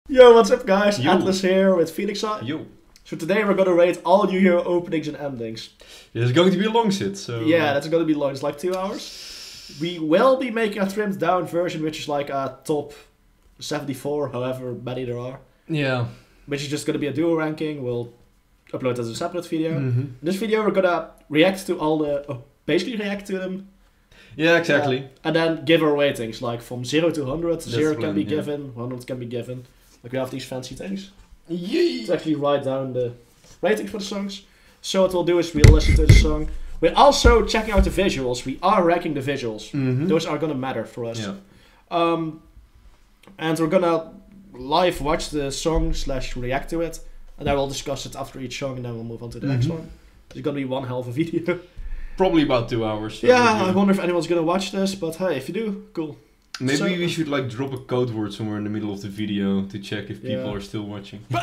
Yo, what's up guys? Yo. Atlas here with Phoenixeye. Yo. So today we're gonna rate all Yu-Gi-Oh openings and endings. It's going to be a long sit, so... Yeah, that's gonna be long. It's like 2 hours. We will be making a trimmed down version, which is like a top 74, however many there are. Yeah. Which is just gonna be a duo ranking. We'll upload as a separate video. In this video we're gonna react to all the... basically react to them. Yeah, exactly. And then give our ratings, like from 0 to 100. That's 0 can when, be yeah. given, 100 can be given. Like we have these fancy things. Yay! To actually write down the rating for the songs. So what we'll do is we'll listen to the song. We're also checking out the visuals. We are ranking the visuals. Those are gonna matter for us. Yeah. And we're gonna live watch the song / react to it, and then we'll discuss it after each song, and then we'll move on to the next one. It's gonna be one hell of a video. Probably about 2 hours. So Yeah, I wonder if anyone's gonna watch this, but hey, if you do, cool. Maybe So- we should like drop a code word somewhere in the middle of the video to check if people Yeah. are still watching. But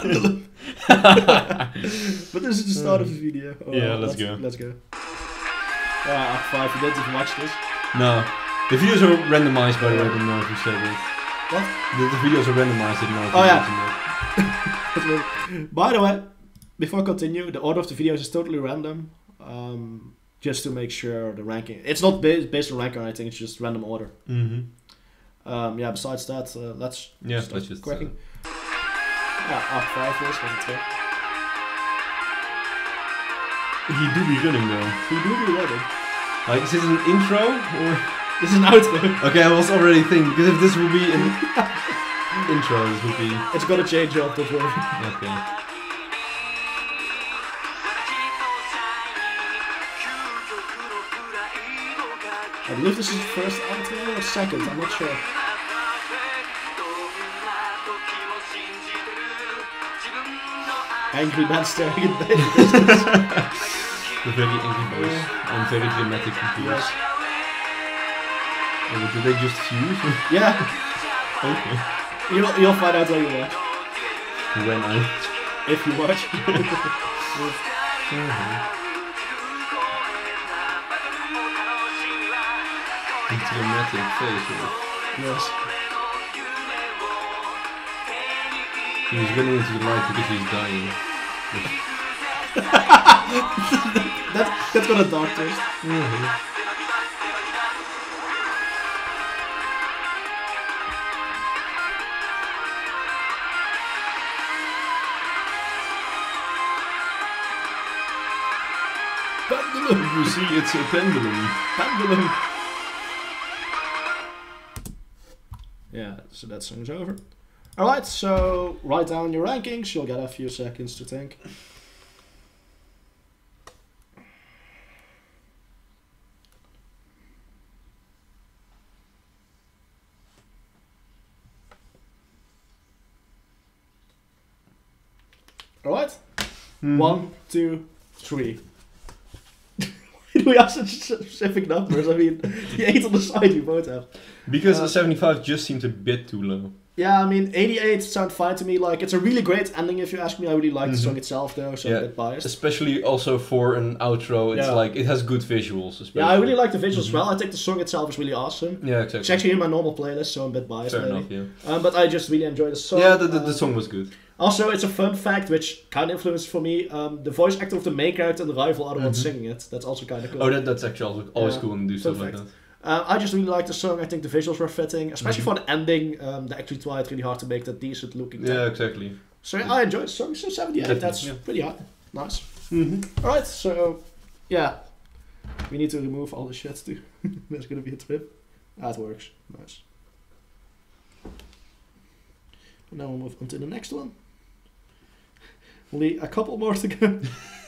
this is the start of the video. Oh, Yeah, let's go. Let's go. Act 5, you didn't even watch this. No. The videos are randomized, by the way, I don't know if you said it. What? The videos are randomized, I don't know if Oh, you yeah. mentioned it. By the way, before I continue, the order of the videos is totally random. Just to make sure the ranking... It's not based on ranking or anything, it's just random order. Yeah, besides that, let's let's start just... cracking. Act 5 first, was it? He do be running though. He do be ready. Like, is this an intro or... This is an outro. Okay, I was already thinking, because if this would be an intro, this would be... It's gonna change up, don't worry. Okay. I believe this is the first outro or second, I'm not sure. Angry man staring at me. The very angry voice and very dramatic fuse. Yes. Oh, did they just fuse? Yeah, Okay. you'll find out when you watch. When I... If you watch. Dramatic face. Yes. He's running into the light because he's dying. That's got a dark twist. Pendulum! You see, it's a pendulum. Pendulum! Yeah, so that song's over. Alright, so write down your rankings. You'll get a few seconds to think. Alright? 1, 2, 3. We have such specific numbers. I mean, the 8 on the side we both have. Because the 75 just seemed a bit too low. Yeah, I mean, 88 sound fine to me. Like, it's a really great ending if you ask me. I really like the song itself though, so I'm a bit biased. Especially also for an outro, it's like, it has good visuals. Especially. Yeah, I really like the visuals as well. I think the song itself is really awesome. Yeah, exactly. It's actually in my normal playlist, so I'm a bit biased. Fair maybe. enough, yeah. But I just really enjoy the song. Yeah, the song was good. Also, it's a fun fact which kind of influenced for me. The voice actor of the main character and the rival are the ones singing it. That's also kind of cool. Oh, that's actually always cool when you do stuff like that. I just really like the song. I think the visuals were fitting, especially for the ending. They actually tried really hard to make that decent looking. Yeah, exactly. So yeah, I enjoyed the song. So 78, that's pretty high. Nice. Alright, so yeah, we need to remove all the shit too. There's gonna be a trip. That works. Nice. And now we'll move on to the next one. Only a couple more to go.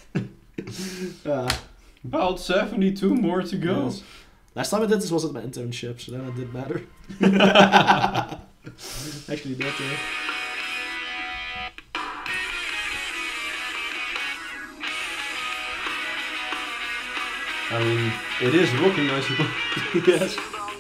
About 72 more to go. Yes. Last time I did this was at my internship, so then it didn't matter. Actually did, yeah. I mean, it is rocking, I suppose. Yes.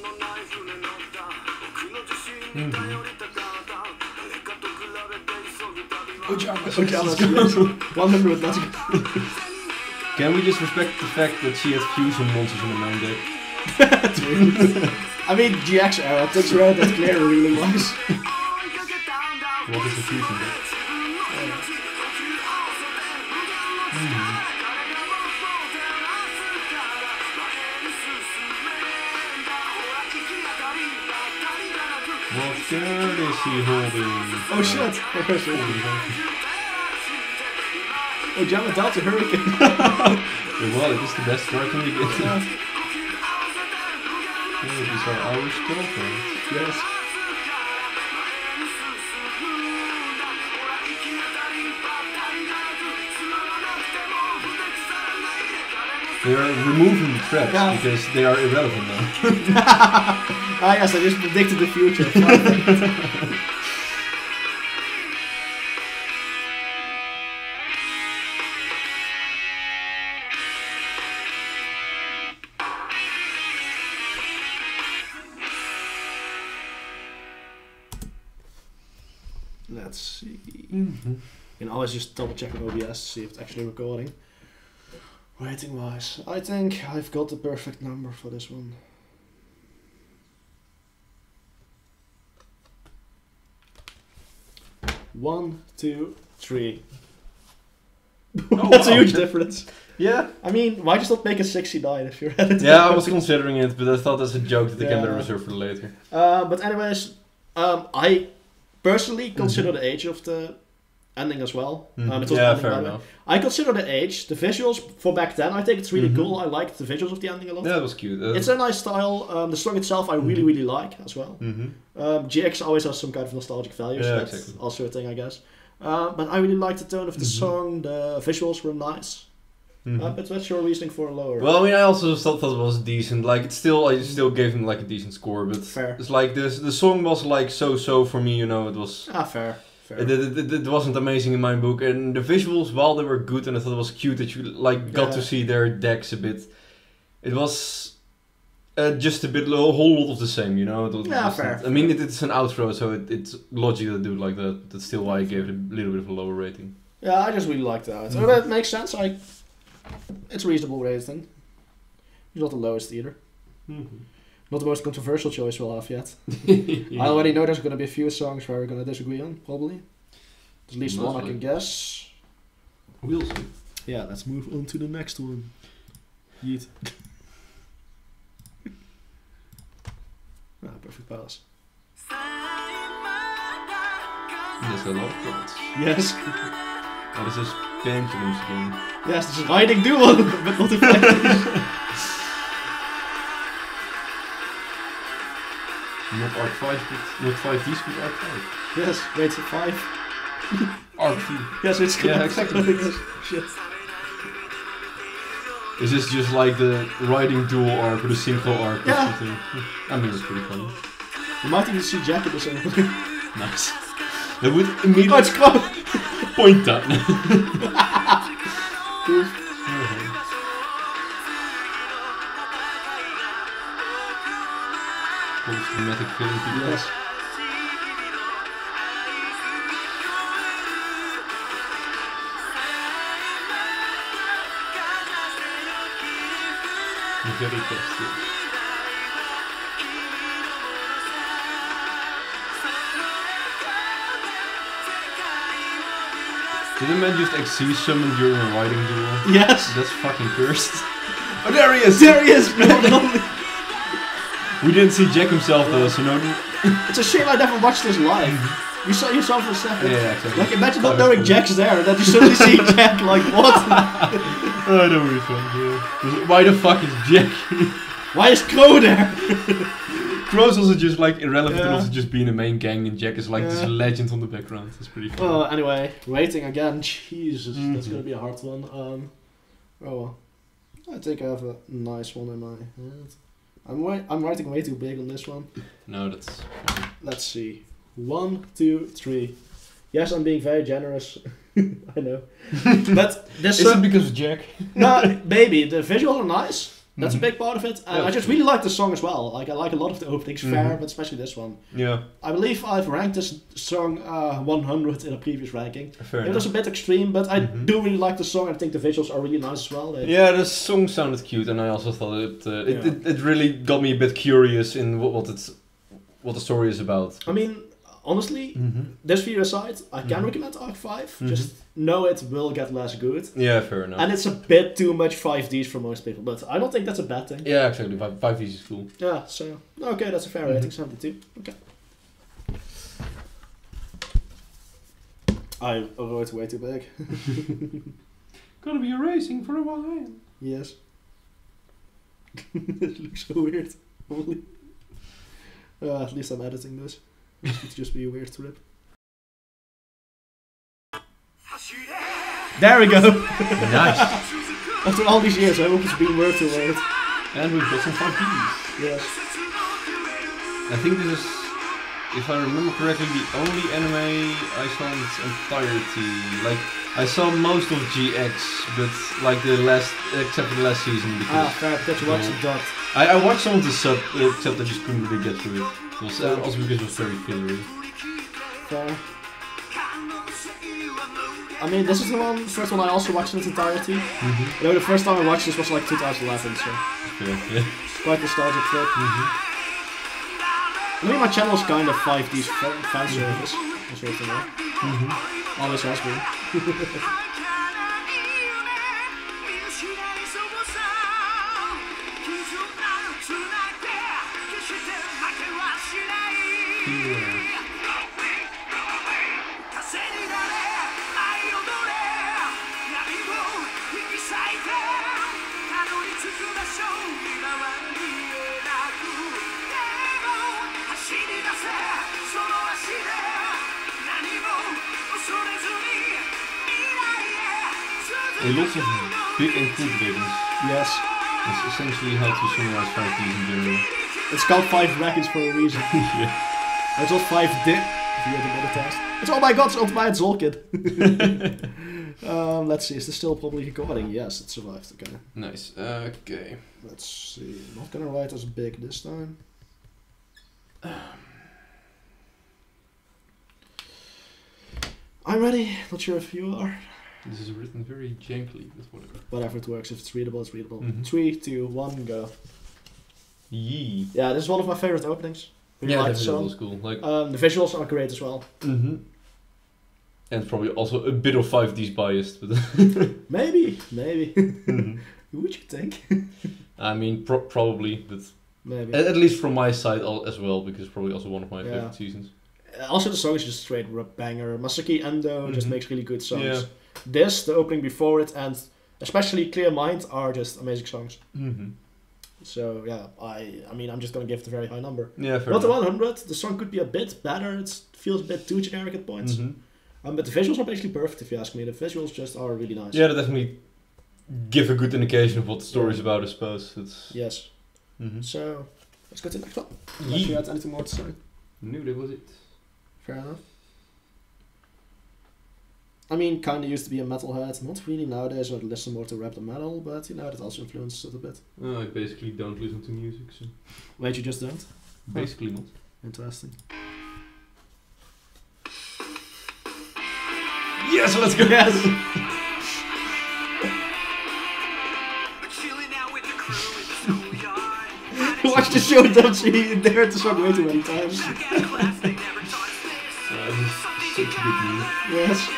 Let's go. 100, let's go. Can we just respect the fact that she had fusion monsters in the main deck? I mean, GX era, things were that clear really nice. What is the fusion? What girl is he holding? Oh shit! Oh, Jam Delta Hurricane. Well, it is the best working you get. Yeah. Yeah, these are Irish girlfriends. Yes. They are removing the traps because they are irrelevant now. Ah yes, I just predicted the future. Let's see. You can always just double check on OBS to see if it's actually recording. Rating wise, I think I've got the perfect number for this one. One, two, three. That's a huge difference. Yeah. I mean, why just not make a 69 if you're at it? Yeah, I was considering it, but I thought that's a joke that can be reserved for later. But anyways, I personally consider the age of the ending as well. It was fair enough. I consider the age, the visuals for back then. I think it's really cool. I liked the visuals of the ending a lot. Yeah, it was cute. It's a nice style. The song itself, I really like as well. GX always has some kind of nostalgic value, so that's exactly. also a thing, I guess. But I really liked the tone of the song. The visuals were nice. But what's your reasoning for a lower? Well, I mean, I also thought it was decent. Like, I still gave him like a decent score, but Fair. it's like the song was like so for me. You know, it was. Fair. It wasn't amazing in my book, and the visuals, while they were good, and I thought it was cute that you like got to see their decks a bit. It was just a whole lot of the same, you know. Fair. I mean, it's an outro, so it's logical to do it like that. That's still why I gave it a little bit of a lower rating. Yeah, I just really liked that. So that makes sense. It's a reasonable rating. It's not the lowest either. Not the most controversial choice we'll have yet. I already know there's going to be a few songs where we're going to disagree on, probably. There's at least one I can guess. We'll see. Yeah, let's move on to the next one. Yeet. Perfect pass. There's a lot of chords. Yes. Oh, this is pendulums again. Yes, this is riding duel, but not effective. Not Arc 5, but not 5 Ds, but Arc 5. Yes, wait, 5. Arc 3. Yes, it's yeah, exactly. Shit. Is this just like the riding dual arc or the synchro arc or Yeah. something? I mean, it's pretty funny. You might even see Jack in the same. Nice. That would immediately Oh, it's close! point that. Dramatic feeling to Yes. Very tasty. Did a man just XC summon during a riding duel? Yes! That's fucking cursed. Oh, there he is! There he is! We didn't see Jack himself though, so no. It's a shame I never watched this live. You saw yourself for a second. Yeah, exactly. Like, imagine not knowing Jack's there, and then you suddenly see Jack, like, what? Oh, I know what you're saying. Why the fuck is Jack? Why is Crow there? Crow's also just like irrelevant enough to just be in the main gang, and Jack is like this legend on the background. It's pretty fun. Well, anyway, rating again. Jesus, that's gonna be a hard one. Oh well. I think I have a nice one in my head. I'm writing way too big on this one. No, that's. Let's see. 1, 2, 3. Yes, I'm being very generous. I know. But this Is it because of Jack? No, maybe the visuals are nice. That's a big part of it. And I just really like the song as well. Like, I like a lot of the openings, fair, but especially this one. Yeah. I believe I've ranked this song 100 in a previous ranking. Fair It was a bit extreme, but I do really like the song. I think the visuals are really nice as well. Yeah, the song sounded cute, and I also thought it really got me a bit curious in what the story is about. I mean, honestly, this video aside, I can recommend Arc 5. Just know it will get less good. Yeah, fair enough. And it's a bit too much 5Ds for most people, but I don't think that's a bad thing. Yeah, exactly. 5Ds is cool. Yeah, so okay, that's a fair rating, 72. Okay. I wrote way too big. Gonna be racing for a while. Yes. It looks so weird. Holy. At least I'm editing this. It should just be a weird trip. There we go! Nice. After all these years, I hope it's been word to word. And we've got some 5Ds. Yes. I think this is, if I remember correctly, the only anime I saw in its entirety. Like, I saw most of GX, but like except for the last season. Because, fair, because you watched the dot. I watched some of the sub, except I just couldn't really get through it. It was, also because it was very fillery. Fair. I mean, this is the first one I also watched in its entirety. You know, the first time I watched this was like 2011, so Yeah. quite nostalgic trip. I mean, my channel is kind of 5D's fan service, as you know. Always has been. Lots of big and cool dragons. Yes. That's essentially how to summarize 5Ds in general. It's called 5 dragons for a reason. Yeah. It's all 5 dip via the meta test. It's oh my god, it's ultimate Zolkid. Let's see, is this still probably recording? Yes, it survived, okay. Nice. Okay. Let's see. I'm not gonna write as big this time. I'm ready. Not sure if you are. This is written very jankily, but whatever. Whatever it works. If it's readable, it's readable. 3, 2, 1, go. Yee. Yeah, this is one of my favorite openings. Really Yeah, like that the song. was cool. Like, the visuals are great as well. And probably also a bit of 5D's biased, but Maybe. Who would you think? I mean, probably, but Maybe. at least from my side as well, because it's probably also one of my favorite seasons. Also, the song is just straight banger. Masaki Endo just makes really good songs. Yeah. This, the opening before it, and especially Clear Mind are just amazing songs. So yeah, I mean, I'm just gonna give it a very high number. Yeah, fair Not enough. the 100. The song could be a bit better. It feels a bit too generic at points. But the visuals are basically perfect, if you ask me. The visuals just are really nice. Yeah, they definitely give a good indication of what the story is about, I suppose. It's... Yes. So let's go to the next one. Yee. Unless you had anything more to say. No, that was it. Fair enough. I mean, kinda used to be a metalhead. Not really nowadays. I listen more to rap than metal, but you know, that also influences it a bit. I basically don't listen to music, so... Wait, you just don't? Basically not. Interesting. Yes, let's go! Yes! Watch the show, don't you? They heard the song way too many times. Such a good move. Yes.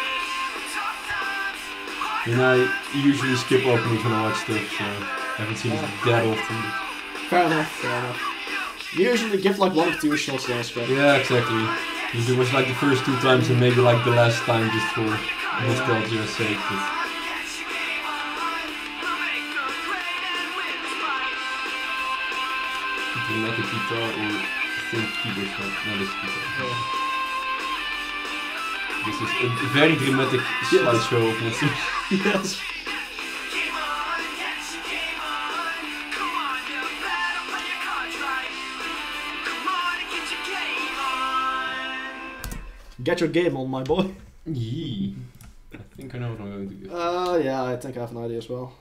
And I usually skip openings when I watch stuff, so I haven't seen it that often. Fair enough. You usually give like 1 or 2 shots last right? Yeah, exactly. Usually watch like the first 2 times and maybe like the last time just for nostalgia's sake. But... not the guitar or think keyboard shot. No, this is guitar. Yeah. This is a very dramatic slideshow of Natsu. Yes. Get your game on, my boy. Yee. I think I know what I'm going to do. Yeah, I think I have an idea as well.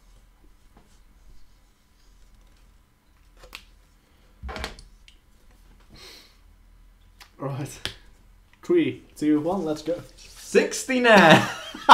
Alright. 3, 2, 1, let's go. 69!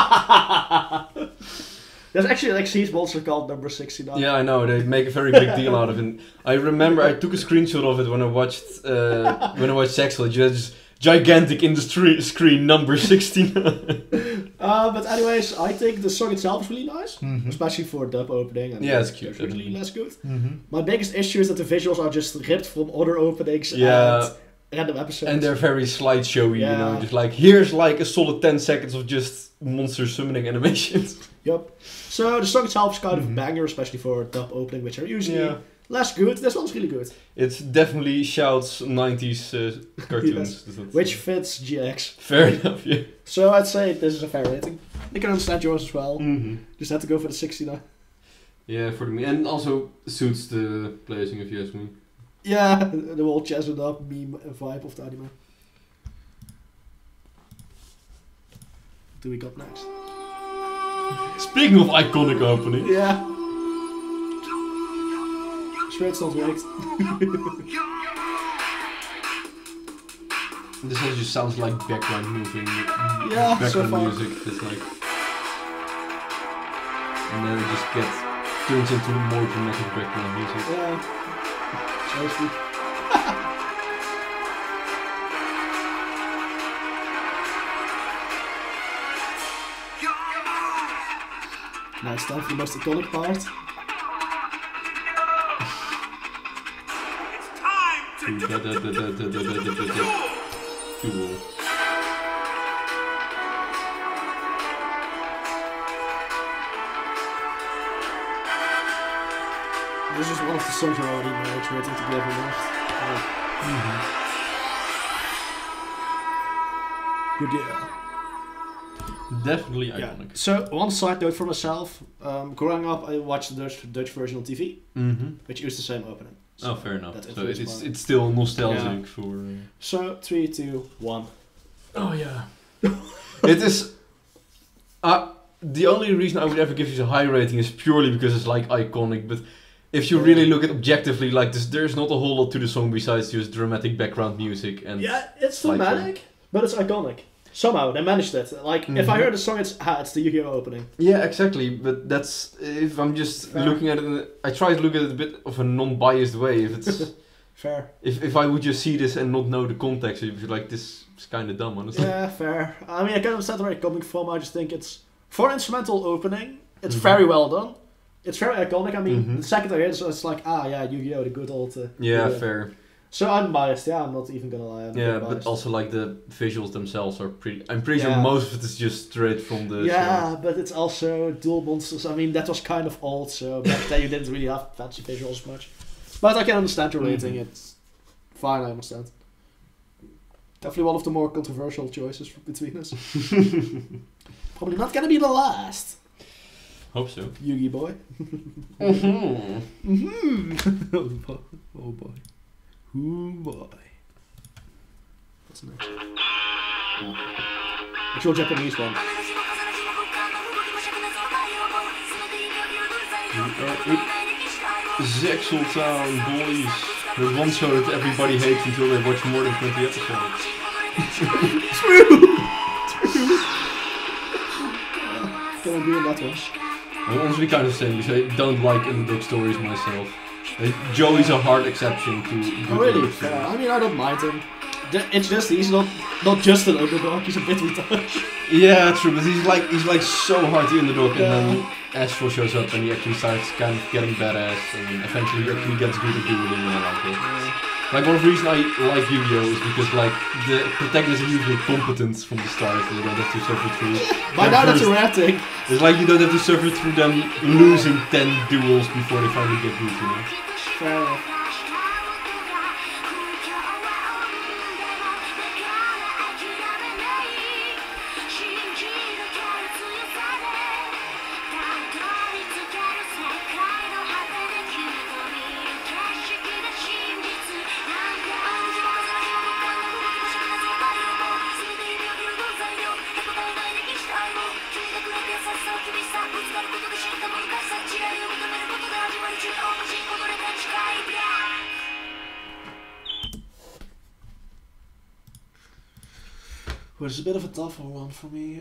There's actually like Seas Monster called number 69. Yeah, I know, they make a very big deal out of it. I remember I took a screenshot of it when I watched Sex Village. gigantic in the screen, number 69. But anyways, I think the song itself is really nice, Mhm. especially for a dub opening. And Yeah, it's cute, It's really definitely. less good. Mhm. My biggest issue is that the visuals are just ripped from other openings Yeah. and random episodes. And they're very slideshowy, Yeah. you know, just like, here's like a solid 10 seconds of just monster summoning animations. Yep. So the song itself is kind of a Mhm. banger, especially for a dub opening, which are usually Yeah. less good. This one's really good, It's definitely Shout's 90s cartoons. which fits GX. Fair enough, yeah. So I'd say this is a fair rating. I can understand yours as well. Mm-hmm. Just had to go for the 69. Yeah, for me. And also suits the placing, if you ask me. Yeah, the whole jazzed up meme vibe of the anime. What do we got next? Speaking of iconic opening. Yeah. Swear it's not rigged. This also just sounds like background moving. Yeah, background so far. music. It's like. And then it just turns into more dramatic background music. Yeah. So sweet. Now it's time for the most iconic part. Duel. This is one of the songs I already know, it's waiting to be ever Good deal. Definitely Yeah. iconic. So, one side note for myself. Growing up, I watched the Dutch version on TV, Mm-hmm. which used the same opening. So Oh, fair enough. that So influenced it's my- still nostalgic Yeah. for. So, 3, 2, 1. Oh yeah. It is. The only reason I would ever give this a high rating is purely because it's like iconic. But if you really look at objectively, like this, there's not a whole lot to the song besides just dramatic background music and. Yeah, it's Like, thematic, but it's iconic. Somehow, they managed it. Like, if I Mhm. heard the song, it's the YGO opening. Yeah, exactly. But that's if I'm just Fair. looking at it. I try to look at it a bit of a non-biased way. If it's Fair. if I would just see this and not know the context, you'd be like, this is kind of dumb, honestly. Yeah, fair. I mean, I can understand where you're coming from. I just think it's, for an instrumental opening, it's Mhm. very well done. It's very iconic. I mean, Mhm. the second I hear it, so it's like, yeah, Yu-Gi-Oh, the good old... Yeah, Yu-Gi-Oh. fair. So I'm biased, yeah, I'm not even gonna lie. I'm a Yeah, bit but biased. also like the visuals themselves are pretty. I'm pretty Yeah. sure most of it is just straight from the. Yeah, but it's also dual monsters. I mean, that was kind of old, so back then you didn't really have fancy visuals much. But I can understand your rating, Mhm. it's fine, I understand. Definitely one of the more controversial choices between us. Probably not gonna be the last. Hope so. Yugi boy. Mm-hmm. Mm-hmm. Oh boy. Oh boy. Oh boy. What's next? Oh. Actual Japanese one. Zexeltown boys. The one show that everybody hates until they watch more than 20 episodes. Can agree on that one. I'm honestly kind of saying because I don't like underdog stories myself. Joey's a hard exception to. Oh really? I mean, I don't mind him. It's just he's not just an underdog. He's a bit retarded. Yeah, true, but he's like so hard the underdog, Yeah. and then Astral shows up and he actually starts kind of getting badass, and eventually he actually gets good at dueling, and I like it. Like one of the reasons I like Yu-Gi-Oh is because like the protagonists are usually competent from the start, and you don't have to suffer through. By now that's a rare thing. It's like you don't have to suffer through them losing 10 duels before they finally get good, you know. Fair enough. Well, it's a bit of a tougher one for me.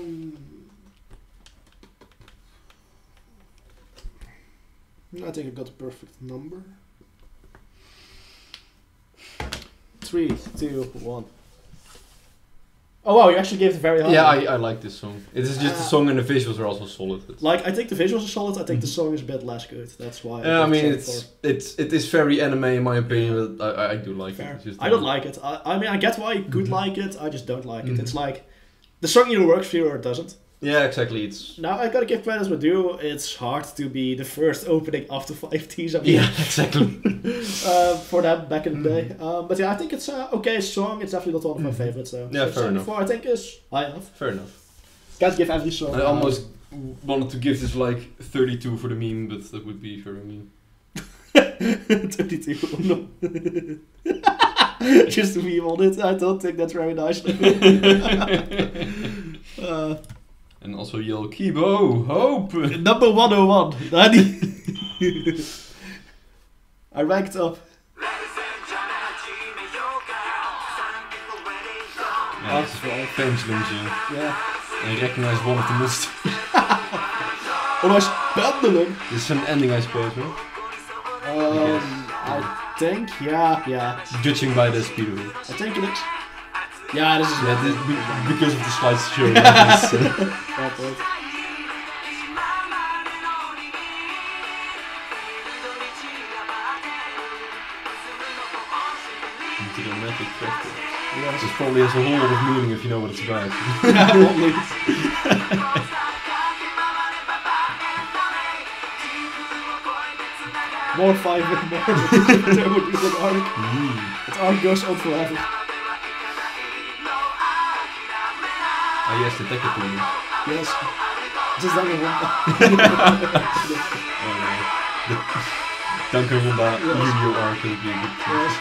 I think I got the perfect number. 3, 2, 1. Oh wow, you actually gave it very high. Yeah, I like this song. It is just the song and the visuals are also solid. Like, I think the visuals are solid. I think the song is a bit less good. That's why. Yeah, I mean, it is very anime in my opinion, but I do like Fair. it. It's just, I don't like it. I mean, I get why you could like it. I just don't like it. Mhm. It's like the song either works for you or it doesn't. Yeah, exactly. It's Now I gotta give credit with due. It's hard to be the first opening after 5 T's. I mean, yeah, exactly. for them back in the day. But yeah, I think it's an okay song. It's definitely not one of my favorites though. Yeah, fair enough. 74, I think is high enough. Fair enough. Can't give every song. I almost wanted to give this like 32 for the meme, but that would be very mean. 22. No. Just to meme on it. I don't think that's very nice. And also yell Kibo, hope! Number 101. Danny. I ranked up. Ja, het is wel pendulumsje. Yeah. En je recognize one of the most. Almost pendulum. This is an ending, I suppose, right? I think, yeah. Judging by the speed of it. I think it is. Yeah, this is Because of the slideshow. fair point. Into the magic factor. Yes. This probably has a whole lot of meaning if you know what it's about. Probably. More 5 and more. There would be an arc. It arc goes on forever. Ah yes, the Tekka-toon. Yes. Just like a Womba. Oh no. The Danganronpa Yu-Gi-Oh arc would be a good thing. Yes.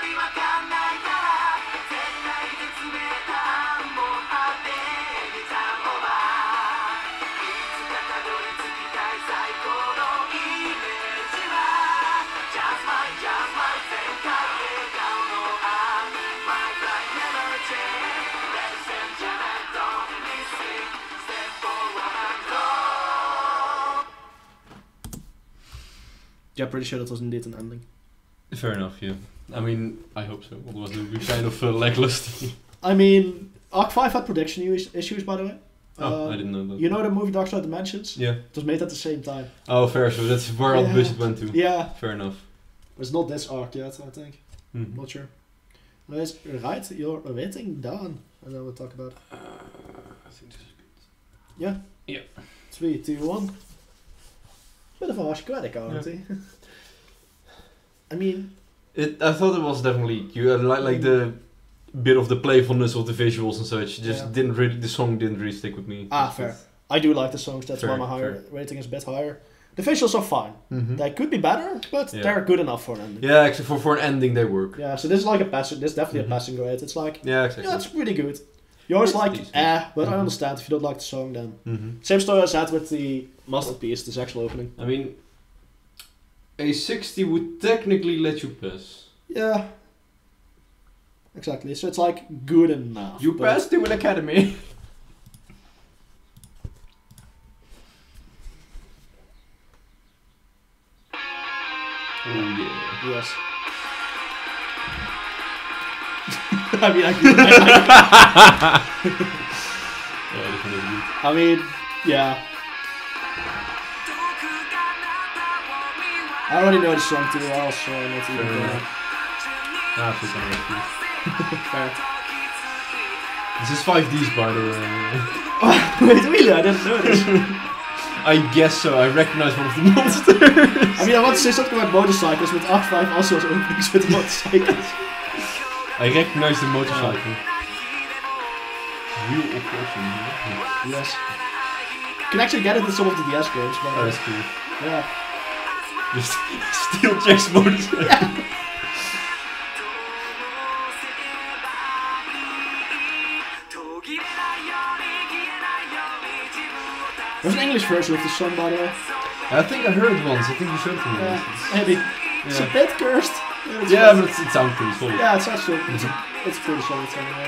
Yeah, pretty sure that was indeed an ending. Fair enough, yeah. I mean, I hope so. Otherwise it would be kind of lackluster. I mean, Arc 5 had production issues, by the way. Oh, I didn't know that. You know the movie Dark Side Dimensions? Yeah. It was made at the same time. Oh, fair. So that's where all the Yeah. budget went to. Yeah. Fair enough. It's not this arc yet, I think. Mhm. Not sure. Anyways, write your rating down. And then we'll talk about it. I think this is good. Yeah? Yeah. 3, 2, 1. Bit of a harsh critic, aren't he? I mean... I thought it was definitely like the bit of the playfulness of the visuals and such. Just didn't really, the song didn't really stick with me. Fair. I do like the songs, that's why my rating is a bit higher. The visuals are fine. Mm-hmm. They could be better, but they're good enough for an ending. Yeah, except for an ending they work. Yeah, so this is like a passing, this is definitely a passing grade. It's like, yeah, exactly. yeah, it's pretty good. You always like, decent. but I understand if you don't like the song then. Mm-hmm. Same story as that with the masterpiece, the sexual opening. I mean, a 60 would technically let you pass. Yeah. Exactly, so it's like good enough. You passed to an academy. Oh yeah. Yes. I mean, I mean, yeah. I already know the song too well, so I'm not even gonna... Fair. This is 5Ds by the way. Wait, really? I didn't know this. I guess so, I recognize one of the monsters. I mean, I want to say something about motorcycles, but Arc 5 also has openings with motorcycles. I recognize the motorcycle. Real oppression. Yes. You can actually get it in some of the DS games, but... Oh, that's cool. Yeah. Just steal Jack's motorcycle. Yeah. There's an English version of the song, by the way. I think I heard it once. I think you showed it to me. Maybe. It's a bit cursed. Yeah, but it sounds pretty solid. Yeah, it's actually it's pretty solid anyway.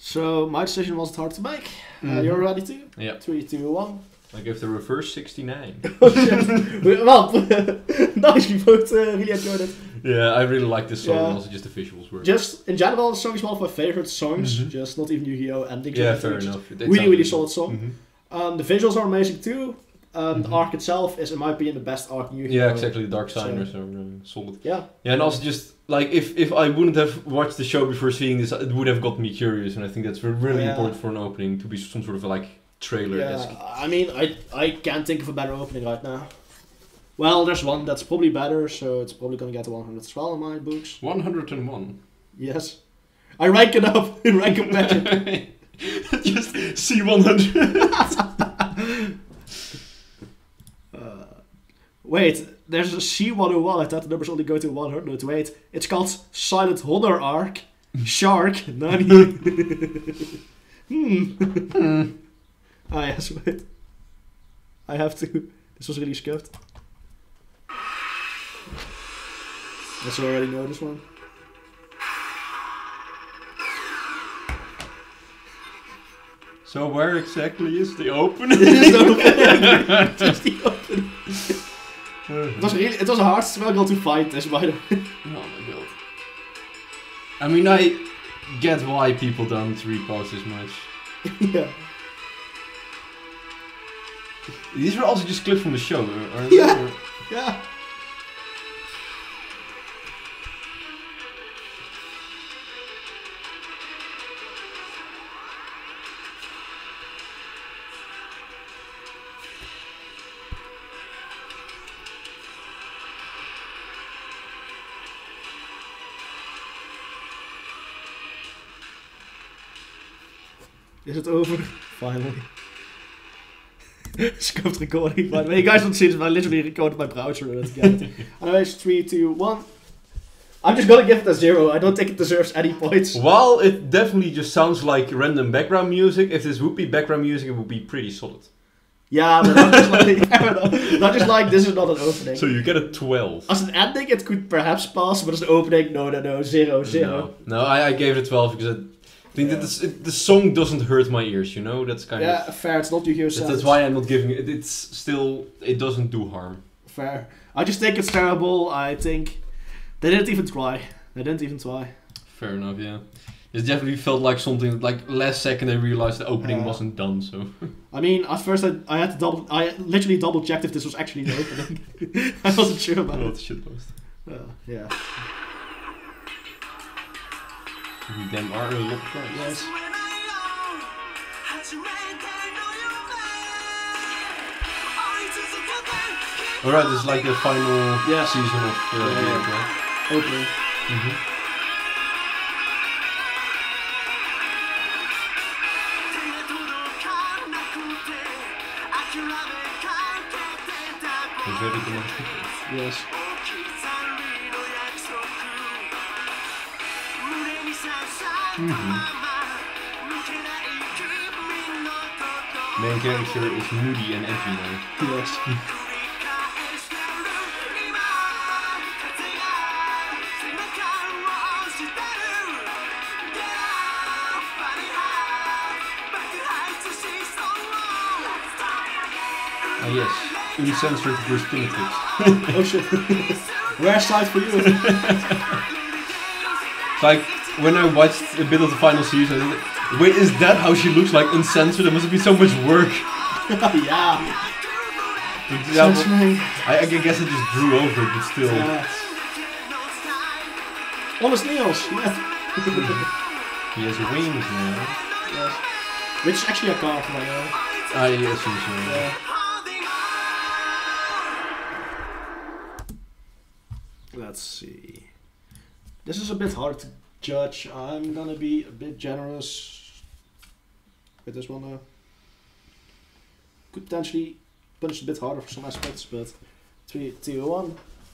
So my decision wasn't hard to make. You're ready to? Yeah. 3, 2, 1. I gave the reverse 69. Oh shit. Well, nice, we both really enjoyed it. Yeah, I really like this song and also just the visuals were. Just, in general, the song is one of my favorite songs. Just not even YGO endings. Yeah, fair enough. Really solid song. The visuals are amazing too. The arc itself is, in my opinion, the best arc in YGO. Yeah, exactly. The Dark Signers are solid. Yeah. Yeah, and also just, like, if I wouldn't have watched the show before seeing this, it would have got me curious, and I think that's really important for an opening, to be some sort of, like, trailer-esque. Yeah, I mean, I can't think of a better opening right now. Well, there's one that's probably better, so it's probably gonna get to 100 as well in my books. 101. Yes. I rank it up in rank of magic. Just C100. Wait, there's a C101. I thought the numbers only go to 100. Wait, it's called Silent Honor Arc. Shark. Nani. Ah yes, wait. I have to. This was really skipped. Guess I already know this one. So where exactly is the opening? Just the opening. It was a hard struggle to find this, by the way. Oh my god. I mean, I get why people don't repost this much. Yeah. These were also just clips from the show, aren't they? Yeah. Yeah. Is it over? Finally. Scuffed recording. By the way, you guys don't see this, but I literally recorded my browser and get it. Anyways, 3, 2, 1. I'm just gonna give it a 0. I don't think it deserves any points. While it definitely just sounds like random background music, if this would be background music, it would be pretty solid. Yeah, but not just like this is not an opening. So you get a 12. As an ending, it could perhaps pass, but as an opening, no, 0, 0. No, I gave it a 12 because I think that the song doesn't hurt my ears, you know? That's kind of... Yeah, fair, it's not YGO sound. That's why I'm not giving it... It's still... It doesn't do harm. Fair. I just think it's terrible. I think... They didn't even try. Fair enough, yeah. It definitely felt like something... Like, last second I realized the opening wasn't done, so... I mean, at first I had to I literally double checked if this was actually the opening. I wasn't sure about it. Shitpost. Yeah. Them are a lot of cars. Yes. Alright, this is like the final season of right? Opening. Very good. Yes. Main character is moody and edgy now. Yes. Ah yes, uncensored verse Oh shit. Rare side for you. It's like, when I watched a bit of the final season, I was like, wait, is that how she looks, like uncensored? There must have been so much work. Yeah. I guess I just drew over it, but still. Honest Niels, yeah. He has wings now. Yes. Which is actually a car for my own. I assume so. Yeah. Let's see. This is a bit hard to judge. I'm gonna be a bit generous with this one though. Could potentially punch a bit harder for some aspects, but 3, 2, 1.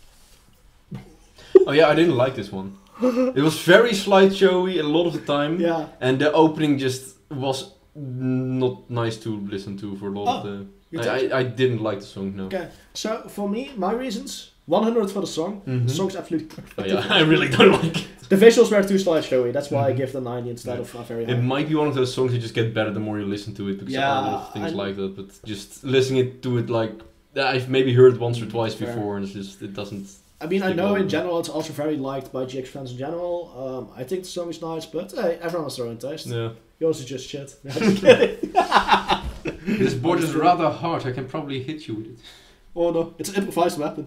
Oh yeah, I didn't like this one. It was very slideshowy a lot of the time. Yeah. And the opening just was not nice to listen to for a lot of the... I didn't like the song, no. Okay, so for me, my reasons 100 for the song. The song's absolutely perfect. Oh, yeah, I really don't like it. The visuals were too slideshowy. That's why I give the 90 instead of a very high. It might be one of those songs that just get better the more you listen to it, because there are a lot of things like that. But just listening to it, like I've maybe heard it once or twice before, and it doesn't. I mean, I know in general it's also very liked by GX fans in general. I think the song is nice, but hey, everyone has their own taste. Yeah. Yours is just shit. No, I'm just kidding. This board is rather hard. I can probably hit you with it. Oh no, it's an improvised weapon.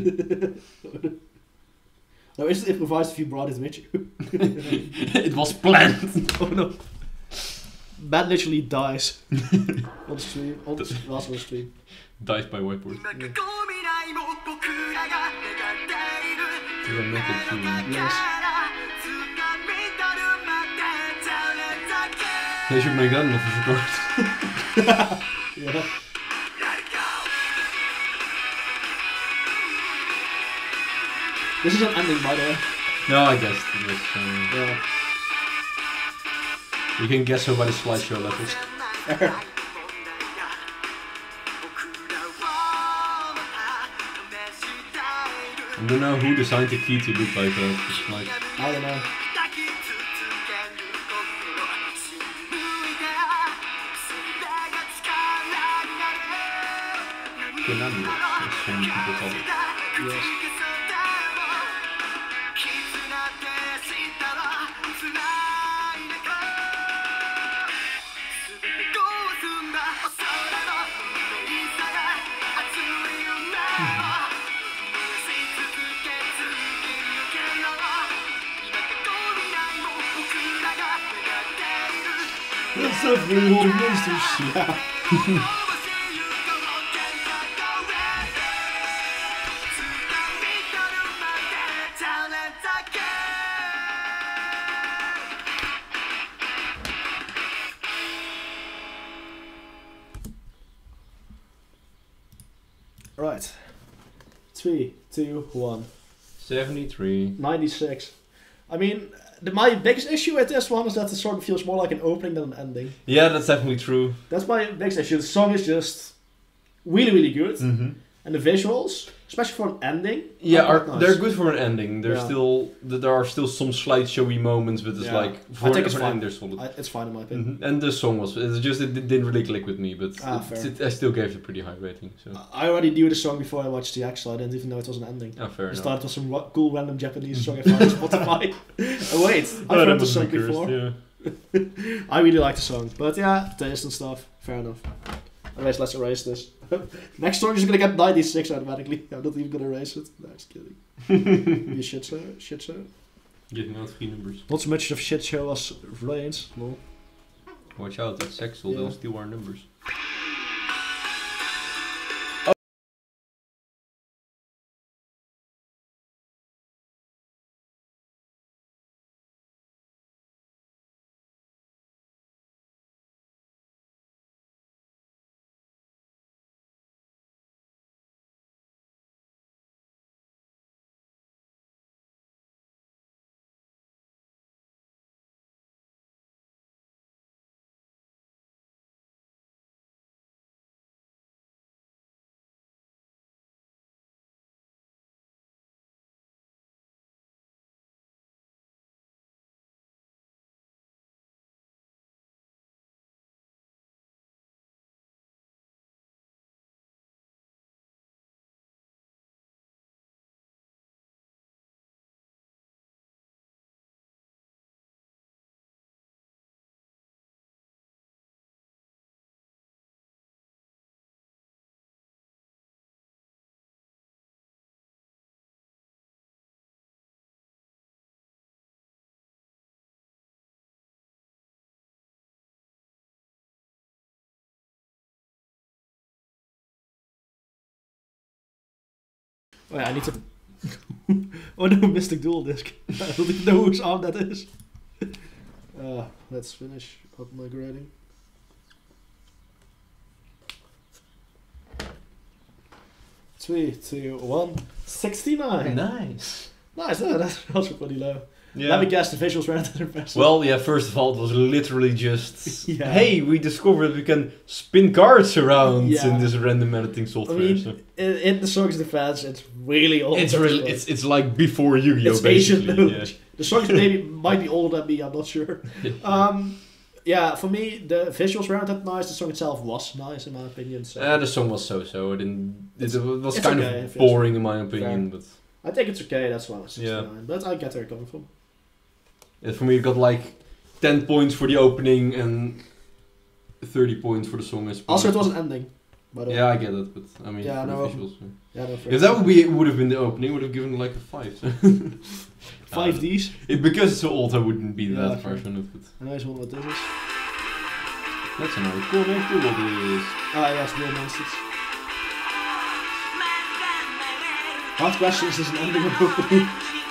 No, it's improvised if you brought it with you. It was planned. Oh no. Matt literally dies on the stream, on the last one stream. Dies by whiteboard. Yes. They should make that an official card. Yeah. This is an ending, by the way. No, I guess it was. Yeah. You can guess so by the slideshow levels. I don't know who designed the key to look like that. It's like, I don't know. Konami, as some people call it. Yes. That's a real monster shit. Right. 3, 2, 1. 73. 96. I mean, my biggest issue with this one is that it sort of feels more like an opening than an ending. Yeah, that's definitely true. That's my biggest issue. The song is just really, really good. Mm-hmm. And the visuals, especially for an ending, yeah, nice. they're good for an ending. They're Yeah. there are still some slideshowy moments, but it's like for I think it's an fine. end, they're solid. It's fine in my opinion. And the song was it didn't really click with me, but fair. I still gave it a pretty high rating. So I already knew the song before I watched the X, so I didn't even know it was an ending. fair I enough. thought it was some cool random Japanese song I found on Spotify. Oh, wait, I've heard the song before. Yeah. I really like the song, but yeah, taste and stuff, fair enough. Anyways, let's erase this. Next song is gonna get 96 automatically. I'm not even gonna erase it. No, just kidding. Be a shit show. Shit show. Getting out 3 numbers. Not so much of shit show as Rains. No. Watch out, it's sexual. Yeah. They'll steal our numbers. Oh yeah, I need to... oh no, Mystic Dual Disc. I don't even know whose arm that is. Let's finish up my grading. Three, two, one. 69. Nice. Nice, that's also pretty low. Yeah. Let me guess, the visuals weren't that impressive. Well, yeah, first of all, it was literally just, Yeah. hey, we discovered that we can spin cards around Yeah. in this random editing software. I mean, so. in the song's defense, it's really old. It's really, it's like before Yu-Gi-Oh! It's ancient basically. knowledge. The songs might be older than me, I'm not sure. Yeah, for me, the visuals weren't that nice. The song itself was nice, in my opinion. So. The song was so-so. It was it's kind okay, of boring, in my opinion. But I think it's okay, that's why it's 69. Yeah. But I get where you're coming from. yeah, for me, it got like 10 points for the opening and 30 points for the song. I suppose. Also, it was an ending. By the way. Yeah, I get it, but I mean, Yeah, for no. the visuals. Yeah, no, If that would have been the opening, would have given like a 5. So. 5 Ds. Because it's so old, I wouldn't be Yeah, that fair. version of it. I know it's one what this is. That's another cool name too, what it is. Ah, yes, Real Monsters. Hard Questions is an ending of opening.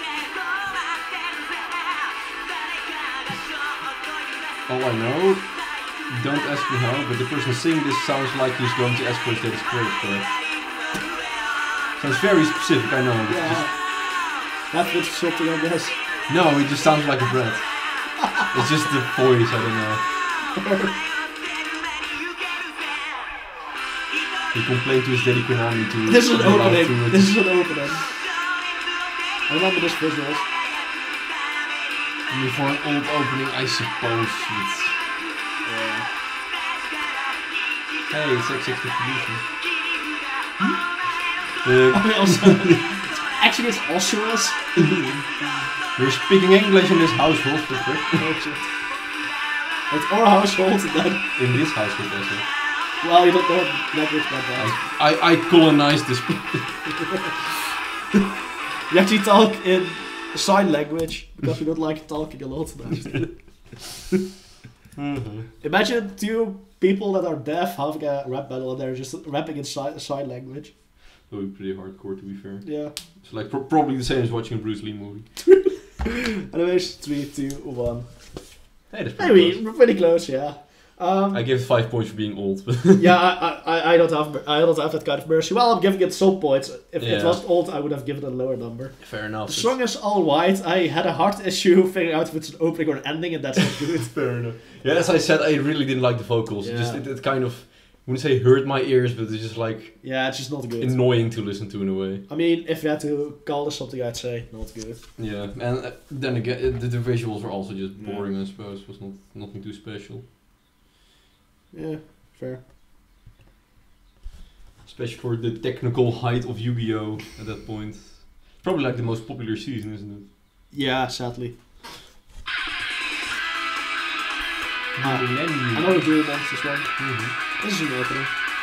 All I know, don't ask me how, but the person singing this sounds like he's going to ask for his dad's credit card. Sounds very specific, I know. But Yeah. That fits something, I guess. no, it just sounds like a brat. It's just the voice, I don't know. He complained to his daddy Konami to... This is an be allowed opening. to- This is an opening. I remember this visuals. I mean, for an old opening, I suppose it's... Hey, it's XX Distribution. Actually, it's also us. We're speaking English in this household, for quick. It's our household then. In this household also. Well, you don't know language about that. I colonized this. You actually talk in sign language because we don't like talking a lot. Imagine two people that are deaf having a rap battle and they're just rapping in sign language. That would be pretty hardcore, to be fair. Yeah. It's like probably the same as watching a Bruce Lee movie. Anyways, 3, 2, 1. Hey, that's pretty Maybe close. we're pretty close, yeah. I give it 5 points for being old. Yeah, I don't have that kind of mercy. Well, I'm giving it some points. If it Yeah. was old, I would have given it a lower number. Fair enough. The song is all right. I had a hard issue figuring out if it's an opening or an ending, and that's not good. Fair enough. Yeah, as I said, I really didn't like the vocals. Yeah. It kind of, I wouldn't say hurt my ears, but it's just like Yeah, it's just not good. annoying to listen to in a way. I mean, if you had to call this something, I'd say not good. Yeah, and then again, the visuals were also just Yeah. boring, I suppose. Was nothing too special. Yeah, fair. Especially for the technical height of Yu-Gi-Oh! At that point. Probably like the most popular season, isn't it? Yeah, sadly. Millennium. I know we do against this one. Mhm. This is an opening.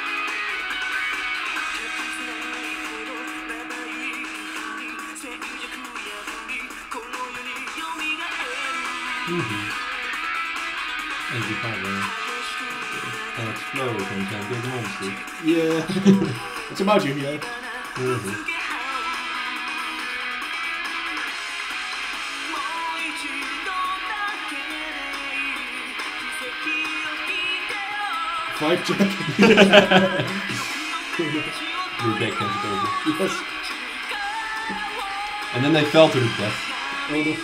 And you can explode and can big monster. Yeah. It's about you, yeah. Fight check. Your deck can't go over. Yes. And then they fell to the death. Oh, no.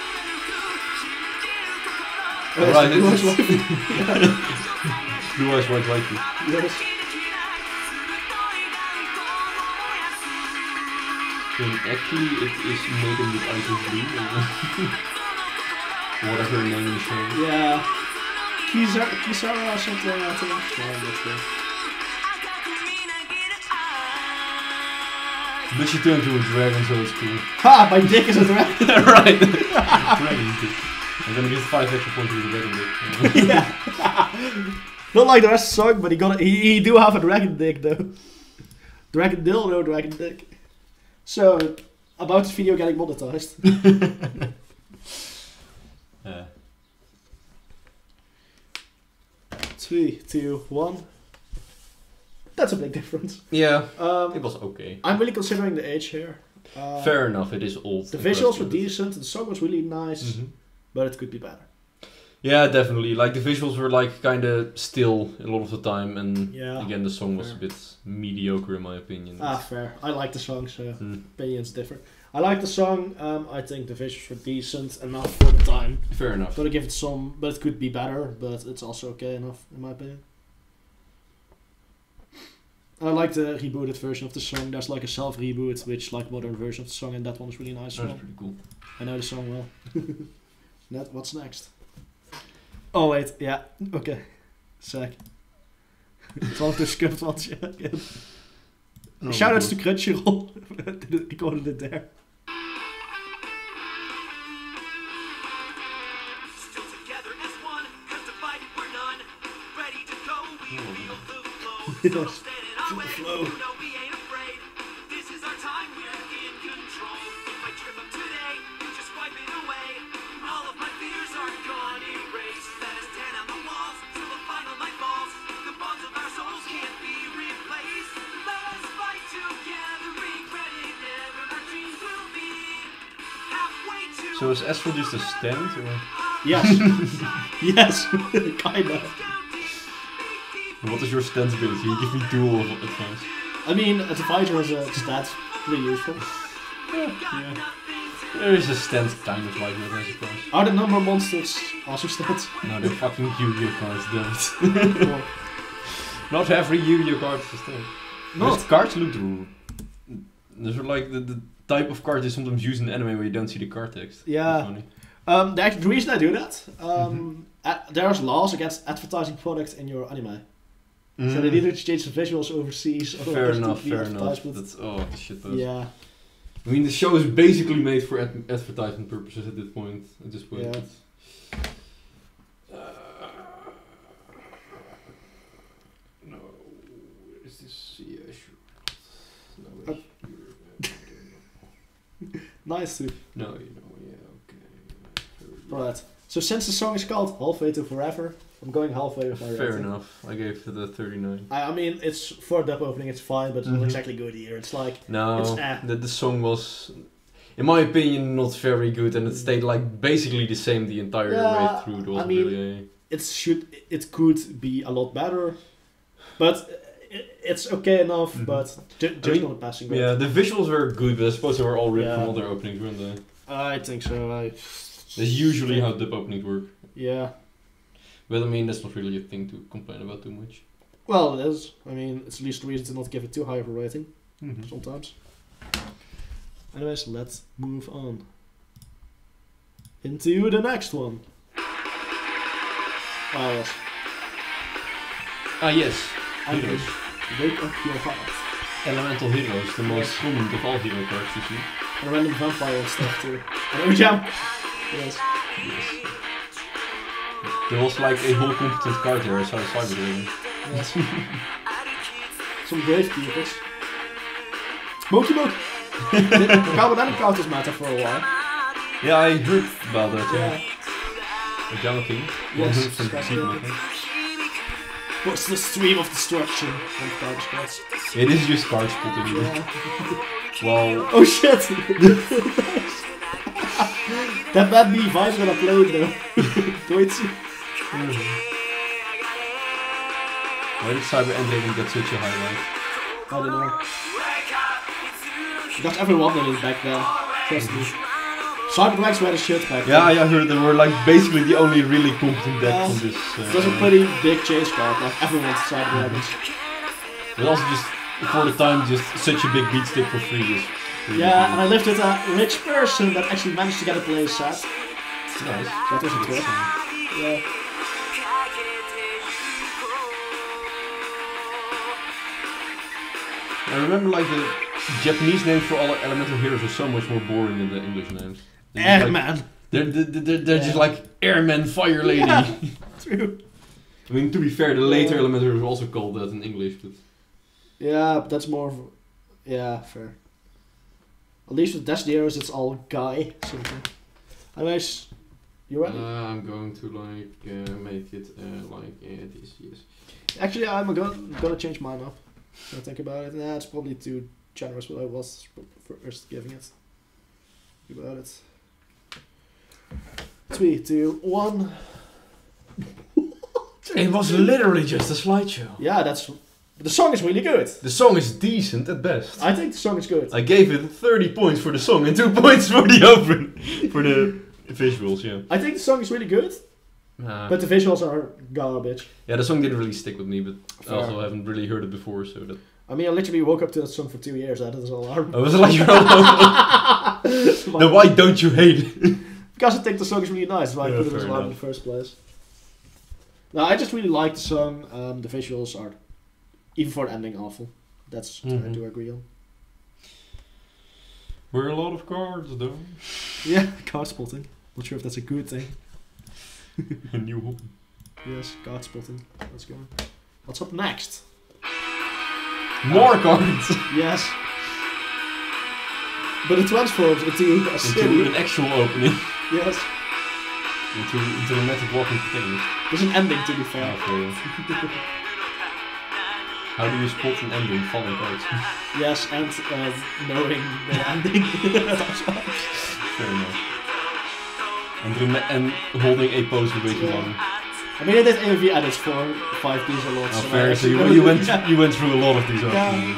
Alright, Blue Eyes it's- White. Blue Eyes White Waifu. Yes. And actually it is Megan with Eyes of Blue. Whatever her name is. Yeah. Kisara or something, I think. Yeah, that's good. But she turned into a dragon, so it's cool. Ha! My dick is a dragon! Right! Dragon dick. I'm gonna give 5 extra points to the dragon dick. Yeah. Not like the rest of the song, but he do have a dragon dick though. Dragon dildo, dragon dick. So, about this video getting monetized. 3, 2, 1. That's a big difference. Yeah, it was okay. I'm really considering the age here. Fair enough, it is old. The visuals were decent, the song was really nice, but it could be better. Yeah, definitely. Like the visuals were like kind of still a lot of the time, and Yeah, again the song was fair. a bit mediocre in my opinion. Ah, fair. I like the song, so opinion's different. I like the song. I think the visuals were decent enough for the time. Fair enough. Gotta give it some, but it could be better. But it's also okay enough in my opinion. I like the rebooted version of the song. There's like a self reboot, which like modern version of the song, and that one is really nice. That's pretty cool. I know the song well. What's next? Oh wait, yeah, okay. Sec. It's one of the script ones, yeah. Again. Shoutouts to Crunchyroll. Recorded it there. Still together as one, 'cause divided we're none. Ready to go, we feel the flow. So stand in our way, you know we ain't afraid. This is our time, we're in control. If I trip up today, just wipe it away. All of my fears are gone, erased. Let us tear down the walls, till the final night falls. The bonds of our souls can't be replaced. Let us fight together, regretting never. Our dreams will be halfway to. So is Astral just a stand? Or? Yes. Yes. Kinda. What is your stance ability? You give me dual advance. I mean, a divider is a stat. Pretty useful. Yeah. There is a stance kind of like that, I suppose. Are the number monsters also stats? No, they're fucking Yu-Gi-Oh cards, don't. Not every Yu-Gi-Oh card is a stand. Most cards look... Those are like the type of card they sometimes use in anime where you don't see the card text. Yeah. The reason I do that, there's laws against advertising products in your anime. So they need to change the visuals overseas. Fair enough. That's the shit post. Yeah. I mean, the show is basically made for advertisement purposes at this point. Yeah. No, is this? Yeah, sure. No, Nice too. no, okay. Right. So since the song is called Halfway to Forever, I'm going halfway with my rating. Fair enough. I gave it a 39. I mean, it's for a dub opening, it's fine, but it's not exactly good here. It's like No, it's the song was, in my opinion, not very good, and it stayed like basically the same the entire way through. It wasn't really. It could be a lot better, but it's okay enough. But just not a passing grade. Yeah, the visuals were good, but I suppose they were all ripped from other openings, weren't they? I think so. That's usually how dub openings work. Yeah. But I mean, that's not really a thing to complain about too much. Well, it is. I mean, it's at least a reason to not give it too high of a rating. Sometimes. Anyways, let's move on. Into the next one. Ah, yes. Yes. Heroes. Wake up your heart. Elemental Heroes, the most common of all hero cards you see. And a random vampire and stuff too. And Ojam! Yes. There was like a whole competent card there, as far as Cyber doing. Yes. Some gravekeepers. Moki! Carbonanic counters matter for a while. Yeah, I heard about that, yeah. A Gamma King. Yes, 100% special. What's the stream of destruction on garbage cards? It is just card spotting. Yeah. Well. Oh shit! That bad me vibe when I played though. Wait. Why did Cyber Ending get such a highlight? I don't know. Because everyone did it back then. Trust me. Cyberdrags were the shit back then. Yeah, I heard they were like basically the only really competent deck from this. It was a pretty big chase card, like everyone's Cyberdragons. But also just, for the time, just such a big beat stick for free is really Yeah, cool. and I lived with a rich person that actually managed to get a play set. Nice. That was a trip. Yeah. I remember like the Japanese names for all elemental heroes are so much more boring than the English names. Airman! They're just like Airman, Fire Lady. Yeah, true. I mean, to be fair, the later elemental heroes are also called that in English, but... Yeah, but that's more of... Yeah, fair. At least with Destiny Heroes, it's all guy something. Anyways, you ready? I'm going to like make it like this, yes. Actually, I'm gonna change mine up. I think about it. Nah, it's probably too generous what I was first giving it. Think about it. 3, 2, 1. It was literally just a slideshow. Yeah, that's But the song is really good. The song is decent at best. I think the song is good. I gave it 30 points for the song and 2 points for the open. For the visuals, yeah. I think the song is really good, but the visuals are garbage. Yeah, the song didn't really stick with me, but Fair. I also haven't really heard it before, so that... I mean, I literally woke up to that song for 2 years. That is alarm. Oh, was it like you're alone? Then why don't you hate it? Because I think the song is really nice. Why I put it as fair alarm in the first place. No, I just really like the song. The visuals are, even for the ending, awful. That's what I do agree on. We're a lot of cards, though. Yeah, card spotting. Not sure if that's a good thing. A new hobby. Yes, card spotting. Let's go. What's up next? More cards! Yes. But it transforms into a city. Into an actual opening. Yes. Into a magic walking thing. There's an ending, to be fair. Okay. How do you spot an ending? Falling cards. Yes, and knowing the ending. Fair enough. And holding a pose for way too long. I mean, I did AOV edits for 5Ds a lot. Oh, so fair. So you went through a lot of these openings.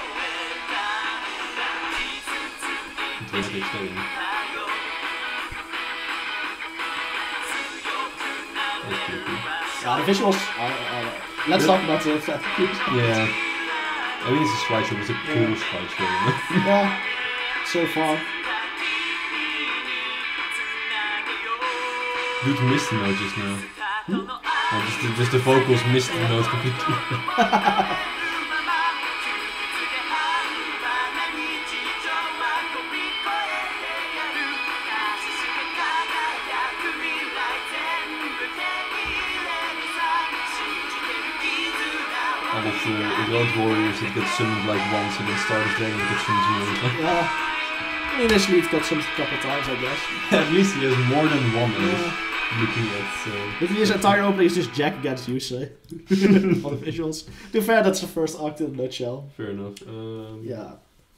Yeah, the visuals are let's talk about the Yeah. I mean, it's a slideshow, it's a cool slideshow. Yeah, so far. Dude missed the note just now. Oh, just the vocals missed the note completely. All of the road warriors that get summoned like once and then start his day and get summoned again. Yeah. I mean, initially it got summoned a couple of times, I guess. At least he has more than one looking at. Looking at his entire opening is just Jack against Yusei. For the visuals. To be fair, that's the first act in a nutshell. Fair enough. Yeah.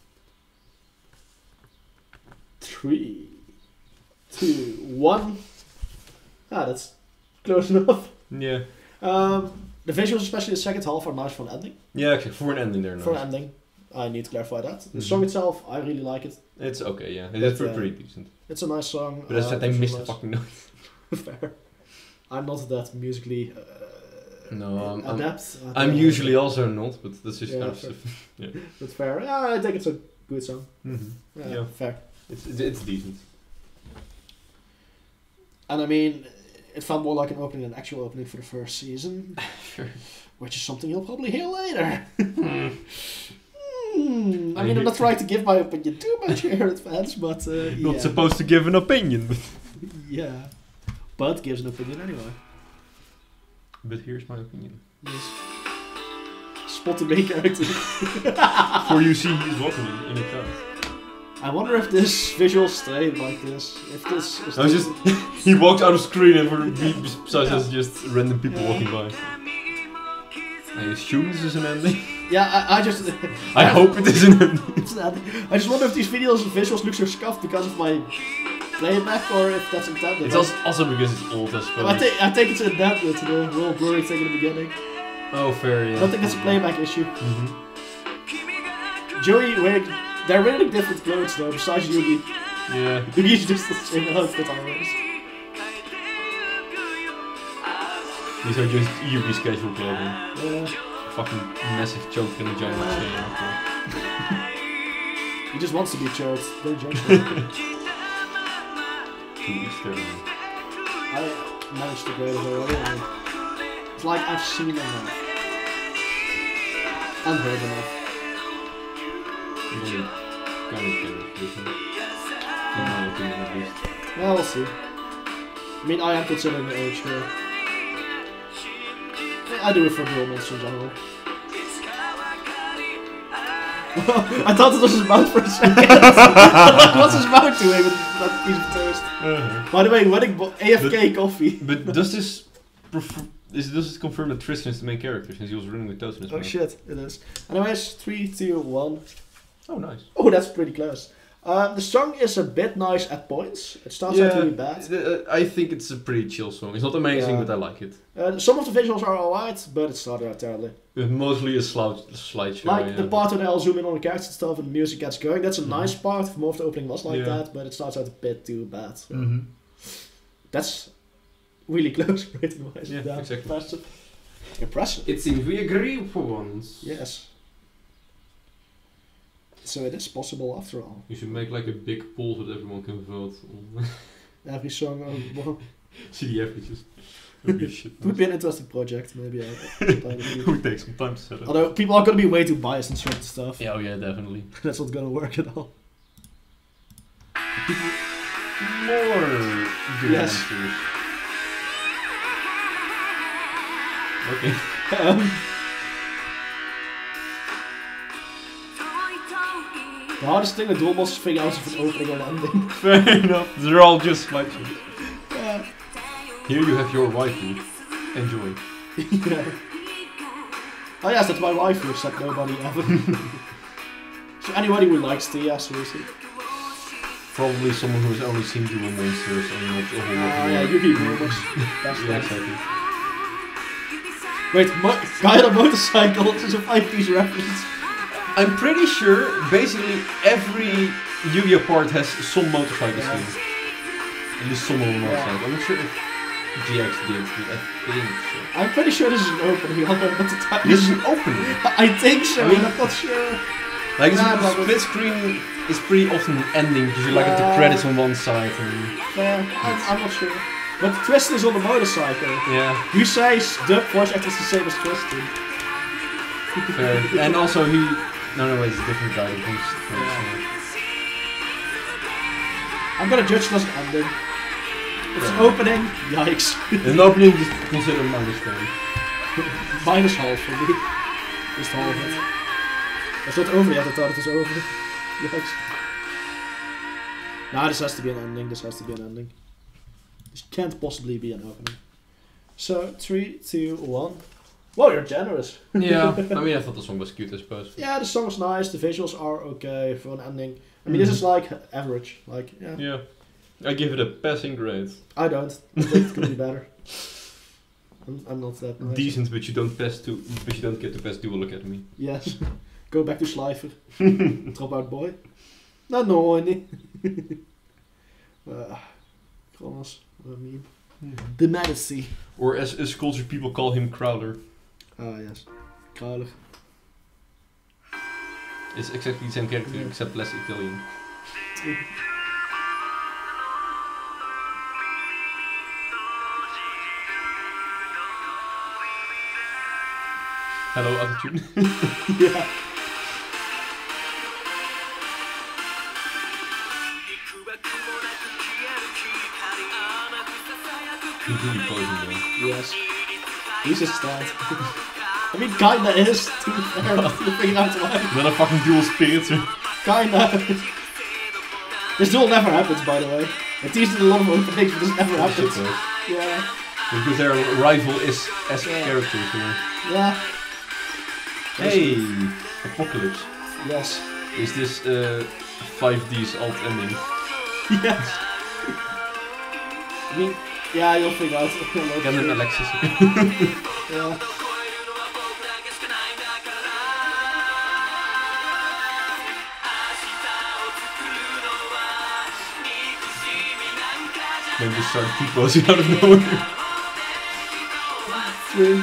3, 2, 1. Ah, that's close enough. Yeah. The visuals, especially the second half, are nice for an ending. Yeah, actually, for an ending they're nice. For an ending, I need to clarify that. The song itself, I really like it. It's okay, yeah. It's pretty decent. It's a nice song. But they missed the fucking note. Fair. I'm not that musically no, adept. I'm usually also not, but that's just kind of fair. stuff. Yeah. But fair. Yeah, I think it's a good song. Mm-hmm. Yeah, fair. It's decent. And I mean, it felt more like an opening than an actual opening for the first season. Sure. Which is something you'll probably hear later. I mean, I'm not trying to give my opinion too much here at fans, but Not supposed to give an opinion, but... Yeah. But gives an opinion anyway. But here's my opinion. Yes. Spot the main character. For you see he's walking in a crowd. I wonder if this visual stayed like this. If this is No, just he walks out of screen and besides that's just random people walking by. I assume this is an ending. Yeah, I just... I hope it is an ending. It's not. I just wonder if these visuals look so scuffed because of my playback or if that's intended. It's also because it's old, I suppose. I think it's intended to the real blurry thing in the beginning. Oh, fair, yeah. I don't think it's a playback issue. Mm-hmm. Joey, they're wearing different clothes though, besides Yugi. Yeah. Yugi's just the same outfit always. These are just Yugi's casual clothing. Yeah. Fucking massive choke and a giant chain after. He just wants to be choked. Don't judge him. To each their own. I managed to go there already. It's like I've seen enough. And heard enough. Really kind of good, isn't it? In my opinion, at least. Well, we'll see. I mean, I am considering the age here. I do it for dual monsters in general. I thought it was his mouth for a second. What's his mouth doing with that piece of toast? By the way, wedding AFK coffee. But does this does it confirm that Tristan is the main character since he was running with toast in his Oh mouth? shit, it is. Anyways, 3, 2, 1. Oh, nice. Oh, that's pretty close. The song is a bit nice at points. It starts out really bad. I think it's a pretty chill song. It's not amazing, but I like it. Some of the visuals are alright, but it started out terribly. It's mostly a slideshow. Like the part where they all zoom in on the characters and stuff and the music gets going, that's a nice part. More of the opening was like that, but it starts out a bit too bad. So. That's really close rating wise. Yeah, exactly. Impressive. It seems we agree for once. Yes. So it is possible after all. You should make like a big poll so that everyone can vote on Every song on see the averages. It would be an interesting project, maybe. It would take some time to set up. Although people are going to be way too biased and certain stuff. Yeah, definitely. That's not going to work at all. More good answers. Okay. The hardest thing to do was figure out if it's opening or ending. Fair enough. They're all just slideshows. Yeah. Here you have your waifu. Enjoy. Yeah. Oh yes, that's my waifu, except nobody ever. So anybody who likes Tia, seriously. Probably someone who's only seen Dual Monsters and not a whole lot more. Yeah, Yuki Boomers. That's yeah, exactly. Wait, guy on a motorcycle, this is a 5-piece reference. I'm pretty sure basically every Yu-Gi-Oh part has some motorcycle scene. At least some of them motorcycle. I'm not sure if GX did, but I think so. I'm pretty sure this is an opening, I don't know what the time This is an opening? I think so, I mean, I'm not sure. Like split screen is pretty often an ending because you like have the credits on one side and... I'm not sure. But Tristan is on the motorcycle. Yeah. You say the voice actor is the same as Tristan. Fair. And also he... No, wait, it's a different guy. I'm gonna judge it as an ending. It's an opening. Yikes. An opening, just consider minus 10. Minus half for me. Just half it. It's not over yet, I thought it was over. Yikes. Nah, this has to be an ending. This can't possibly be an opening. So, 3, 2, 1. Whoa, you're generous. Yeah, I mean, I thought the song was cute, I suppose. Yeah, the song was nice, the visuals are okay for an ending. I mean, this is like average. Like, yeah. Yeah. I give it a passing grade. I don't. I think it could be better. I'm not that nice. Decent, but you don't get to pass Dual Academy. Yes. Go back to Schleifer. Drop out boy. No, nee. Kronos. What I mean. The Medici. Or as culture people call him Crowler. Ah, yes. Krauler. It's exactly the same character, except less Italian. Hello, attitude. Yeah. He's really posing though. Yes. He's a stud. I mean, kinda is, to be fair, to figure out why. Not a fucking dual spirit. Kinda. This duel never happens, by the way. It teases a lot of openings, but this never happens. Yeah. Because their rival is as characters, you know. Yeah. Hey, Apocalypse. Yes. Is this 5D's alt ending? Yes. I mean, yeah, you'll figure out. Cameron Alexis. Yeah. Then just start T-posing out of nowhere. True.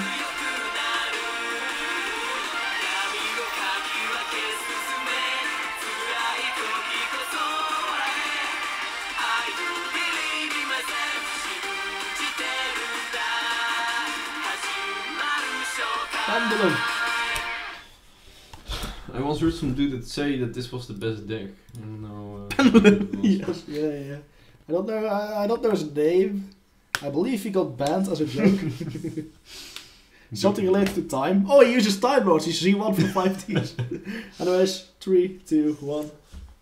Pendulum. I once heard some dude that say that this was the best deck. No. Yes, yeah. I don't know his name. I believe he got banned as a joke. Something related to time. Oh, he uses time lords. He's Z1 for 5 teams. Anyways, 3, 2, 1.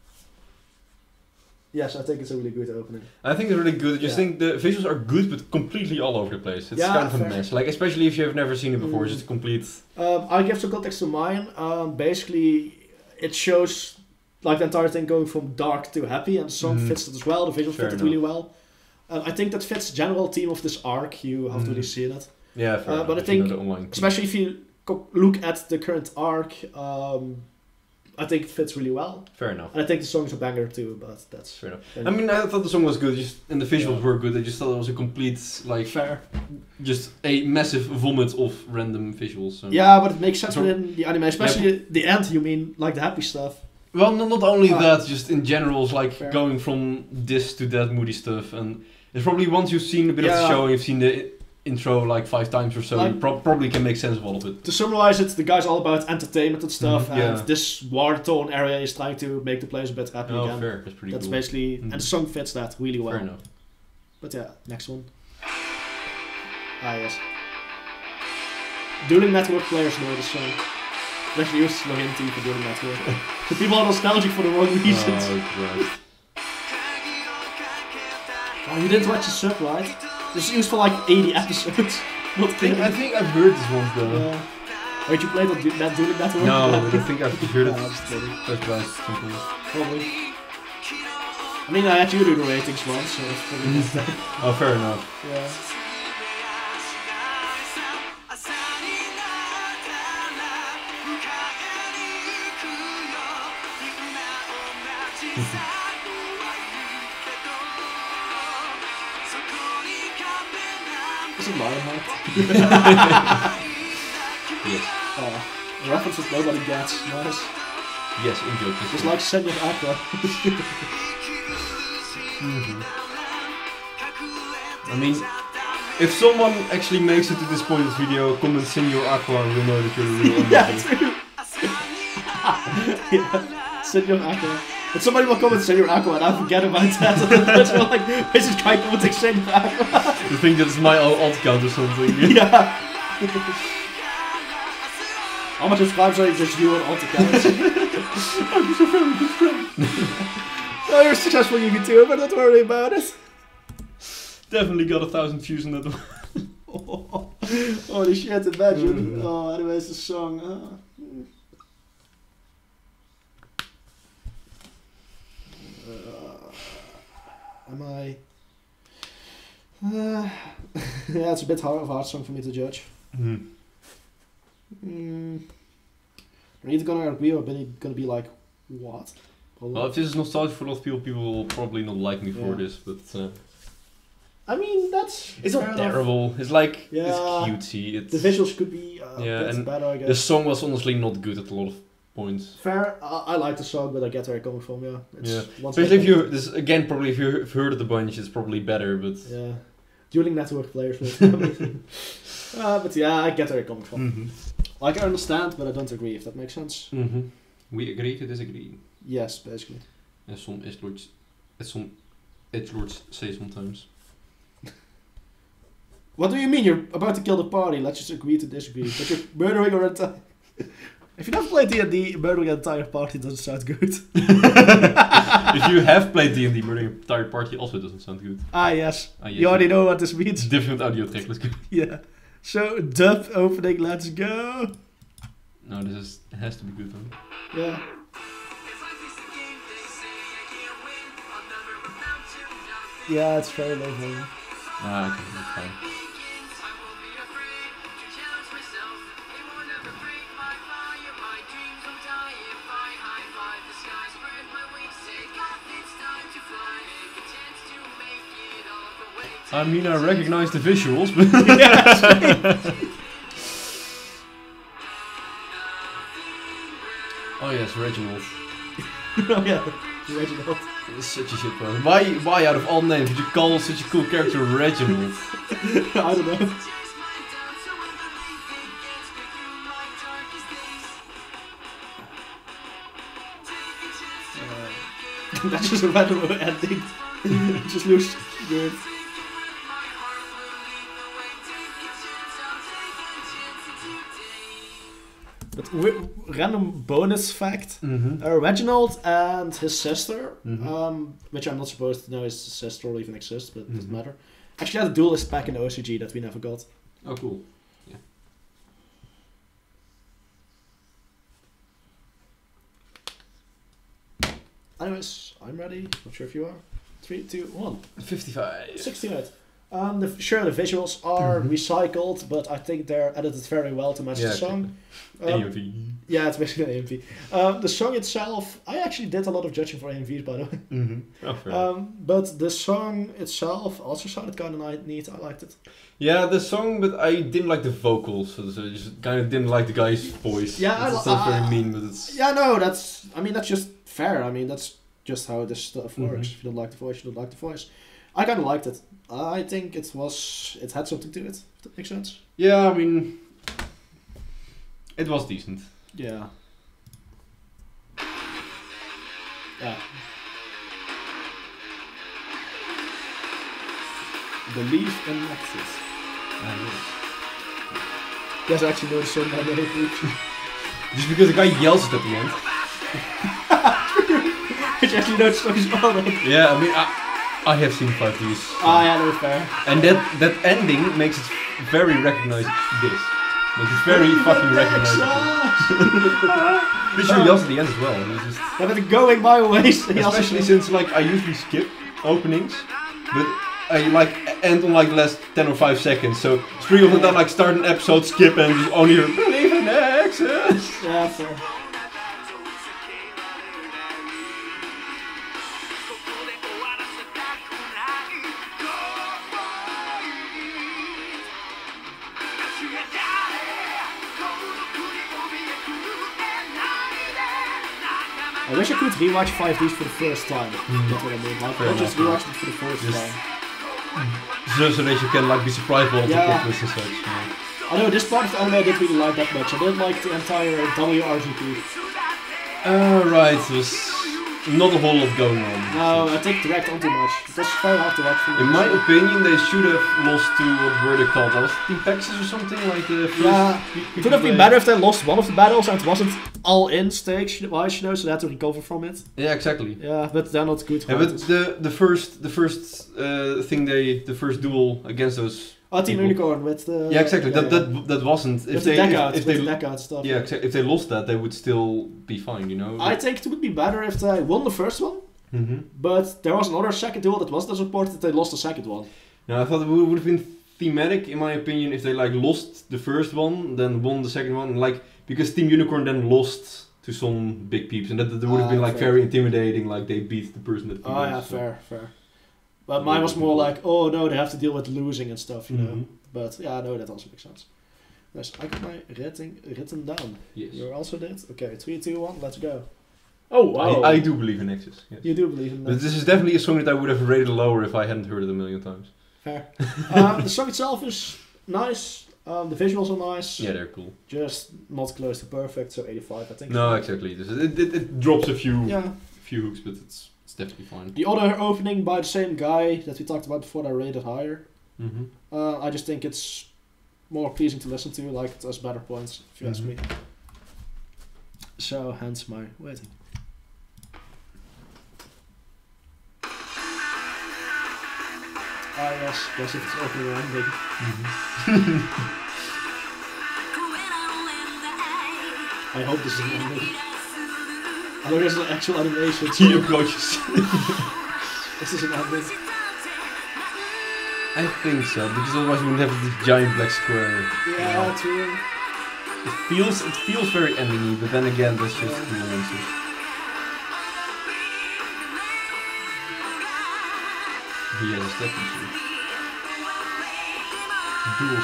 Yes, I think it's a really good opening. I think it's really good. I just think the visuals are good, but completely all over the place. It's kind of a mess. Like, especially if you have never seen it before, it's just complete. I'll give some context to mine. Basically, it shows like the entire thing going from dark to happy, and the song fits it as well. The visuals fit it really well. I think that fits the general theme of this arc. You have to really see that. Yeah, fair enough, but I think, especially if you look at the current arc, I think it fits really well. Fair enough. And I think the song is a banger too, but that's fair enough. I mean, I thought the song was good, and the visuals were good. I just thought it was a complete, like, just a massive vomit of random visuals. So. Yeah, but it makes sense within the anime, especially the end. You mean like the happy stuff? Well, not only that, just in general, it's like going from this to that moody stuff, and it's probably once you've seen a bit of the show, and you've seen the intro like 5 times or so, like, you probably can make sense of all of it. To summarize it, the guy's all about entertainment and stuff, and this war-torn area is trying to make the players a bit happy again. Fair. That's pretty cool. Basically, and the song fits that really well. Fair enough. But yeah, next one. Yes. Dueling Network players know this song. I actually used to log into for Dueling Network. People are nostalgic for the wrong reasons. Oh, you didn't watch the sub, right? This is used for like 80 episodes. Not kidding. I think I've heard this one though. Yeah. Heard you played that Dueling Network? No, but I think I've heard it. Probably. I mean, I had you do the ratings once, so it's probably oh, fair enough. Yeah. Is it Lionheart? Yes. References nobody gets. Nice. Yes, in joke. Just like Senor Aqua. I mean, if someone actually makes it to this point of the video, comment Senor Aqua and we'll know that you're a real yeah, Senor Aqua. But somebody will comment Senor Aqua and I forget about that. So like, I just try commenting Senor Aqua. You think that's my alt count or something? Yeah. How much subscribers are just you on alt accounts? I'm just a very good friend. Oh, you're a successful YouTuber, but don't worry about it. Definitely got 1,000 views on that one. Holy shit, imagine. Oh, anyways, the song. Am I? Yeah, it's a bit hard of a hard song for me to judge. Are you either gonna agree or gonna be like, what? Well, if this is nostalgic for a lot of people, people will probably not like me for this, but... I mean, it's not terrible. It's like, it's cutesy. The visuals could be a bit better, I guess. The song was honestly not good at a lot of points. Fair. I like the song, but I get where you're coming from, Especially if you... This, again, probably if you've heard of the bunch, it's probably better, but... Yeah. Dueling Network players. But yeah, I get where you're coming from. Like, I understand, but I don't agree, if that makes sense. We agree to disagree. Yes, basically. As some edgelords say sometimes. What do you mean? You're about to kill the party. Let's just agree to disagree. But you're murdering our entire... If you never played D&D, murdering an entire party doesn't sound good. If you have played D&D, murdering an entire party also doesn't sound good. Yes. You already know what this means. Different audio track, let's go. Yeah. So, dub opening, let's go. No, this has to be good one. Yeah. Yeah, it's very low volume. Okay, that's fine. I mean, I recognize the visuals, but... Oh yes, Reginald. Oh yeah, Reginald. That's such a shit one. Why out of all names would you call such a cool character Reginald? I don't know. That's just a random ending. Just looks good. But random bonus fact: Reginald and his sister, which I'm not supposed to know his sister or even exists, but it doesn't matter. Actually, had a duelist back in the OCG that we never got. Oh, cool. Yeah. Anyways, I'm ready. Not sure if you are. 3, 2, 1. 55. 68. Sure, the visuals are recycled, but I think they're edited very well to match the song. AMV. Yeah, it's basically an AMV. The song itself, I actually did a lot of judging for AMVs, by the way. Oh, fair. But the song itself also sounded kind of neat. I liked it. Yeah, the song, but I didn't like the vocals, so I just kind of didn't like the guy's voice. Yeah, it's not very mean, but it's... Yeah, no, that's just fair. I mean, that's just how this stuff works. If you don't like the voice, you don't like the voice. I kind of liked it. I think it had something to it, if that makes sense. Yeah, I mean, it was decent. Yeah. Yeah. Believe in Nexus. You guys actually know the song by name. Just because the guy yells it at the end. You actually know the song as well, then. Yeah, I mean, I have seen 5 of these. Ah, yeah, no, fair. And that ending makes it very recognizable. Makes it very fucking recognizable. He sure yells at the end as well. He's just... Yeah, but going my way. Especially since like I usually skip openings, but I like end on like the last 10 or 5 seconds. So 3 of them that like start an episode, skip, and just only hear believe in Nexus. Yeah, fair. I wish I could rewatch 5Ds for the first time. That's what I mean. Like, I'll just rewatch it for the first time. So that you can like be surprised by all the plot twists and such. Yeah. I know this part of the anime I didn't really like that much. I didn't like the entire WRGP. Right, it was not a whole lot going on. No, I think direct on too much. It was very hard to watch for me. In my opinion, they should have lost to what were they called? That was Team Texas or something like the first. Yeah, it would have been better if they lost one of the battles and it wasn't all in stage wise, so they had to recover from it. Yeah, exactly. Yeah, but they're not good. Yeah, but the first duel against those. Oh, Team Unicorn with the. Yeah, exactly. That wasn't. If they deck out stuff. Yeah, if they lost that, they would still be fine. You know. I think it would be better if they won the first one. But there was another second duel that wasn't as important that they lost the second one. Yeah, I thought it would have been thematic, in my opinion, if they like lost the first one, then won the second one, like because Team Unicorn then lost to some big peeps, and that would have been like very intimidating. Like they beat the person that. Oh yeah, fair. But mine was more like, oh no, they have to deal with losing and stuff, you know. But yeah, no, that also makes sense. Nice. I got my written down. Yes. You also did? Okay, 3, 2, 1, let's go. Oh wow. I do believe in Nexus. Yes. You do believe in But Nexus. this is definitely a song that I would have rated lower if I hadn't heard it a million times. Fair. The song itself is nice. The visuals are nice. Yeah, they're cool. Just not close to perfect, so 85 I think. No, exactly. It drops a few hooks, but it's definitely fine. The other opening by the same guy that we talked about before, I rated higher. I just think it's more pleasing to listen to, like it has better points, if you ask me. So, hence my waiting. Ah yes, guess if it's opening or ending. I hope this is an ending. I know there's an actual animation. He approaches. This is an ending. I think so, because otherwise we wouldn't have this giant black square. Yeah, true. It feels very ending-y, but then again, that's just nuances. He has a step machine. Dual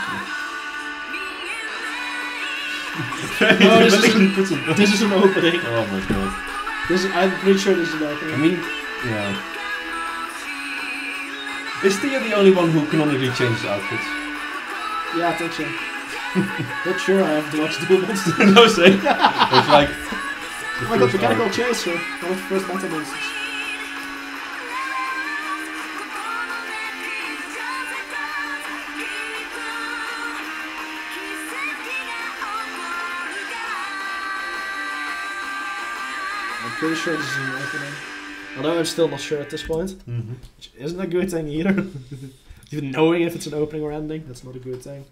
steam. This is an opening. Oh my god. I'm pretty sure this is an opening. I mean, yeah. Is Tia the only one who canonically changes outfits? Yeah, I think so. Not sure, I have to watch Duel Monsters. No, say. It's like. Oh my god, Mechanical Chaser. That was the first Battle Monsters. I'm pretty sure this is an opening. Although I'm still not sure at this point. Which isn't a good thing either. Even knowing if it's an opening or ending, that's not a good thing.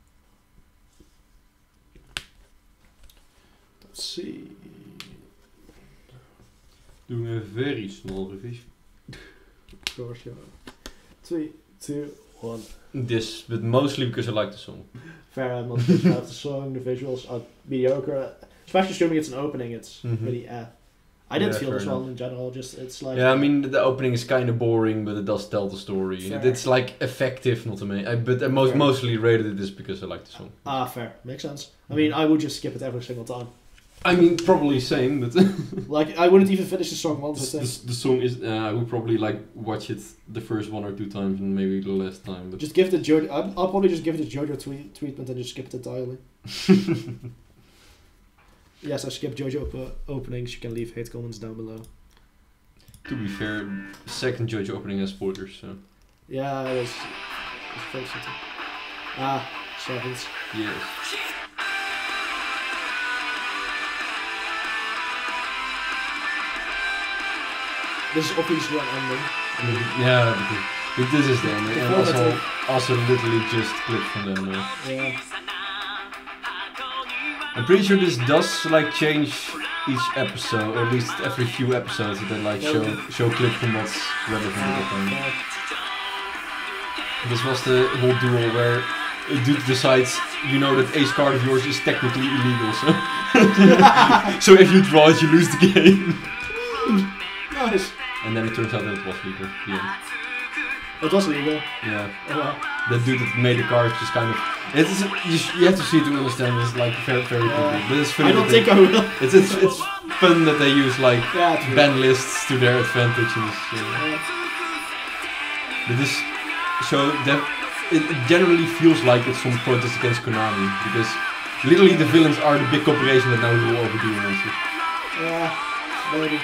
Let's see. Doing a very small revision. Of course, yeah. 3, 2, 1. This, but mostly because I like the song. Fair, I'm not a big fan of the song. The visuals are mediocre. Especially assuming it's an opening, it's really I didn't feel this one in general, just it's like... Yeah, I mean, the opening is kind of boring, but it does tell the story. Fair. It's like effective, not amazing. But I mostly rated it because I like the song. Fair. Makes sense. I mean, I would just skip it every single time. I mean, probably same, but... Like, I wouldn't even finish the song once, I think. The song is... I would probably like watch it the first 1 or 2 times and maybe the last time. But Just give the JoJo... I'll probably just give it a JoJo treatment and just skip it entirely. Yes, I skipped JoJo openings. You can leave hate comments down below. To be fair, the second JoJo opening has spoilers, so... Yeah, it was close to... Sevens. Yes. This is obviously an ending. Yeah, but this is the ending. And also literally just clips from them. Yeah. I'm pretty sure this does like change each episode, or at least every few episodes that they like show clips from what's relevant at the time. This was the whole duel where a dude decides, you know, that ace card of yours is technically illegal, so so if you draw it, you lose the game. Nice. And then it turns out that it was legal. The end. It was legal. Yeah. Oh, well. The dude that made the cards just kind of... you have to see it to understand this, like, very, very quickly. But it's funny. I don't think I will. It's fun that they use, like, true. ban lists to their advantage. And but this show, it generally feels like it's some protest against Konami. Because literally the villains are the big corporation that now will overdo it. Yeah, maybe.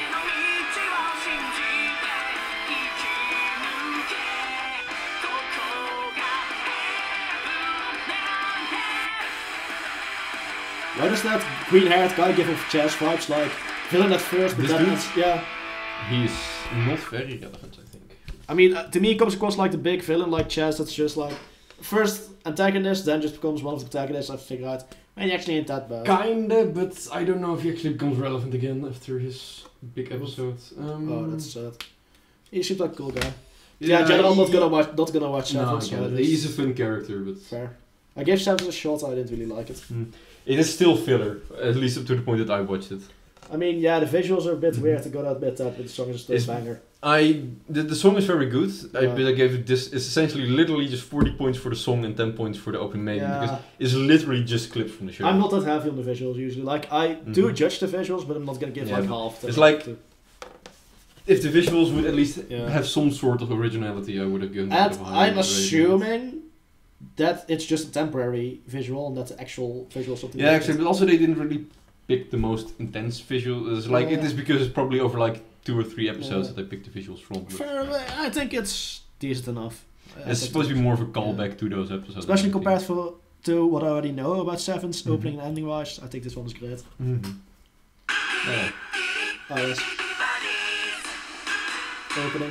Why does that green-haired guy give off Chaz vibes like villain at first, but This then dude? it's, yeah. He's not very relevant, I think. I mean, to me, it comes across like the big villain like Chaz that's just like first antagonist, then just becomes one of the protagonists. I figure out, man, he actually ain't that bad. Kinda, but I don't know if he actually becomes relevant again after his big episode. Oh, that's sad. He seems like a cool guy. Yeah, in general, not gonna watch No, Sevens. I get it. He's a fun character, but fair. I gave Sevens a shot. I didn't really like it. it is still filler, at least up to the point that I watched it. I mean, yeah, the visuals are a bit weird to go that bit up, but the song is still a banger. The song is very good, Yeah. but I gave it this. It's essentially literally just 40 points for the song and 10 points for the opening main because it's literally just clips from the show. I'm not that heavy on the visuals usually. Like, I do judge the visuals, but I'm not gonna give like half. It's like if the visuals would at least have some sort of originality, I would have given. And I'm assuming that it's just a temporary visual and that's the actual visual something. Yeah, actually, but also they didn't really pick the most intense visual. It's like it is because it's probably over like 2 or 3 episodes that they picked the visuals from. Fair, I think it's decent enough. It's supposed to be more of a callback to those episodes. Especially compared to what I already know about Sevens, opening and ending wise. I think this one is great. Yeah. Oh yes. Opening.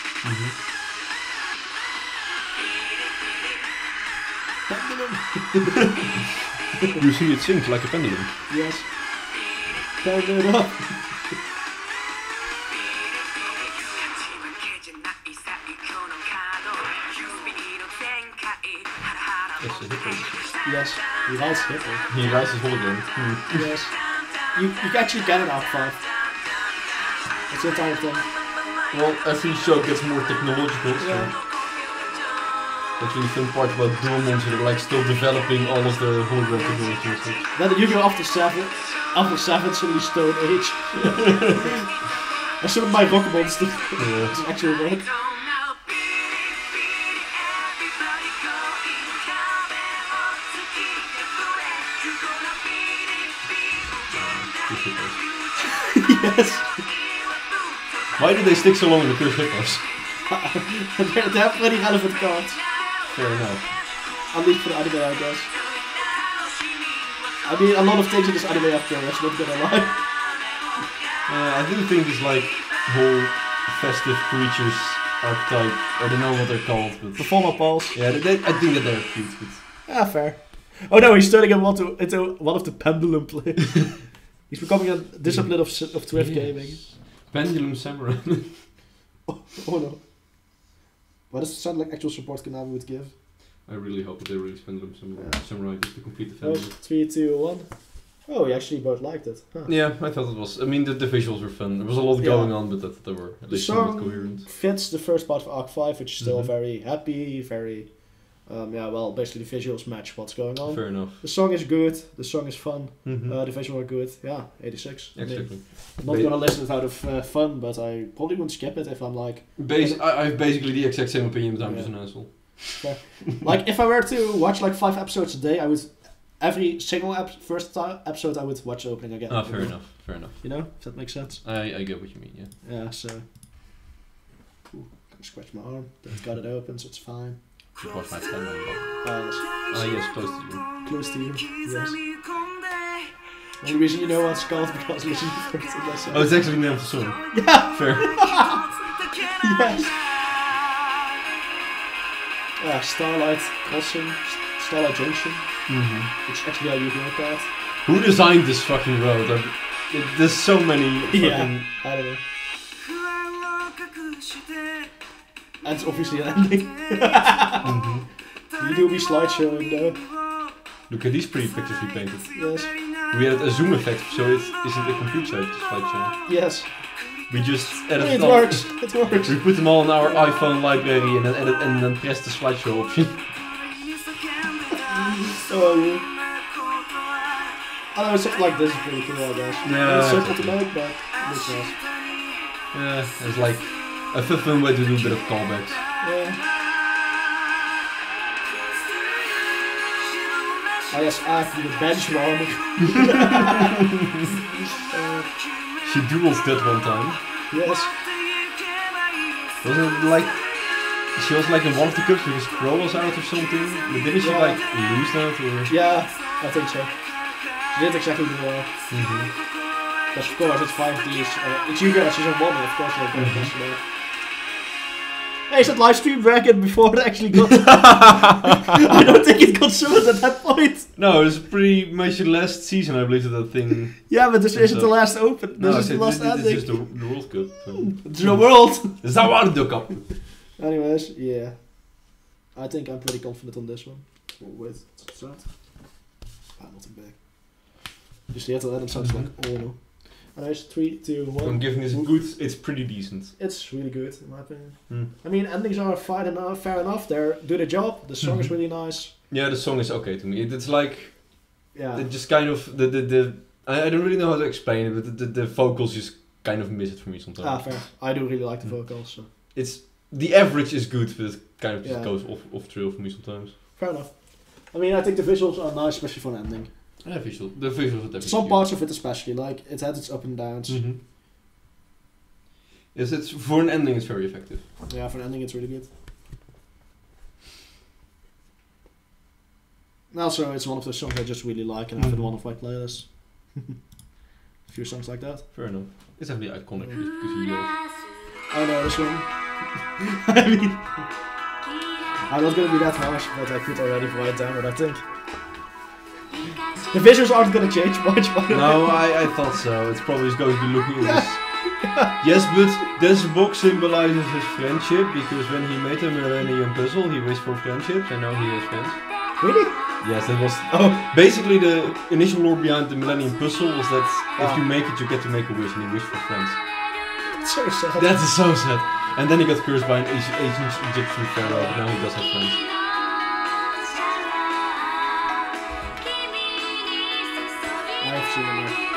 Pendulum. You see it sings like a pendulum. Yes. Pendulum up. That's a hit. Yes. He writes it. He writes his hologram. Yes. You actually get an Act 5. That's the entire thing. Well, every show gets more technological, so that's really fun part about Duelmons, they're like still developing all of the hologram technology and such. Then you go after 7, suddenly Stone Age. I should have my Rocket Monster. It's an actual work. Yes. Why did they stick so long in the first hippos? They have pretty relevant cards. Fair enough. At least for the anime, I guess. I mean, a lot of things in this anime are curious, not gonna lie. I do think this like whole festive creatures archetype, I don't know what they're called, but Performer Pulse. yeah, I think that they're cute. But Ah, fair. Oh no, he's turning him into one of the pendulum players. He's becoming a discipline of thrift gaming. Pendulum Samurai. Oh no. Why does it sound like actual support Konami would give? I really hope that they release Pendulum Samurai, Yeah. Samurai just to complete the Oh, family. 3, 2, 1. Oh, we actually both liked it. Huh. Yeah, I thought it was. I mean, the visuals were fun. There was a lot Yeah. going on, but that they were at The least somewhat song coherent. fits the first part of Arc 5, which is still Mhm. very happy, very... yeah, well, basically the visuals match what's going on. Fair enough. The song is good, the song is fun, Mhm. the visuals are good. Yeah, 86. I mean, Exactly. I'm not gonna listen it out of fun, but I probably wouldn't skip it if I'm like... I have basically the exact same opinion, but I'm Yeah. just an asshole. Like, if I were to watch like 5 episodes a day, I would... Every single episode I would watch the opening again. Ah, fair enough. Fair enough. You know, if that makes sense. I get what you mean. Yeah. Yeah, so... Ooh, gonna scratch my arm. That's got it open, so it's fine. Just watch my pen on the Yes. Ah, yes, close to you. Close to you, yes. The only reason you know what's called because listen to it unless Oh, it's actually the name of the song. yeah, Fair. yes. Yeah, Starlight Crossing, Starlight Junction, Mm-hmm. which actually I usually look at. Who designed this fucking road? There's so many fucking... Yeah, I don't know. And it's obviously an ending. Mhm. You do me slideshow in there. Look at these pretty pictures we painted. Yes, We added a zoom effect, so it isn't a computer slideshow. yes. We just added It all- works, it works. We put them all in our iPhone library and then edit and then press the slideshow option. Oh, yeah. I know something like this is pretty cool, I guess. Yeah, It's simple to exactly. make, but it's nice. Yeah, it's like a fun way to do a bit of callbacks. Yeah. Oh yes, after the bench warmer. She duels that one time. Yes. Wasn't it like she was like in one of the cups because Crow was out or something? But didn't she Yeah. like lose that or? Yeah, I think so. She did exactly the Mm-hmm. because of course it's 5Ds. It's usually at season 1, of course they're going to that. Hey, is that live stream working before it actually got... I don't think it got sorted at that point. No, it was pretty much the last season, I believe, that thing. Yeah, but this isn't the last open. No, This is the last this ending. is the World Cup. It's the world. Zawardo Cup. Anyways, yeah. I think I'm pretty confident on this one. Oh, wait, what's that? Ah, nothing big. You see it and it sounds like, oh no. Anyways, 3, 2, 1. I'm giving this a good. It's pretty decent. It's really good, in my opinion. Hmm. I mean, endings are fair enough. They do the job. The song is Mhm. really nice. Yeah, the song is okay to me. It's like Yeah. it just kind of the I don't really know how to explain it, but the vocals just kind of miss it for me sometimes. Ah, fair. I do really like the vocals, so It's the average is good, but it kind of just Yeah. goes off trail for me sometimes. fair enough. I mean, I think the visuals are nice, especially for an ending. Yeah, the visuals are definitely Some cute. parts of it especially, like, it had its up and downs. Mhm. Yes, it's for an ending. It's very effective. Yeah, for an ending it's really good. And also, it's one of those songs I just really like and have in Mhm. one of my playlists. A few songs like that. Fair enough. It's definitely iconic because he yells. I know this one. I mean, I'm not gonna be that harsh, but I could already write down what I think. The visuals aren't gonna change much, by the way. No, I thought so. It's probably just going to be looking at this. Yes, but this box symbolizes his friendship because when he made the Millennium Puzzle, he wished for friendships, and now he has friends. Really? Yes, that was Oh, basically the initial lore behind the Millennium Puzzle was that if Ah. you make it, you get to make a wish, and he wished for friends. it's so sad. That is so sad. And then he got cursed by an ancient Egyptian pharaoh, but now he does have friends. I've seen it. Yeah.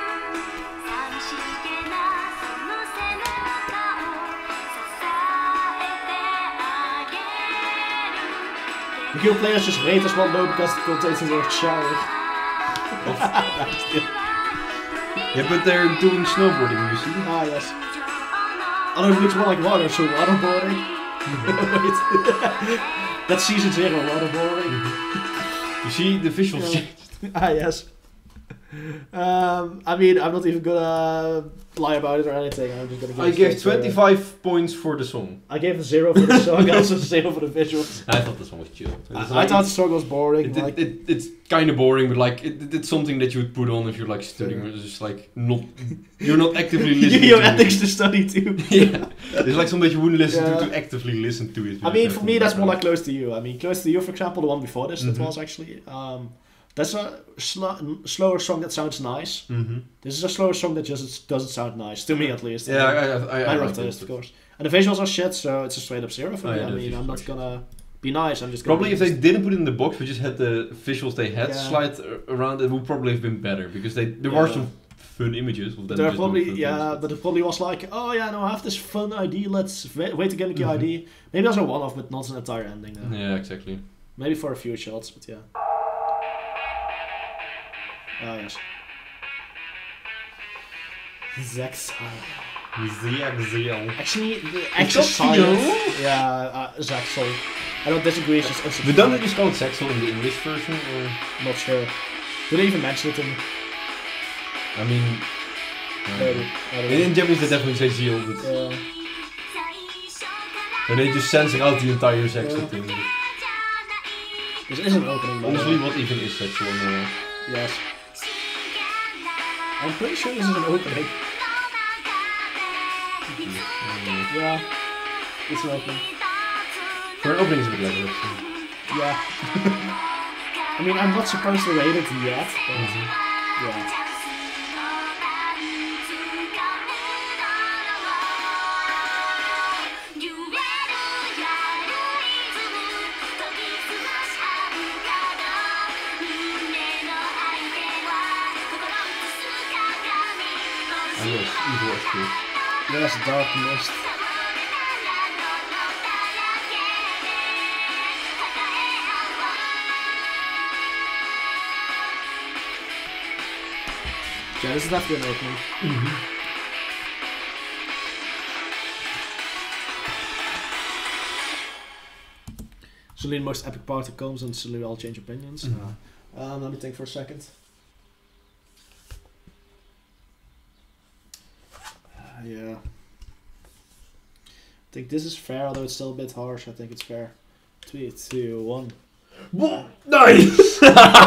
The guild players just rate as one low because the content is echt shower. Yeah, but they're doing snowboarding, you see? Ah, yes. Although it looks more like water, so waterboarding. Wait. That's season 0, waterboarding. You see the visuals Yeah. change. Ah, yes. I mean, I'm not even gonna lie about it or anything. I'm just gonna give I it gave straight 25 points for the song. I gave a 0 for the song, also 0 for the visuals. I thought the song was chill. I thought the song was boring. It's kind of boring, but like it's something that you would put on if you're like studying. It's just like you're not actively listening. You have to ethics to study too. Yeah, it's like something that you wouldn't listen to actively listen to it. I mean, for me, that's more like Close to You. I mean, Close to You, for example, the one before this, that was actually. That's a slower song that sounds nice. This is a slower song that just doesn't sound nice, to me at least. Yeah, I like this, of course. And the visuals are shit, so it's a straight up 0 for me. I mean, I'm not gonna be nice, I'm just gonna probably if they didn't put it in the box, but just had the visuals they had slide around, it would probably have been better, because there were some fun images of them. There probably, but it probably was like, oh yeah, no, I have this fun ID, let's wait to get the ID. Maybe that's a one-off, but not an entire ending. Though. Yeah, exactly. Maybe for a few shots, but yeah. Ah, yes. Zaxxon. Actually, the actual silence. Yeah, Zaxxon. I don't disagree, it's just... But don't they just call it Zaxxon in the English version, or...? Not sure. Do they even mention it in... I mean... Maybe. In Japanese they definitely say Zeal, but... Yeah. And they just censor out the entire Zaxxon thing. This is an opening, by honestly, what even is Zaxxon? Yes. I'm pretty sure this is an opening. Yeah, it's an opening. For an opening, it's a bit later. Yeah. I mean, I'm not supposed to rate it yet, but yeah. Yes, evil escape. Yes, Dark Mist. Yeah, this is definitely an opening. Suddenly the most epic part comes and suddenly we all change opinions. Let me think for a second. Yeah. I think this is fair, although it's still a bit harsh. I think it's fair. 3, 2, 1. Nice!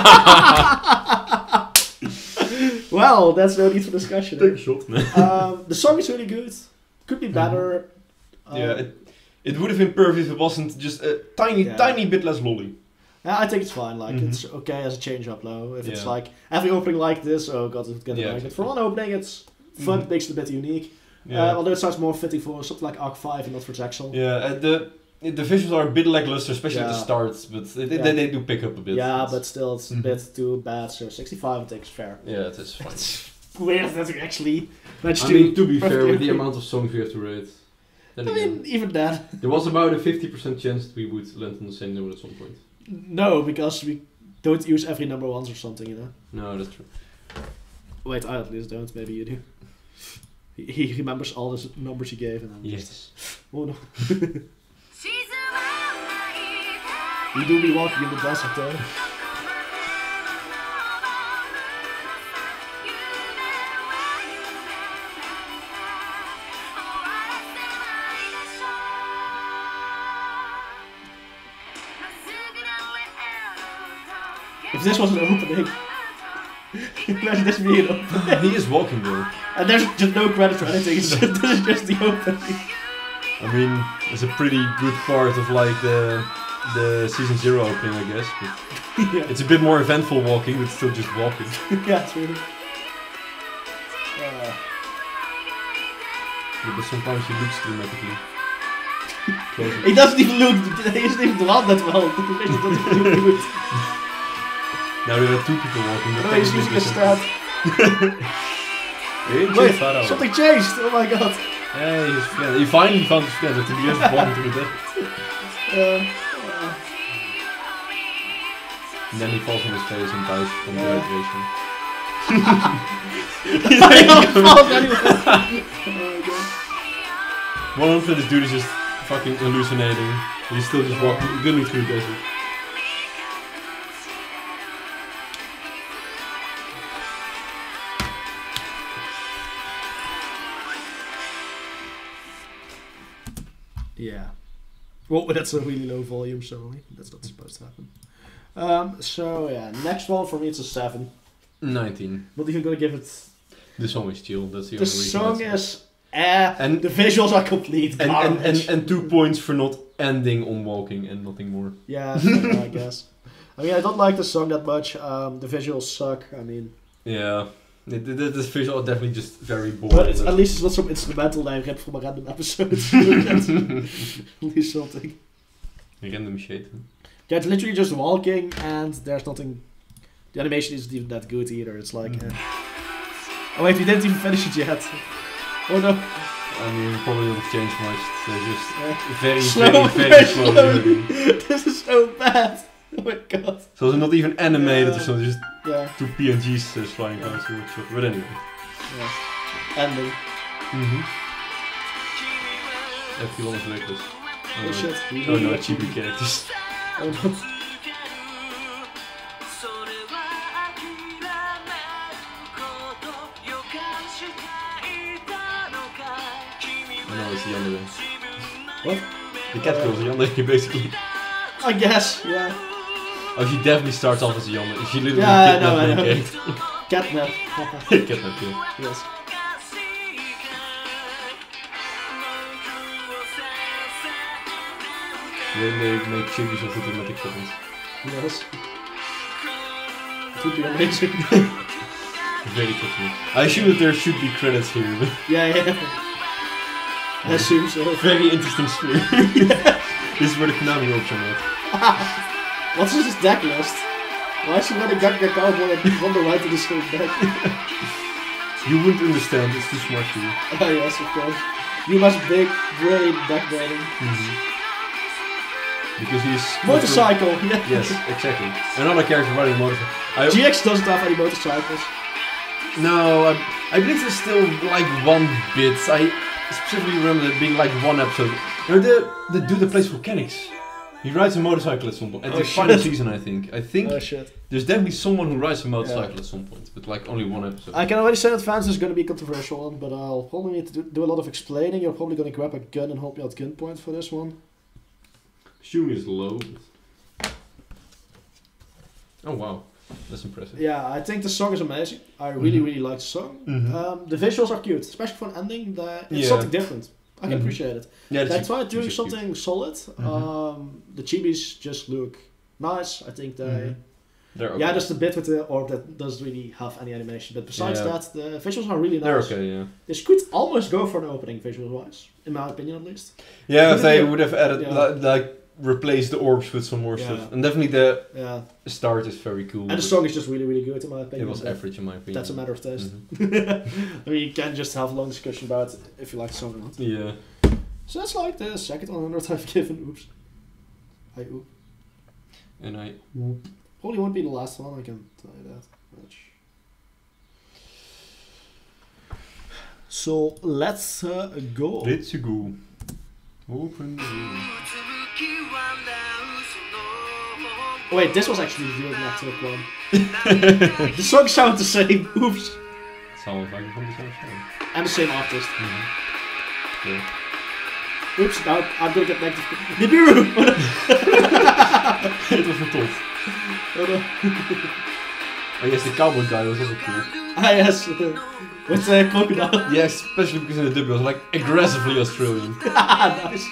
Well, that's no need for discussion. Take a shot, man. The song is really good. Could be better. Yeah, it would have been perfect if it wasn't just a tiny bit less lolly. Yeah, I think it's fine. Like it's okay as a change up though. If it's like every opening like this, oh god, it's gonna like it. For one opening, it's fun, makes it a bit unique. Yeah. Although it sounds more fitting for something like Arc 5 and not for Zaxxon. Yeah, the visuals are a bit lackluster, especially at the start, but they do pick up a bit. Yeah, but still, it's a bit too bad. So 65, I think, is fair. Yeah, it is fine. It's weird that we actually managed to be fair, with the amount of songs we have to rate. I mean, even that. There was about a 50% chance that we would land on the same note at some point. No, because we don't use every number ones or something, you know? No, that's true. Wait, I at least don't. Maybe you do. He remembers all the numbers he gave, and then yes. Oh no. You do be walking in the desert, though. If this was an opening, imagine this being an opening. He is walking though. And there's just no credits or anything, it's just, this is just the opening. I mean, it's a pretty good part of like the season 0 opening, I guess. But Yeah. it's a bit more eventful walking, but still just walking. Yeah, true. Yeah, but sometimes he looks dramatically. He doesn't even look, he isn't even drawn that well. He doesn't even look good. Now there are 2 people walking. No, he's using a stat. Wait, something changed! Oh my god. Hey, he's friend. He finally found his friend after he just walked through the desert. And then he falls on his face and dies from dehydration. One of this dude is just fucking hallucinating. He's still just walking, literally through the desert. Yeah. Well, that's a really low volume, so that's not supposed to happen. So yeah, next one for me it's a 7. 19. Not even gonna give it. The song is chill. That's the The only reason. song is. And the visuals are complete garbage. and 2 points for not ending on walking and nothing more. Yeah, I guess. I mean, I don't like the song that much. The visuals suck. I mean. Yeah. This visual are definitely just very boring. But at least it's not some instrumental that I read from a random episode. That's at least something. Random shit. Yeah, it's literally just walking and there's nothing. The animation isn't even that good either. It's like. Oh wait, we didn't even finish it yet. Oh no. I mean, probably not have changed much. They're just very, Slow, very slow. This is so bad. Oh my god. So they're not even animated or something, just Yeah. 2 PNGs flying past the shot. But anyway. Yeah. Ending. Everyone is reckless. Oh shit. Oh no, chibi characters. Oh no. Oh no, it's the yandere. What? The cat girl's a yandere, basically. I guess, yeah. Oh, she definitely starts off as a yandere. She literally Yeah, I kidnapped know. main character. Catnap. Kidnapped, yeah. Yes. Then they make chibis of the dramatic seconds. Yes. It would be amazing. Very touching. I assume that there should be credits here, but yeah. I assume so. very interesting sphere. This is where the Konami option was. What's this deck list? Why is she running Gakka Cowboy and from the right to the same deck? You wouldn't understand, it's too smart for you. Oh yes, of course. You must big brain deck building. Because he's... Motorcycle! Yeah. Yes, exactly. Another character riding a motorcycle. GX doesn't have any motorcycles. No, I believe there's still like 1 bit. I specifically remember there being like 1 episode. No, the dude that plays Volcanics. He rides a motorcycle at some point. At the final season, I think. Oh shit. There's definitely someone who rides a motorcycle at some point, but like only 1 episode. I can already say in advance this is going to be a controversial one, but I'll probably need to do a lot of explaining. You're probably going to grab a gun and hope you have gunpoint for this one. Assuming it's low. But... Oh wow, that's impressive. Yeah, I think the song is amazing. I really like the song. The visuals are cute, especially for an ending. It's something different. I can appreciate it. Yeah, they tried doing something solid. The chibis just look nice. I think they... They're okay. Yeah, just a bit with the orb that doesn't really have any animation. But besides that, the visuals are really nice. They're okay, yeah. This could almost go for an opening visual-wise, in my opinion at least. Yeah, if they would have added, like replaced the orbs with some more stuff. And definitely the start is very cool. And the song is just really good in my opinion. It was average in my opinion. That's a matter of taste. I mean, you can just have a long discussion about if you like the song or not. Yeah. So that's like the second 100 I've given. Oops. I oop. And I... Probably won't be the last one, I can tell you that much. So let's go. Let's go. Open the door. Oh wait, this was actually the real network one. The songs sound the same. Oops. Sounds like from the same show. And the same artist. Yeah. Oops, now I'm gonna get negative. Nibiru! It was vertolkt. Oh no. Oh yes, the cowboy guy was also cool. Ah yes, with the crocodile. Yeah, especially because in the dub he was like aggressively Australian. Nice.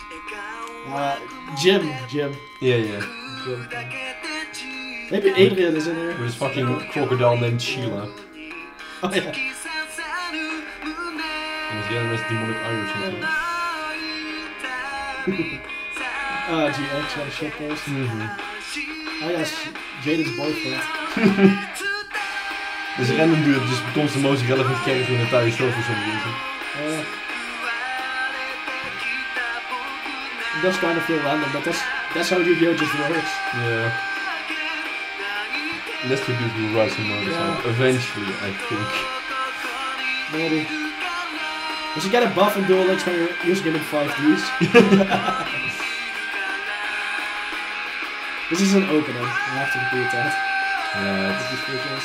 Jim. Yeah. Jim. Maybe Adrian is in here. With his fucking crocodile named Sheila. Oh yeah. And his game was demonic Irish something. GX, what a shitpost. Oh yes, Jaden's boyfriend. This random dude that just becomes the most relevant character in the entire show for some reason. It does kind of feel random, but that's how Yu-Gi-Oh! Just works. Yeah. That's the dude who rides a motorcycle. Eventually, I think. Maybe. You should get a buff in Duel Links when you're using him in 5Ds. This is an opening, I have to repeat that. Yeah,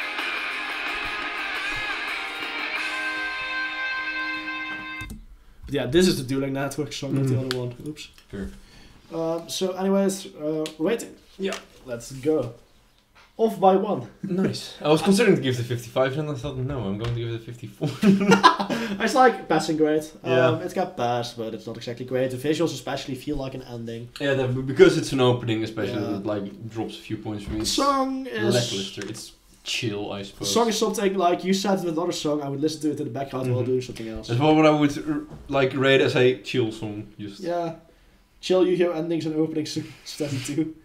But Yeah, this is the Dueling Network song, not the other one. Oops. Sure. So anyways, rating. Yeah. Let's go. Off by 1. Nice. I was considering to give it a 55, and I thought, no, I'm going to give it a 54. It's like passing grade. Yeah. It's got passed, but it's not exactly great. The visuals especially feel like an ending. Yeah, because it's an opening, especially, Yeah. it like drops a few points for me. The It's song is... lackluster. It's chill, I The suppose. song is something like, you said with another song, I would listen to it in the background while Mhm. doing something else. That's what I would like rate as a chill song. Just Yeah. Chill Yu-Gi-Oh! Endings and openings 72.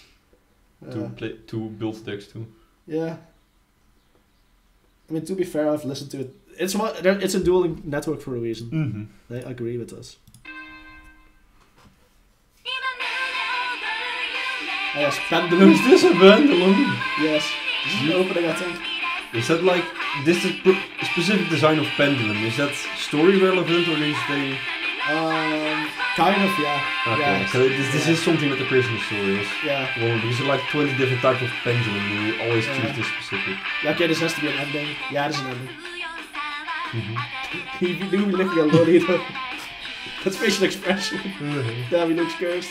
to build decks too. Yeah. I mean, to be fair, I've listened to it. It's a Dueling Network for a reason. Mm-hmm. They agree with us. Oh, yes, Pendulum. Is this a pendulum? Yes. This is the opening, I think. Is that like this is specific design of pendulum? Is that story relevant or is they? Kind of, yeah. Okay, Yeah. so this is something that appears in the story. Yes. Yeah. Well, these are like 20 different types of pendulum. You always Yeah. choose this specific. Yeah, okay, this has to be an ending. Yeah, this is an ending. Mm-hmm. You do looking at Lolly though. That's facial expression. Damn, he looks cursed.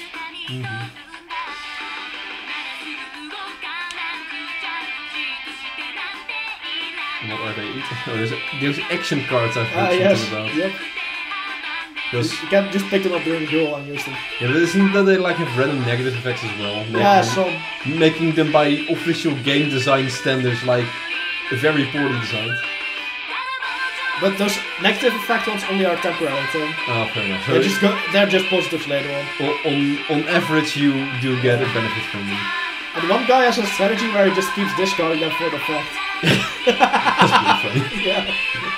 What are they? Oh, there's action cards I've heard Yes. something about. Yep. Those, You can just pick them up during duel and use them. yeah, but isn't that they like have random negative effects as well? Yeah, some. Making them by official game design standards like very poorly designed. But those negative effect ones only are temporary, so Oh, fair enough. they're just positives later on. On average, you do get a benefit from them. And one guy has a strategy where he just keeps discarding them for the fact. That's pretty funny. Yeah.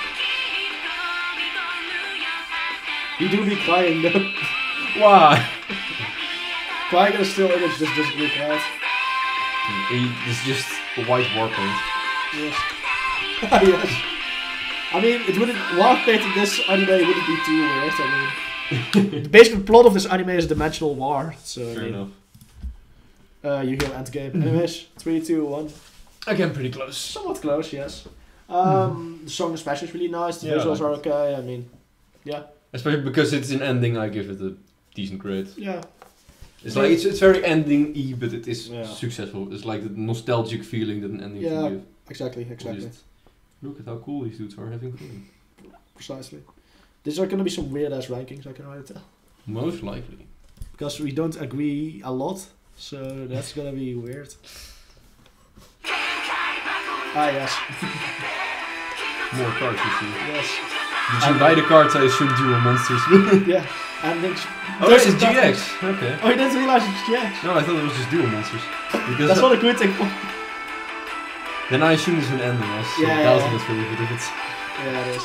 He do be crying though. Why? Crying in a still image just doesn't look right. It's just a white war paint. Yes. Yes. I mean, it wouldn't. War painting this anime wouldn't be too weird. I mean, the basic plot of this anime is dimensional war. So Fair enough. Yu-Gi-Oh! Endgame. Anyways, 3, 2, 1. Again, pretty close. Somewhat close, yes. The song especially is really nice. The Yeah, visuals I are like okay. I mean, yeah, Especially because it's an ending, I give it a decent grade. yeah. It's like it's very ending-y, but it is Yeah. successful. It's like the nostalgic feeling that an ending Yeah. can give. Exactly. Just look at how cool these dudes are having fun. Precisely. These are gonna be some weird ass rankings. I can already tell Most likely. because we don't agree a lot, so that's gonna be weird. Ah yes, More cards you see. yes, Did you buy the cards? I assume dual monsters. yeah. And then Oh, there's it's that- GX. Okay. Oh, you didn't realize it's GX. No, I thought it was just dual monsters. Because That's not a good thing. then I assume it's an ending. I was so Yeah, doubting yeah. it for you, but if it's Yeah, it is.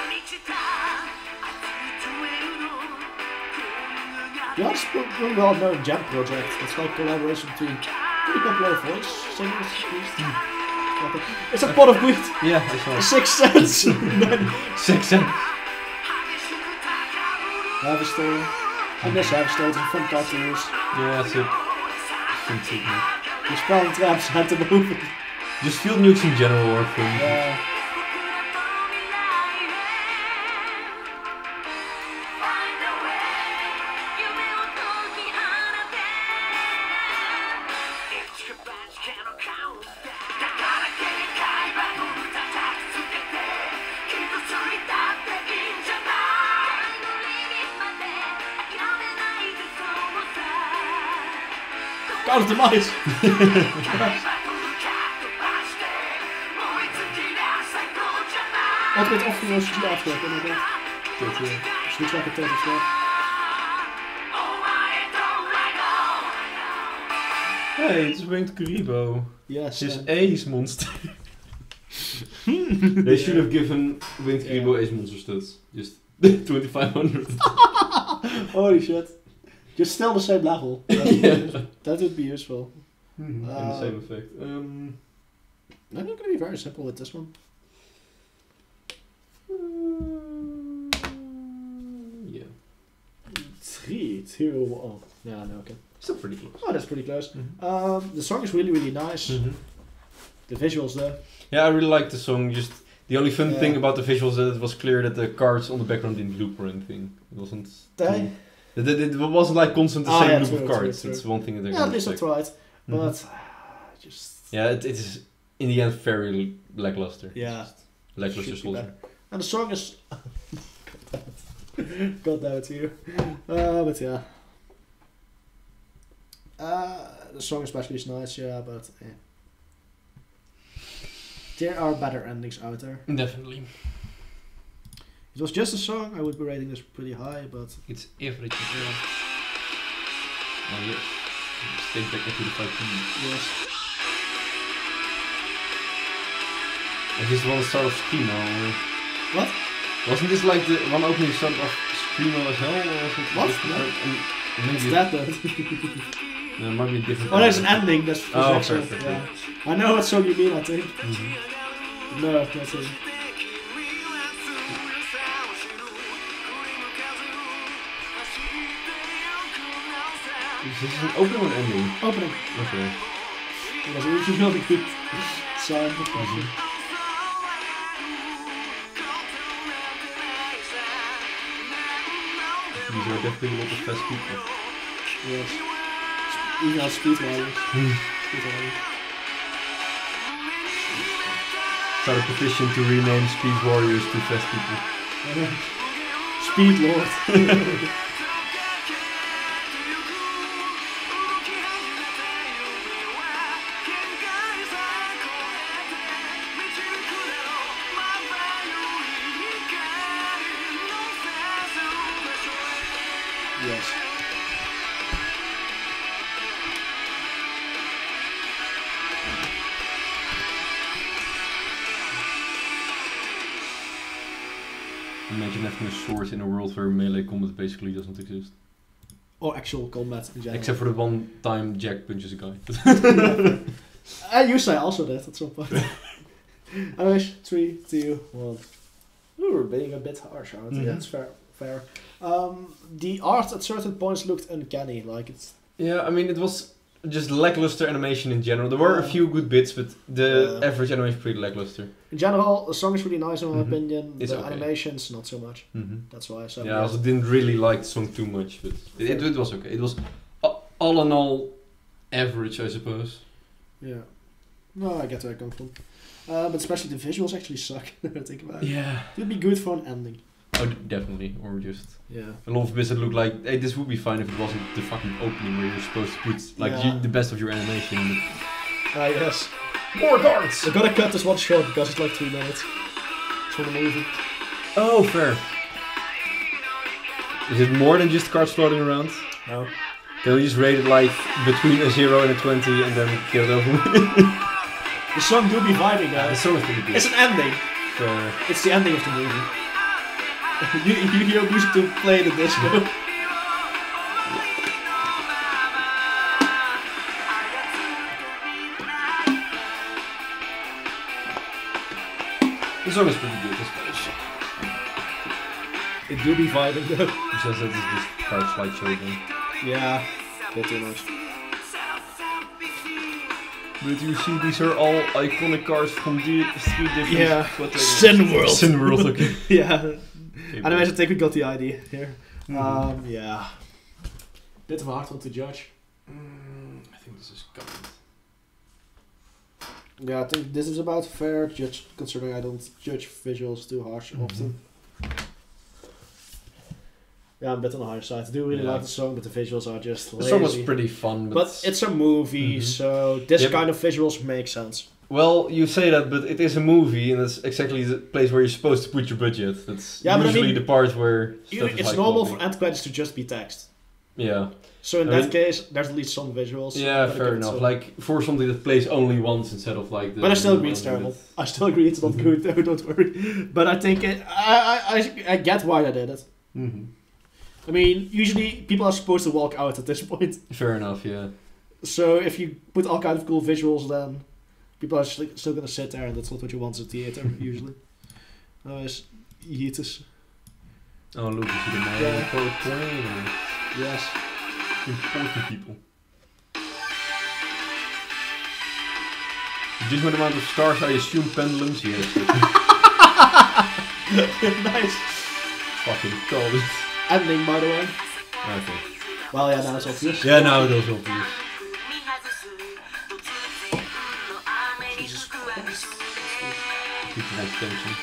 The artist pretty well known Jam Project. It's like collaboration between pretty popular voice singers. At least. It's a pot of wheat. yeah, I saw it. 6 cents. 6 cents. Harvester. I miss Harvester. It's a fun card to use. Yeah, that's it. Fun technique. You spell traps hand to move. Just field nukes in general are fun. Yeah. God of demise. Ultimate Optimus is artwork, inderdaad. Dus niet lekker total swap. Hey, it's Winged Kuribo. Yes. His ace monster. They should have given Winged Kuribo ace monster stats. Just 2500. Holy shit. Just still the same level. Yeah. That would be useful. And the same effect. I'm not going to be very simple with this one. Yeah. 3, 2, 1. Yeah, no, okay. Still pretty close. Oh, that's pretty close. The song is really, really nice. The visuals there. Yeah, I really like the song. Just The only fun thing about the visuals is that it was clear that the cards on the background didn't loop or anything. It wasn't. It wasn't like constant the same loop of cards. True. It's one thing that at least I tried, but just. Yeah, it is in the end very lackluster. Yeah. Lackluster soldier. And the song is. Got that to you. But yeah. The song especially is nice, yeah, but there are better endings out there. Definitely. If it was just a song, I would be rating this pretty high, but it's average. Oh yes. Stay back into the fight. Yes. I just want to start off Screamo. What? Wasn't this like the one opening start of Screamo as hell? Or was it what? Maybe that then? No, it might be different. Oh, there's an ending. That's perfect. Yeah. I know what song you mean, I think. No, that's it. Is this an opening or an ending? Opening. Okay. It was really good sound. These are definitely a lot of fast people. Yes. Even als speed riders. Start a petition to rename Speed Warriors to Fast People. Speed Lord. Yes. Imagine having a sword in a world where melee combat basically doesn't exist. Or actual combat in general. Except for the one time Jack punches a guy. I used to also did at some point. I wish 3, 2, 1. We're being a bit harsh, aren't we? That's fair. The art at certain points looked uncanny, like it's. Yeah, I mean it was just lackluster animation in general. There were a few good bits, but the average animation is pretty lackluster. In general, the song is really nice in my opinion. It's the okay. animations, not so much. That's why I said. Yeah, I also didn't really like the song too much, but it was okay. It was all in all average, I suppose. Yeah. No, I get where I come from. But especially the visuals actually suck. I think about it. Yeah. It would be good for an ending. Oh, definitely. Or just a lot of bits that look like, hey, this would be fine if it wasn't the fucking opening where you're supposed to put like the best of your animation. Ah, yes. More cards! I gotta cut this one short because it's like 3 minutes. It's from the movie. Oh, fair. Is it more than just cards floating around? No. Can we just rate it like between a 0 and a 20 and then get it over with? The song do be vibing though. The song is pretty good. It's an ending. It's the ending of the movie. you hear music to play the disco. The song is pretty good, I suppose. It do be vibing though. It says that it's just card slideshow again. Yeah, bit too much. But you see, these are all iconic cards from the 3 different... Yeah, Sinworld. Sinworld, okay. Yeah. Anyways, I think we got the idea here. Yeah. Bit of a hard one to judge. I think this is government. Yeah, I think this is about fair, considering I don't judge visuals too harsh often. Yeah, I'm a bit on the higher side. I do really like the song, but the visuals are just lazy. The song was pretty fun, but it's a movie, so this kind of visuals make sense. Well, you say that, but it is a movie, and that's exactly the place where you're supposed to put your budget. That's usually the part where stuff is it's high normal quality. for end credits to just be text. Yeah. So in that case, there's at least some visuals. Yeah, fair enough. Like, for something that plays only once instead of like the... But I still agree it's terrible. I still agree it's not good, though, don't worry. But I think I get why I did it. I mean, usually people are supposed to walk out at this point. Fair enough, yeah. So if you put all kind of cool visuals, then people are still going to sit there, and that's not what you want in theater, usually. It's Yeetus. Oh, look, you see the man playing. Yes. Important people. Just with the amount of stars, I assume pendulums, yes. Nice. Fucking called it. Ending, by the way. Okay. Well, yeah, now it's obvious. Yeah, now it is obvious. Jesus Christ. Keep your attention.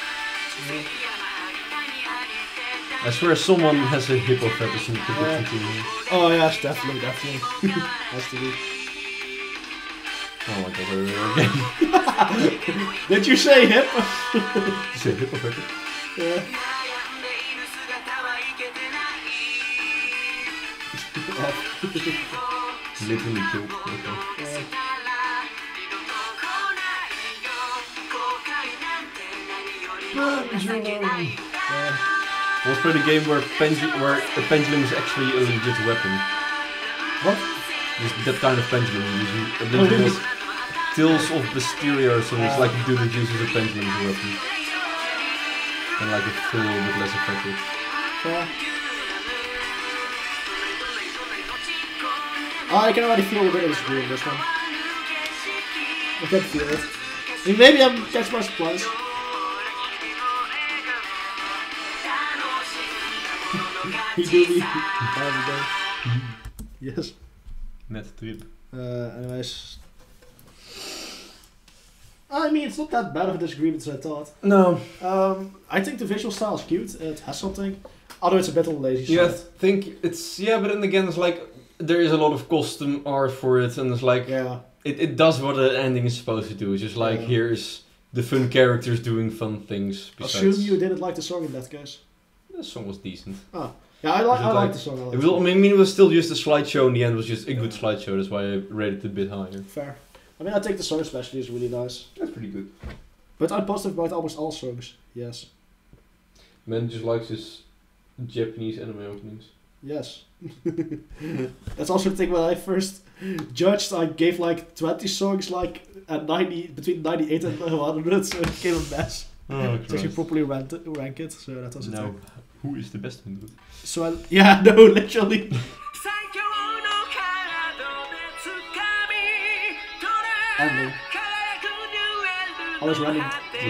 I swear someone has a hippo fetish in the production team here. Oh yes, definitely. Has to be. Oh my god, there we are again. Did you say hip? You say hippo fetish? Yeah. Literally killed. Okay. Let's play the game where a pendulum is actually a legit weapon. What? Just that kind of pendulum. I believe it was Tales of Mysteria, so it's like a dude that uses a pendulum as a weapon. And like it's a little bit less effective. Yeah. I can already feel a bit of this groove in this one. I can feel it. I mean, maybe I'm catching my surprise. He do me. Yes. Net trip. Anyways. I mean, it's not that bad of a disagreement as I thought. No. I think the visual style is cute. It has something. Although it's a bit on the lazy Yeah, I side. think it's... Yeah, but then again, it's like... There is a lot of custom art for it, and it's like... Yeah. It does what the ending is supposed to do. It's just like, here's the fun characters doing fun things. Assume you didn't like the song in that case. The song was decent. Oh. Yeah, I like the song. It was still just a slideshow in the end. It was just a good slideshow. That's why I rated it a bit higher. Fair. I mean, I think the song especially is really nice. That's pretty good. But I'm positive about almost all songs. Yes. Man just likes his Japanese anime openings. Yes. That's also the thing when I first judged, I gave like 20 songs like at 90, between 98 and 100, so it became a mess. Oh, So you properly rank it, so that was a No. thing. Who is the best 100? So yeah, no, literally. Ending. I was running.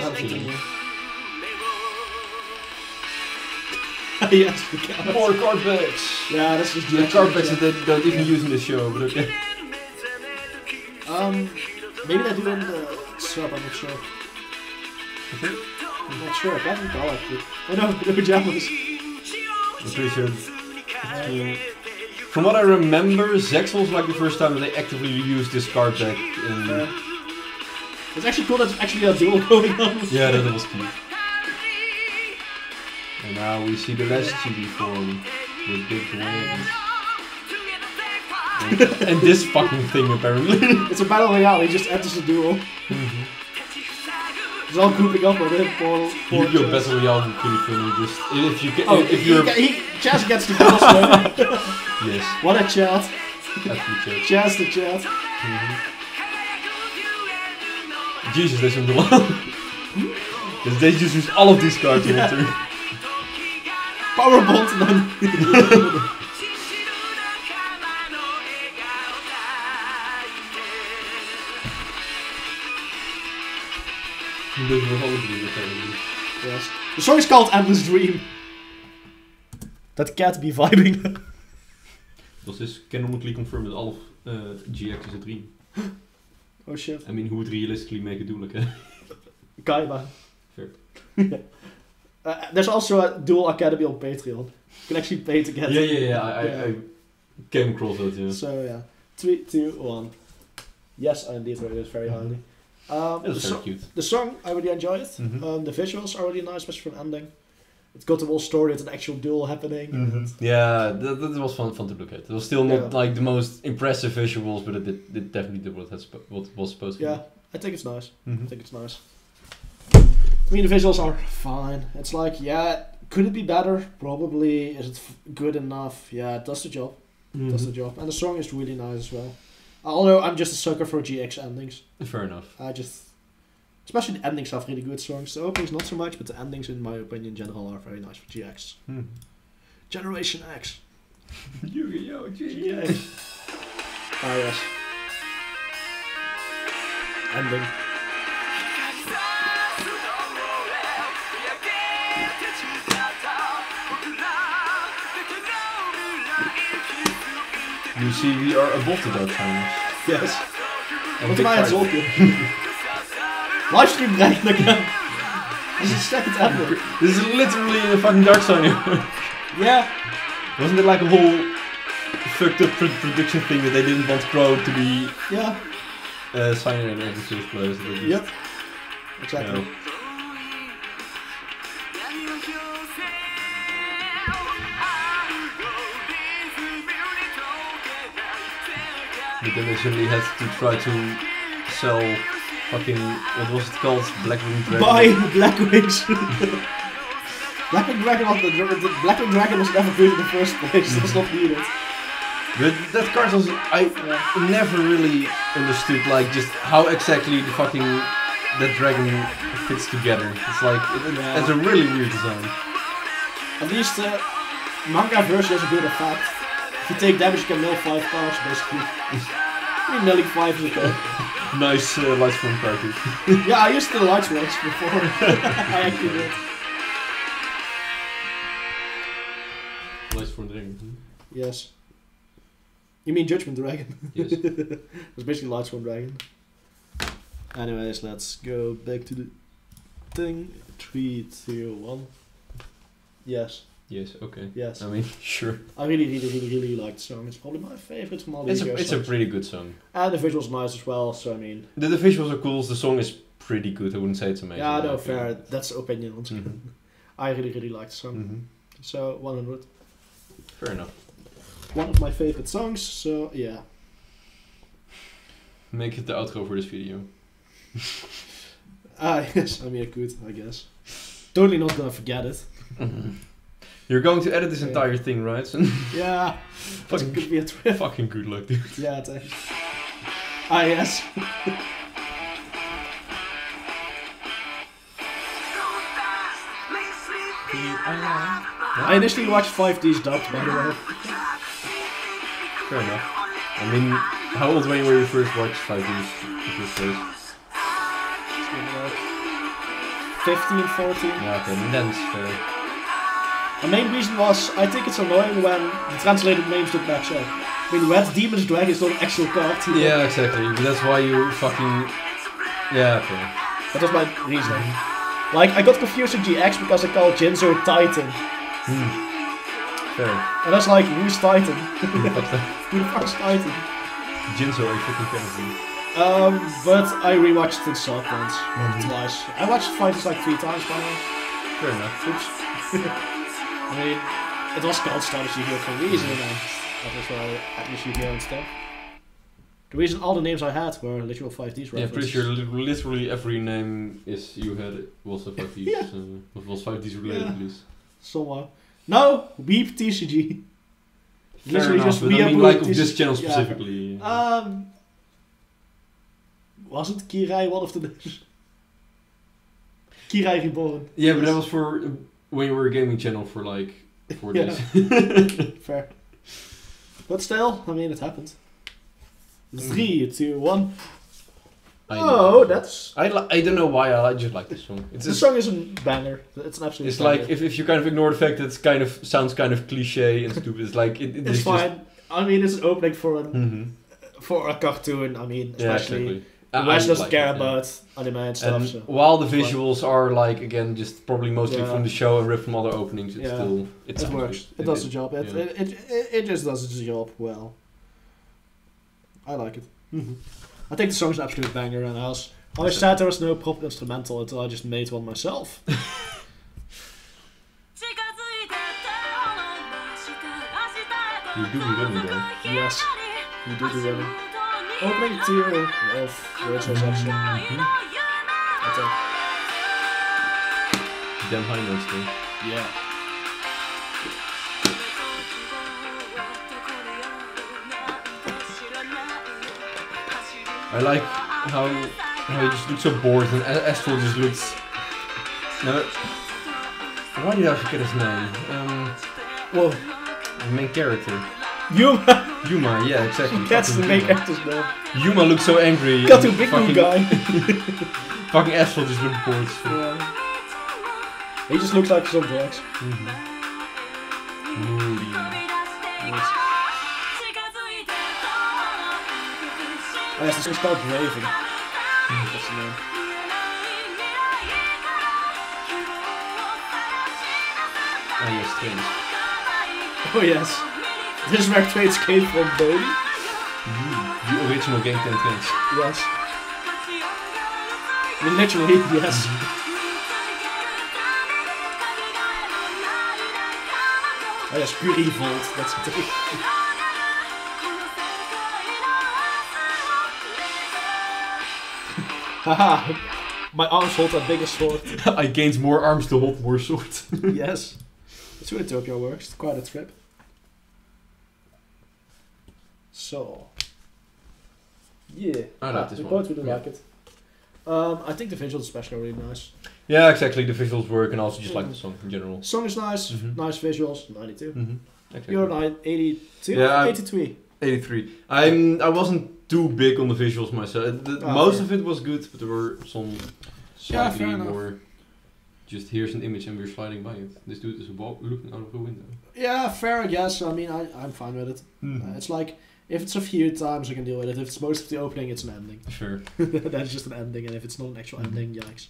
Yes, the cat. More carpets! Yeah, that's just The carpets that they don't even use in the show, but okay. Maybe they do in the sub, I'm not sure. I'm not sure, I can't recall actually. Oh no, the pajamas. I'm pretty sure. From what I remember, Zexel was like the first time that they actively used this card deck in... It's actually cool that there's actually a duel going on. Yeah, that was cool. And now we see the last chibi form with big wings. And this fucking thing apparently. It's a battle royale, he just enters a duel. He's all grouping up with him for Your battle royale would be pretty funny. Just if you get, oh, if you're Chaz gets the kills though. yes, What a chat. absolutely. Chaz the chat. Jesus, they shouldn't allow. They just use all of these cards in one turn. Power bond and then yes. The song is called Endless Dream. That cat be vibing. Dat is canonically confirmed that all of GX is a dream. Oh shit. I mean, who would realistically make it do like that? Kaiba. Fair. There's also a Dual Academy on Patreon. You can actually pay to get it. Yeah. I came across that, yeah. So yeah. 3, 2, 1. Yes, I indeed rated it very highly. It was very cute. The song, I really enjoyed it. The visuals are really nice, especially for an ending. It's got the whole story, it's an actual duel happening. Yeah, that was fun to look at. It was still not like the most impressive visuals, but it definitely did what was supposed to. Yeah, I think it's nice. I think it's nice. I mean, the visuals are fine. It's like, yeah, could it be better? Probably. Is it good enough? Yeah, it does the job. Does the job. And the song is really nice as well. Although I'm just a sucker for GX endings. Fair enough. Especially the endings have really good songs. The openings not so much, but the endings, in my opinion, in general, are very nice for GX. Generation X. Yu-Gi-Oh! GX! Ah, yes. Ending. You see, we are above the dark timers. Yes. And Wat big mij het fight. zolkje. Livestream break again. This is second ever. This is literally a fucking dark sign. Yeah. Wasn't it like a whole fucked up production thing that they didn't want Crow to be Yeah. signing in every first place? They just, Yep. Exactly. you know. But then they suddenly had to try to sell fucking, what was it called? Blackwing Dragon? Buy Blackwings. Blackwing Dragon was the Blackwing Dragon was never good in the first place. That's not needed. But that card was, I never really understood like just how exactly the fucking, that dragon fits together. It's like, it's a really weird design. At least manga version has a good effect. If you take damage, you can mill 5 cards basically. I mean, milling 5 is okay. Nice lights from card too. Yeah, I used the lights once before. I actually did. Lights from Dragon. Yes. You mean Judgment Dragon? Yes. It's basically Lightsworn Dragon. Anyways, let's go back to the thing. 3, 2, 1. Yes. Yes, okay. Yes. I mean, sure. I really like the song. It's probably my favorite from all the It's YGO a songs. pretty good song. And the visuals nice as well, so I mean... The visuals are cool, the song is pretty good, I wouldn't say it's amazing. Yeah, in my no, opinion. fair. That's opinion. I really like the song. Mhm. So, 100. Fair enough. One of my favorite songs, so yeah. Make it the outro for this video. Yes, I mean, I could, I guess. Totally not gonna forget it. You're going to edit this Yeah. entire thing, right? Yeah, that Fucking- could be a trip. Fucking good luck, dude. Yeah, thanks. Yes. I initially watched 5D's dubbed, by the way. Fair enough. I mean, how old were you when you first watched 5D's in first place? It's been like 15, 14. Yeah, okay, then it's fair. The main reason was, I think it's annoying when the translated names don't match up. I mean, Red Demon's Dragon is not an actual card. You know? Yeah, exactly. But that's why you fucking... Yeah, okay. That was my reasoning. Like, I got confused with GX because I called Jinzo Titan. Fair. And I was like, who's Titan? Fuck that. Who the fuck's Titan? Jinzo, are you fucking kidding me? But I rewatched it saw it once. Twice. I watched Fighters like 3 times by now. Fair enough. Oops. I mean, it was called Star Yu-Gi-Oh for a reason, and that was why I had Yu-Gi-Oh and stuff. The reason all the names I had were literal 5D's references. Yeah, pretty sure literally every name you had was a 5D's. Yeah. Was 5D's related, Yeah. at least. Somewhat. No, Weep TCG. Fair Literally enough, just but I mean, Weeaboo like of TCG. this channel Yeah. specifically. Wasn't Kirai one of the names? Kirai Reborn. Yeah, but that was for when you were a gaming channel for like 4 Yeah. days. Fair. But still, I mean, it happened. 3, 2, 1. I Oh, know. that's... I don't know why I just like this song. It's The just, song is a banger. It's an absolute it's banger. like if you kind of ignore the fact that it's kind of sounds kind of cliche and stupid. It's like it It's is fine. I mean, it's an opening for Just, Mhm. for a cartoon. I mean, Yeah, especially exactly. the I West doesn't like care it, yeah. about anime and stuff. And So. while the Fine. visuals are like again just probably mostly Yeah. from the show and ripped from other openings, it's Yeah. still it It sounds works. good. It does the job. It, yeah. it just does its job well. I like it. I think the song's an absolute banger, and I was always sad there was no proper instrumental until I just made one myself. You do be running though. Yes, you do the running. Opening tier of Rachel's action. I think. Damn high notes still. Yeah. I like how he just looks so bored and Astral just looks. No. Why did I forget his name? Well, The main character. Yuma! Yuma, yeah, exactly. That's the Fucking main Yuma. character's name. Yuma looks so angry. Got to and big fucking, blue guy. Fucking Astral just looks bored. Yeah. He just looks like he's on drugs. Moody. Yes. Oh, yes, this is called Raven. That's the name. Oh yes, twins. Oh yes. This is where traits came from, baby. The original Game 10 twins. Yes. I mean, literally, yes. Oh yes, pure Evolt. That's the thing. Haha. My arms hold that bigger sword. I gained more arms to hold more sword. Yes. That's where Tokyo works. It's quite a trip. So. Yeah. I like this we one. both really like it. I think the visuals especially are really nice. Yeah, exactly. The visuals work, and also just like the song in general. Song is nice, nice visuals. 92. Exactly. You're 82? Yeah, 83. 83. I wasn't too big on the visuals myself. Most of it was good, but there were some slightly more. Just here's an image and we're sliding by it. This dude is looking out of the window. Yeah, fair, I guess. I mean, I'm fine with it. It's like, if it's a few times I can deal with it. If it's most of the opening, it's an ending. Sure. That's just an ending, and if it's not an actual ending, yikes.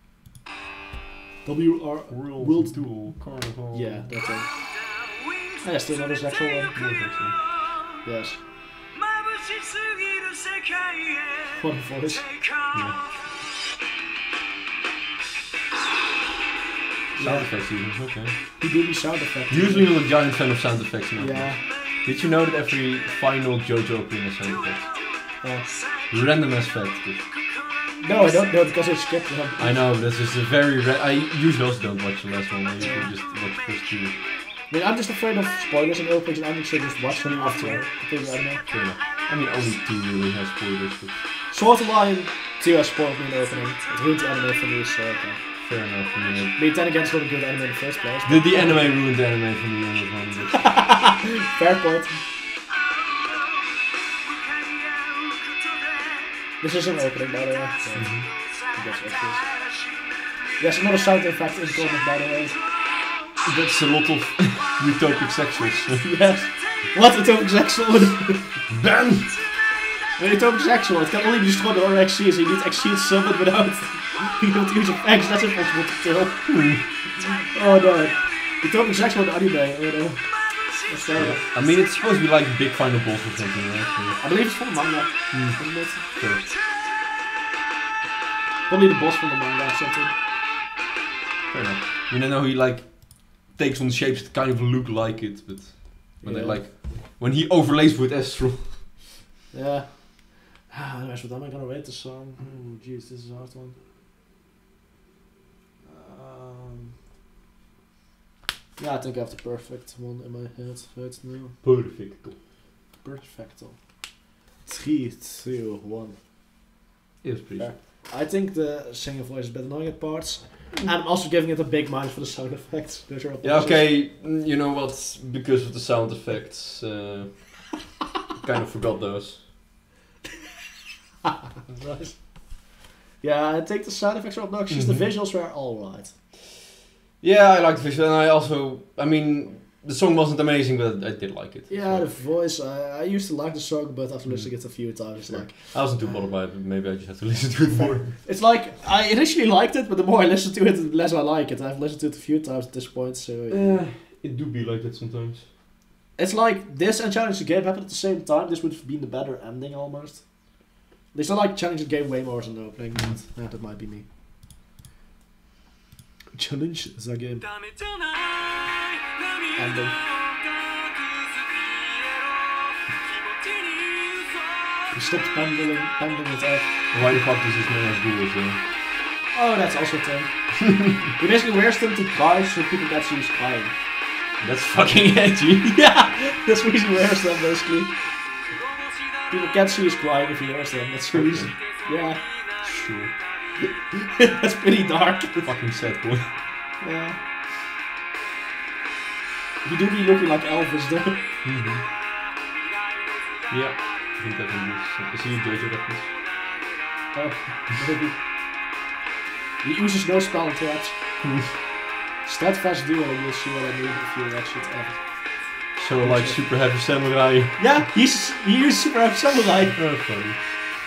WR World Duel Carnival. Yeah, that thing. Oh, yeah, still another sexual one. Yes. What a voice. Yeah. Sound effects even, okay. He did the sound effect. Usually not a giant fan of sound effects now. Yeah. Did you know that every final JoJo opening has sound effects? Random as fact. No, I don't know because I skipped them. I know, but that's just a very I usually also don't watch the last one, I usually just watch the first two. I mean, I'm just afraid of spoilers and openings and endings, so just watch them after. Because I don't know. Fair enough. I mean, only two really have spoilers, but... Sword of Lion 2 has spoiled me in the opening. It ruined the anime for me, so okay. Fair enough. I mean, then again, it's not a good anime in the first place. the anime ruined the anime for me on this one, but... Fair point. This is an opening, by the way. So I guess it is. Yes, another sound effect is coming, by the way. That's a lot of utopic sexuals. Yes. What utopic sexual? Ban! When utopic sexual, it can only be destroyed by XC, so you need XC to sum it without being able to use effects. That's impossible to kill. Oh no. Utopic sexual in anime, oh no. That's terrible. I mean, it's supposed to be like a big final boss or something, right? I believe it's from the manga. Isn't it? Sure. Probably the boss from the manga or something. Fair enough. I mean, I know he like takes on shapes that kind of look like it, but when they like when he overlays with Astral. Yeah. Anyways, what am I gonna rate the song? Oh jeez, this is a hard one. Yeah, I think I have the perfect one in my head right now. Perfecto. Perfecto. 3, 2, 1. It was pretty Yeah. I think the singing voice is better annoying at parts. And I'm also giving it a big minus for the sound effects. Those are Yeah, okay, you know what, because of the sound effects, kind of forgot those. Right. Yeah, I think the sound effects are obnoxious. The visuals were alright. Yeah, I like the visual, and I mean, the song wasn't amazing, but I did like it. Yeah, so. the voice, I used to like the song, but after listening to it a few times, it's like... I wasn't too bothered by it, but maybe I just have to listen to it more. It's like, I initially liked it, but the more I listen to it, the less I like it. I've listened to it a few times at this point, so... It do be like that sometimes. It's like, this and Challenge the Game happened at the same time. This would have been the better ending, almost. They still like Challenge the Game way more than the opening, but yeah, that might be me. Challenge the Game. Ending. You stopped pendling it out. Why the fuck does this man have googles then? Oh, that's also a thing. He basically wears them to cry so people can see he's crying. That's fucking edgy. Yeah! That's the reason he wears them, basically. People can't see he's crying if he wears them, that's the reason. Yeah. Sure. That's pretty dark. Fucking sad boy. Yeah. You do be looking like Elvis, though. Yeah. I think that can be. Is he a JoJo reference? Oh, maybe. He uses no spell traps. Steadfast duo, you'll see what I mean if you watch it ever. So like super heavy samurai. Yeah, he uses super heavy samurai. Oh, funny.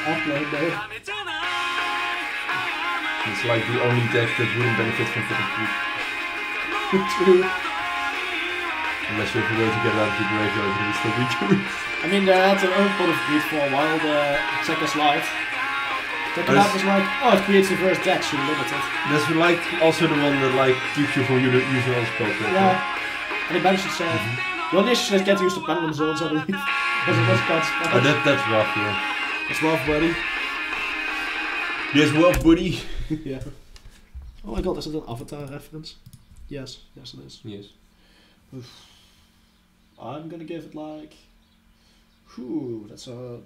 Airplane though. It's like the only deck that wouldn't benefit from fucking creep. True. Unless you have a way to get it out of your graveyard, it would still be good. I mean, they had their own pot of greed for a while, the Checkers Light. Checking out was like, oh, it creates reverse decks, you're limited. That's like also the one that like keeps you from using all spells. Yeah. And it managed itself. The only issue is that you get to use the pendulum zones, I believe. Because it was kind of Oh, that's rough, yeah. It's rough, buddy. Yes, rough, buddy. Yeah. Oh my god, is it an Avatar reference? Yes, yes it is. Yes. Oof. I'm gonna give it like... Whew, that's a...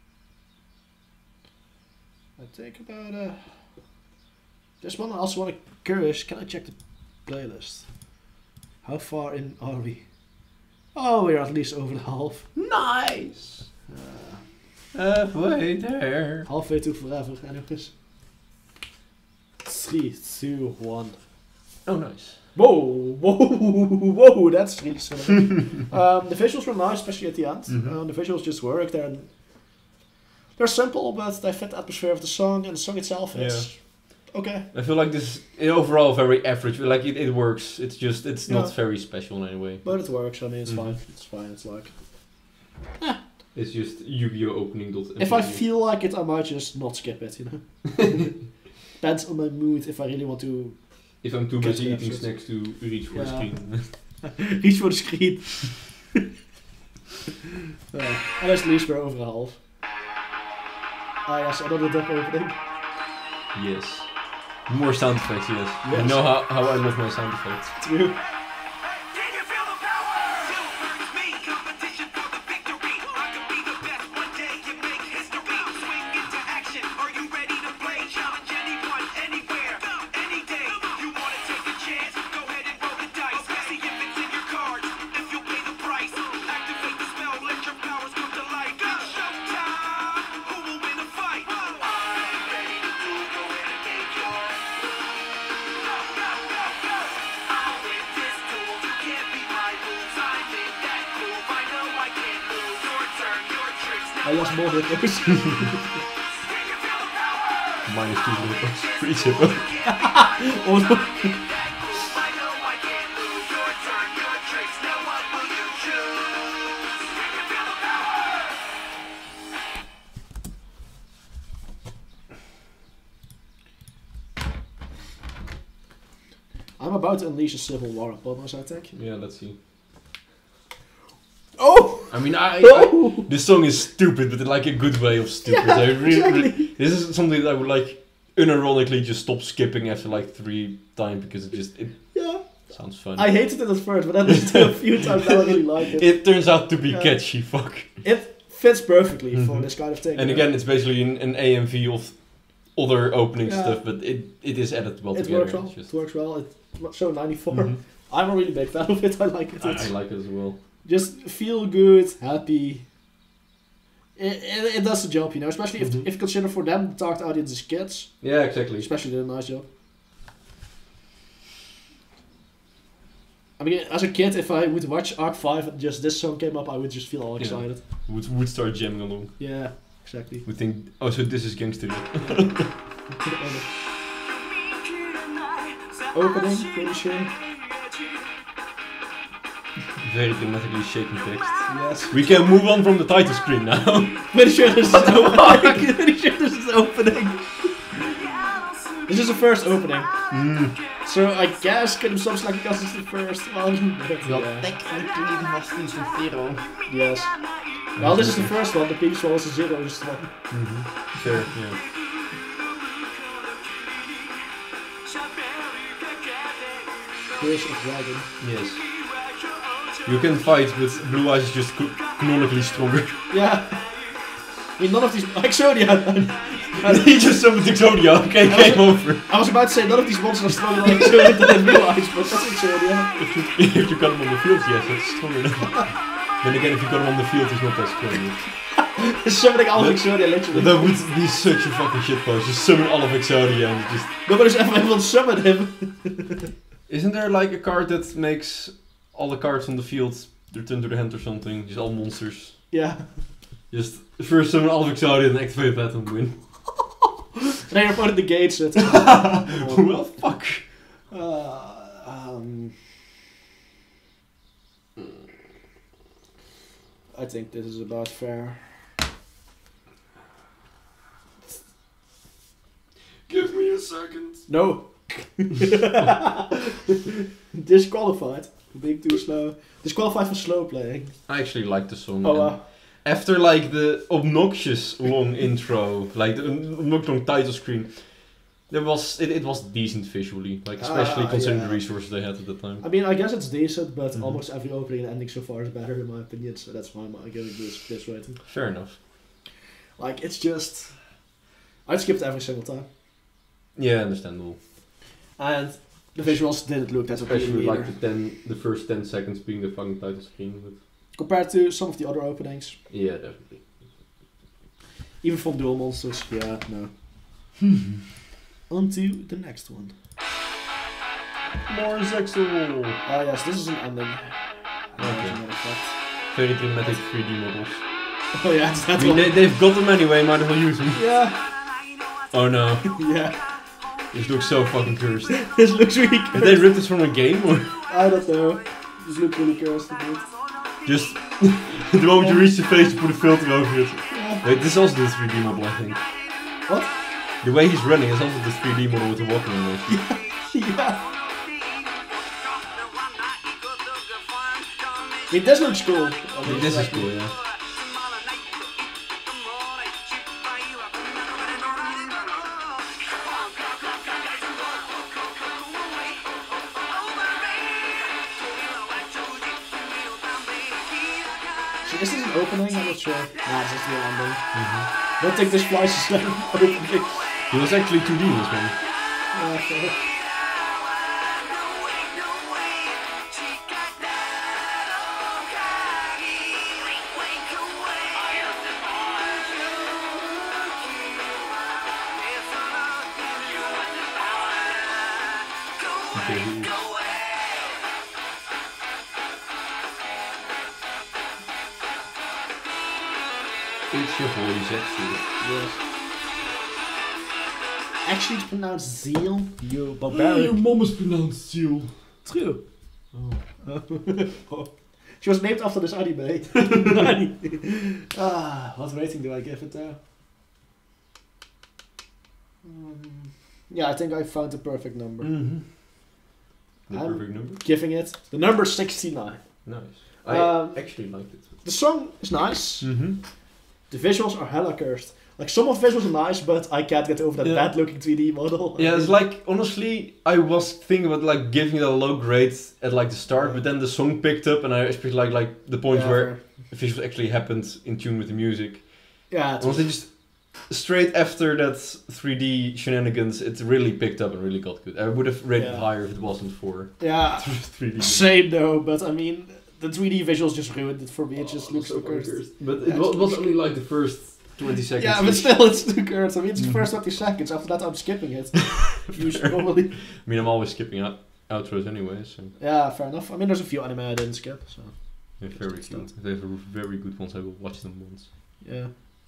I think about this one I also want to curious, can I check the playlist? How far in are we? Oh, we're at least over the half. Nice! Halfway there. Halfway to forever, anyways. 3, 2, 1. Oh, nice. Whoa, whoa, that's really cinematic. The visuals were nice, especially at the end. The visuals just work. They're simple, but they fit the atmosphere of the song, and the song itself is okay. I feel like this is overall very average. Like it works. It's just it's not very special in any way. But it works. I mean, it's fine. It's fine. It's like it's just YGO opening. If I feel like it, I might just not skip it. You know, depends on my mood. If I really want to. If I'm too busy eating snacks to reach for the screen. Reach for the screen. And at least we're over half. Ah yes, another duck opening. Yes. More sound effects, yes. You know how I love my sound effects. True. I lost more hippos. Minus 2 hippos. For each hippo. Oh no. I'm about to unleash a civil war upon us, I think. Yeah, let's see. Oh! I mean, this song is stupid, but in like a good way of stupid. Yeah, I really, exactly. this is something that I would like unironically just stop skipping after like 3 times because it sounds fun. I hated it at first, but then listened a few times now I really like it. It turns out to be catchy, fuck. It fits perfectly for this kind of thing. And again, it's basically an AMV of other opening stuff, but it is added well together. Works well. It works well. It's so 94. I'm a really big fan of it. I like it. I like it as well. Just feel good, happy. It does the job, you know. Especially if you consider for them the target audience is kids. Yeah, exactly. Especially did a nice job. I mean, as a kid, if I would watch Arc 5 and just this song came up, I would just feel all excited. Would start jamming along. Yeah, exactly. Would think, oh, so this is gangster. Opening, pretty sure. Very dramatically shaking text. Yes. We can move on from the title screen now. Pretty sure this is the opening. Pretty sure this is the opening. This is the first opening. So I guess kind of something like because it's the first one. Technically it must be zero. Yes. Well, this is the first one. The previous one was a 0. One. Sure, yeah. Curse of Dragon. Yes. You can fight, but Blue Eyes is just canonically stronger. Yeah. I mean, none of these... Exodia! He just summoned Exodia, okay, game over. I was about to say, none of these monsters are stronger than Exodia than in real life, but that's Exodia. If you got him on the field, yes, that's stronger than Then again, if you got him on the field, he's not that strong. Summoning all of Exodia, literally. That would be such a fucking shitpost. Just summon all of Exodia and just... Nobody's ever able to summon him. Isn't there like a card that makes all the cards on the field return to the hand or something? Just all monsters. Yeah. Just first summon all of Exodia and activate that and win. Nee, you're putting the gates. Well, fuck. I think this is about fair. Give me a second. No. Disqualified. Being too slow. Disqualified for slow playing. I actually like the song. Oh, and after like the obnoxious long intro, like the obnoxious long title screen, it was decent visually, like especially considering the resources they had at the time. I mean, I guess it's decent, but almost every opening and ending so far is better in my opinion, so that's why I'm giving this rating. Fair enough. Like, it's just... I'd skipped every single time. Yeah, understandable. And the visuals didn't look that Especially appealing like the first 10 seconds being the fucking title screen. But compared to some of the other openings. yeah, definitely. Even from Duel Monsters, yeah, no. On to the next one. More sexual. Ah yes, this is an ending. Okay. Very dramatic 3D models. Oh yeah, it's that I mean, one. they've got them anyway, might as well use them. Yeah. Oh no. Yeah. This looks so fucking cursed. This looks really cursed. Did they rip this from a game or? I don't know. This looks really cursed a bit. Just the moment you reach the face, you put a filter over it. Yeah. Wait, this is also the 3D model, I think. What? The way he's running is also the 3D model with the walking animation. Yeah. I mean, this looks cool. I mean, This is cool, yeah. So this is an opening, I'm not sure. Nah, it's just the ending. I don't think this flies is like an opening. He was actually 2D in this one. Yeah, fair. It's your boy Zetsu. Yes. Actually, it's pronounced Zeal, you barbarian. mom is pronounced Seal. True. Oh. She was named after this anime. What rating do I give it though? Yeah, I think I found the perfect number. Mm-hmm. The I'm perfect number? Giving it the number 69. Nice. I actually liked it. The song is nice. Mm-hmm. The visuals are hella cursed. Like, some of the visuals are nice, but I can't get over that Yeah. bad looking 3D model. Yeah, it's like, honestly, I was thinking about like giving it a low grade at like the start, but then the song picked up and I especially like the points where the visuals actually happened in tune with the music. Yeah, it's Honestly, just straight after that 3D shenanigans, it really picked up and really got good. I would have rated it higher if it wasn't for yeah, 3D. same though, but I mean, the 3D visuals just ruined it for me. It just looks so cursed. But Yeah, it was only like the first 20 seconds. Yeah, but still, it's too cursed. I mean, it's the first 20 seconds. After that, I'm skipping it. Usually, normally. I mean, I'm always skipping out outros anyway, so. Yeah, fair enough. I mean, there's a few anime I didn't skip, so. Yeah, very good. They have very good ones. I will watch them once. Yeah.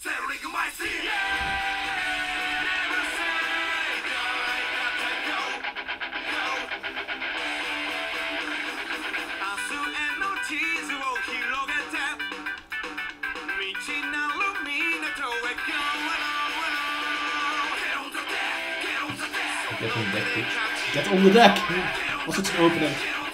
Get on deck, bitch. Get on the deck! Was het een opening?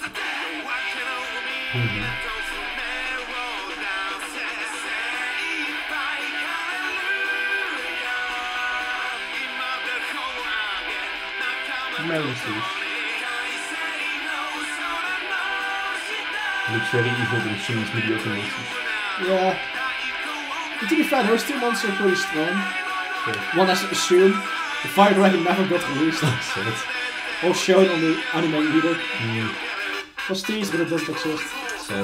Looks very evil in Shini's mediocre monsters. Yeah. But to be fair, those two monsters are pretty strong. Sure. One has to assume the Fire Dragon never got released. Sad. All shown on the anime either. Mm, It was teased, but it doesn't exist. sad.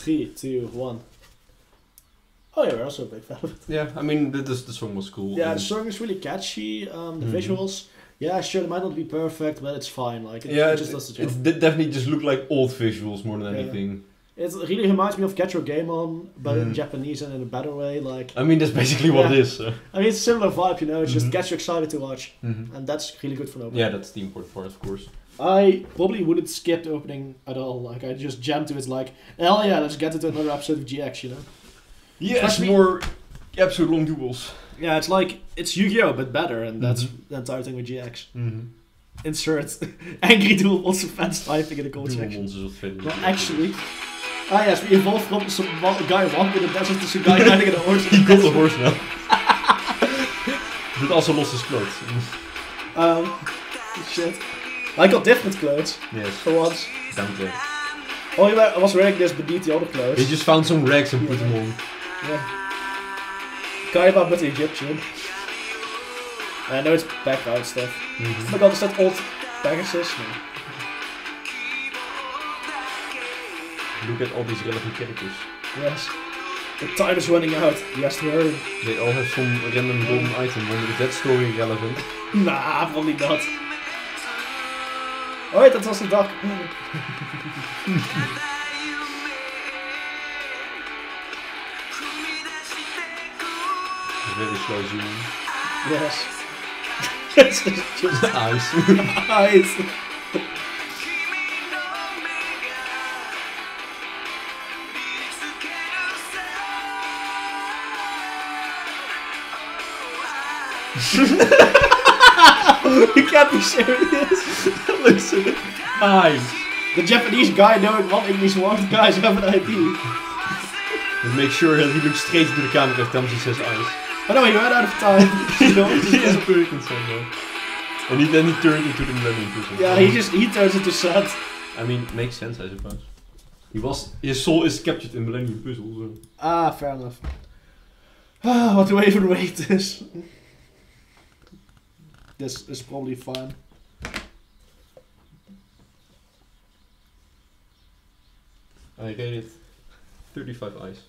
3, 2, 1. Oh yeah, we're also a big fan of it. Yeah, I mean, the song was cool. Yeah, and the song is really catchy. The visuals, yeah, sure, it might not be perfect, but it's fine. Like, it just does the job. It definitely just looked like old visuals more than anything. It really reminds me of Get Your Game On, but in Japanese and in a better way. Like, I mean, that's basically what it is. I mean, it's a similar vibe, you know. It just gets you excited to watch, and that's really good for an opening. Yeah, that's the important part, of course. I probably wouldn't skip the opening at all. Like, I just jam to it. Like, hell yeah, let's get into another episode of GX, you know. Yeah, it's more episode long duels. Yeah, it's like it's Yu-Gi-Oh but better, and that's the entire thing with GX. Insert angry dual monster fans typing in the comment section. Well, actually, yes, we evolved from some guy walking in the desert to some guy riding in a horse. He got a horse now. But also lost his clothes. Shit. I got different clothes. Yes. For once. Down there. Oh, I was wearing this beneath the other clothes. He just found some rags and put them on. Yeah. Kaiba but the Egyptian. I know it's background stuff. Oh my god, is that old Pegasus? No. Look at all these relevant characters. Yes. The time is running out. He has to hurry. They all have some random golden item. Wonder if that story relevant. Nah, probably not. Alright, dat was de dag. Very slow zoom. Yes. It's just Eyes. eyes. You can't be serious. Listen. Eyes. The Japanese guy knowing what English word guys have an ID. Just make sure that he looks straight into the camera every time he says eyes. I know, he ran out of time. You know, He is perfect somehow. And then he turned into the Millennium Puzzle. yeah, he turns into Sand. I mean, makes sense, I suppose. His soul is captured in Millennium Puzzle, so. Ah, fair enough. What do I even rate this? This is probably fine. I rated 35 eyes.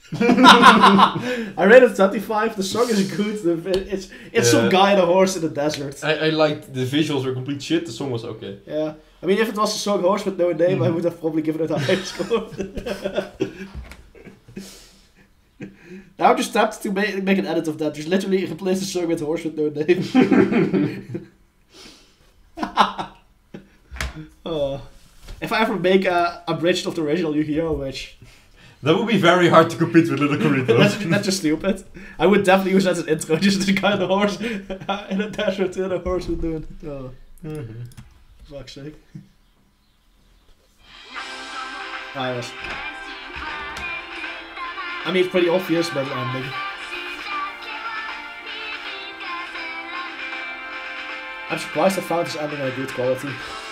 I rated 25. The song is good. It's some guy on a horse in the desert. I liked the visuals were complete shit. The song was okay. Yeah. I mean, if it was a song Horse with no name, I would have probably given it a high score. Now I'm just tempted to make an edit of that. Just literally replace the song with Horse with no name. Oh. If I ever make a abridged of the original Yu-Gi-Oh, which... That would be very hard to compete with Little Corinthians. that's just stupid. I would definitely use that as an intro, just this guy on a horse in a desert and a horse would do it. Oh. Fuck's sake. Ah, yes. I mean, it's pretty obvious, but ending. I'm surprised I found this ending in a good quality.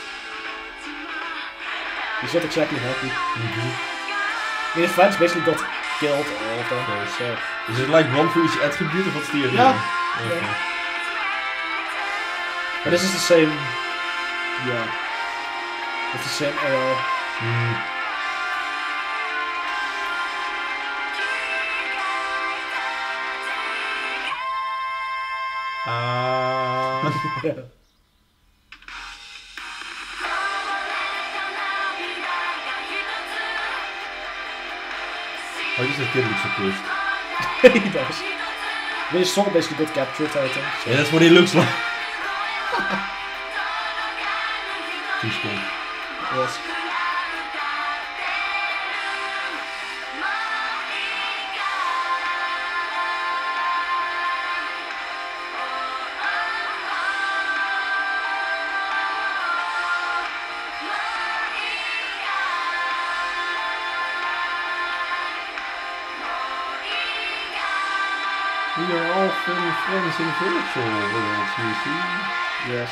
He's not exactly happy. I mean, his friends basically got killed all of them, so... Is it like one for each attribute of what's the other? Yeah. Okay. Yeah. But this is the same... Yeah. It's the same AR. Yeah. Why does this kid look so pissed? He does. I mean, his soul basically got captured, I think. So. Yeah, that's what he looks like. Too strong. Yes. We are all friends in virtual worlds, you see. Yes.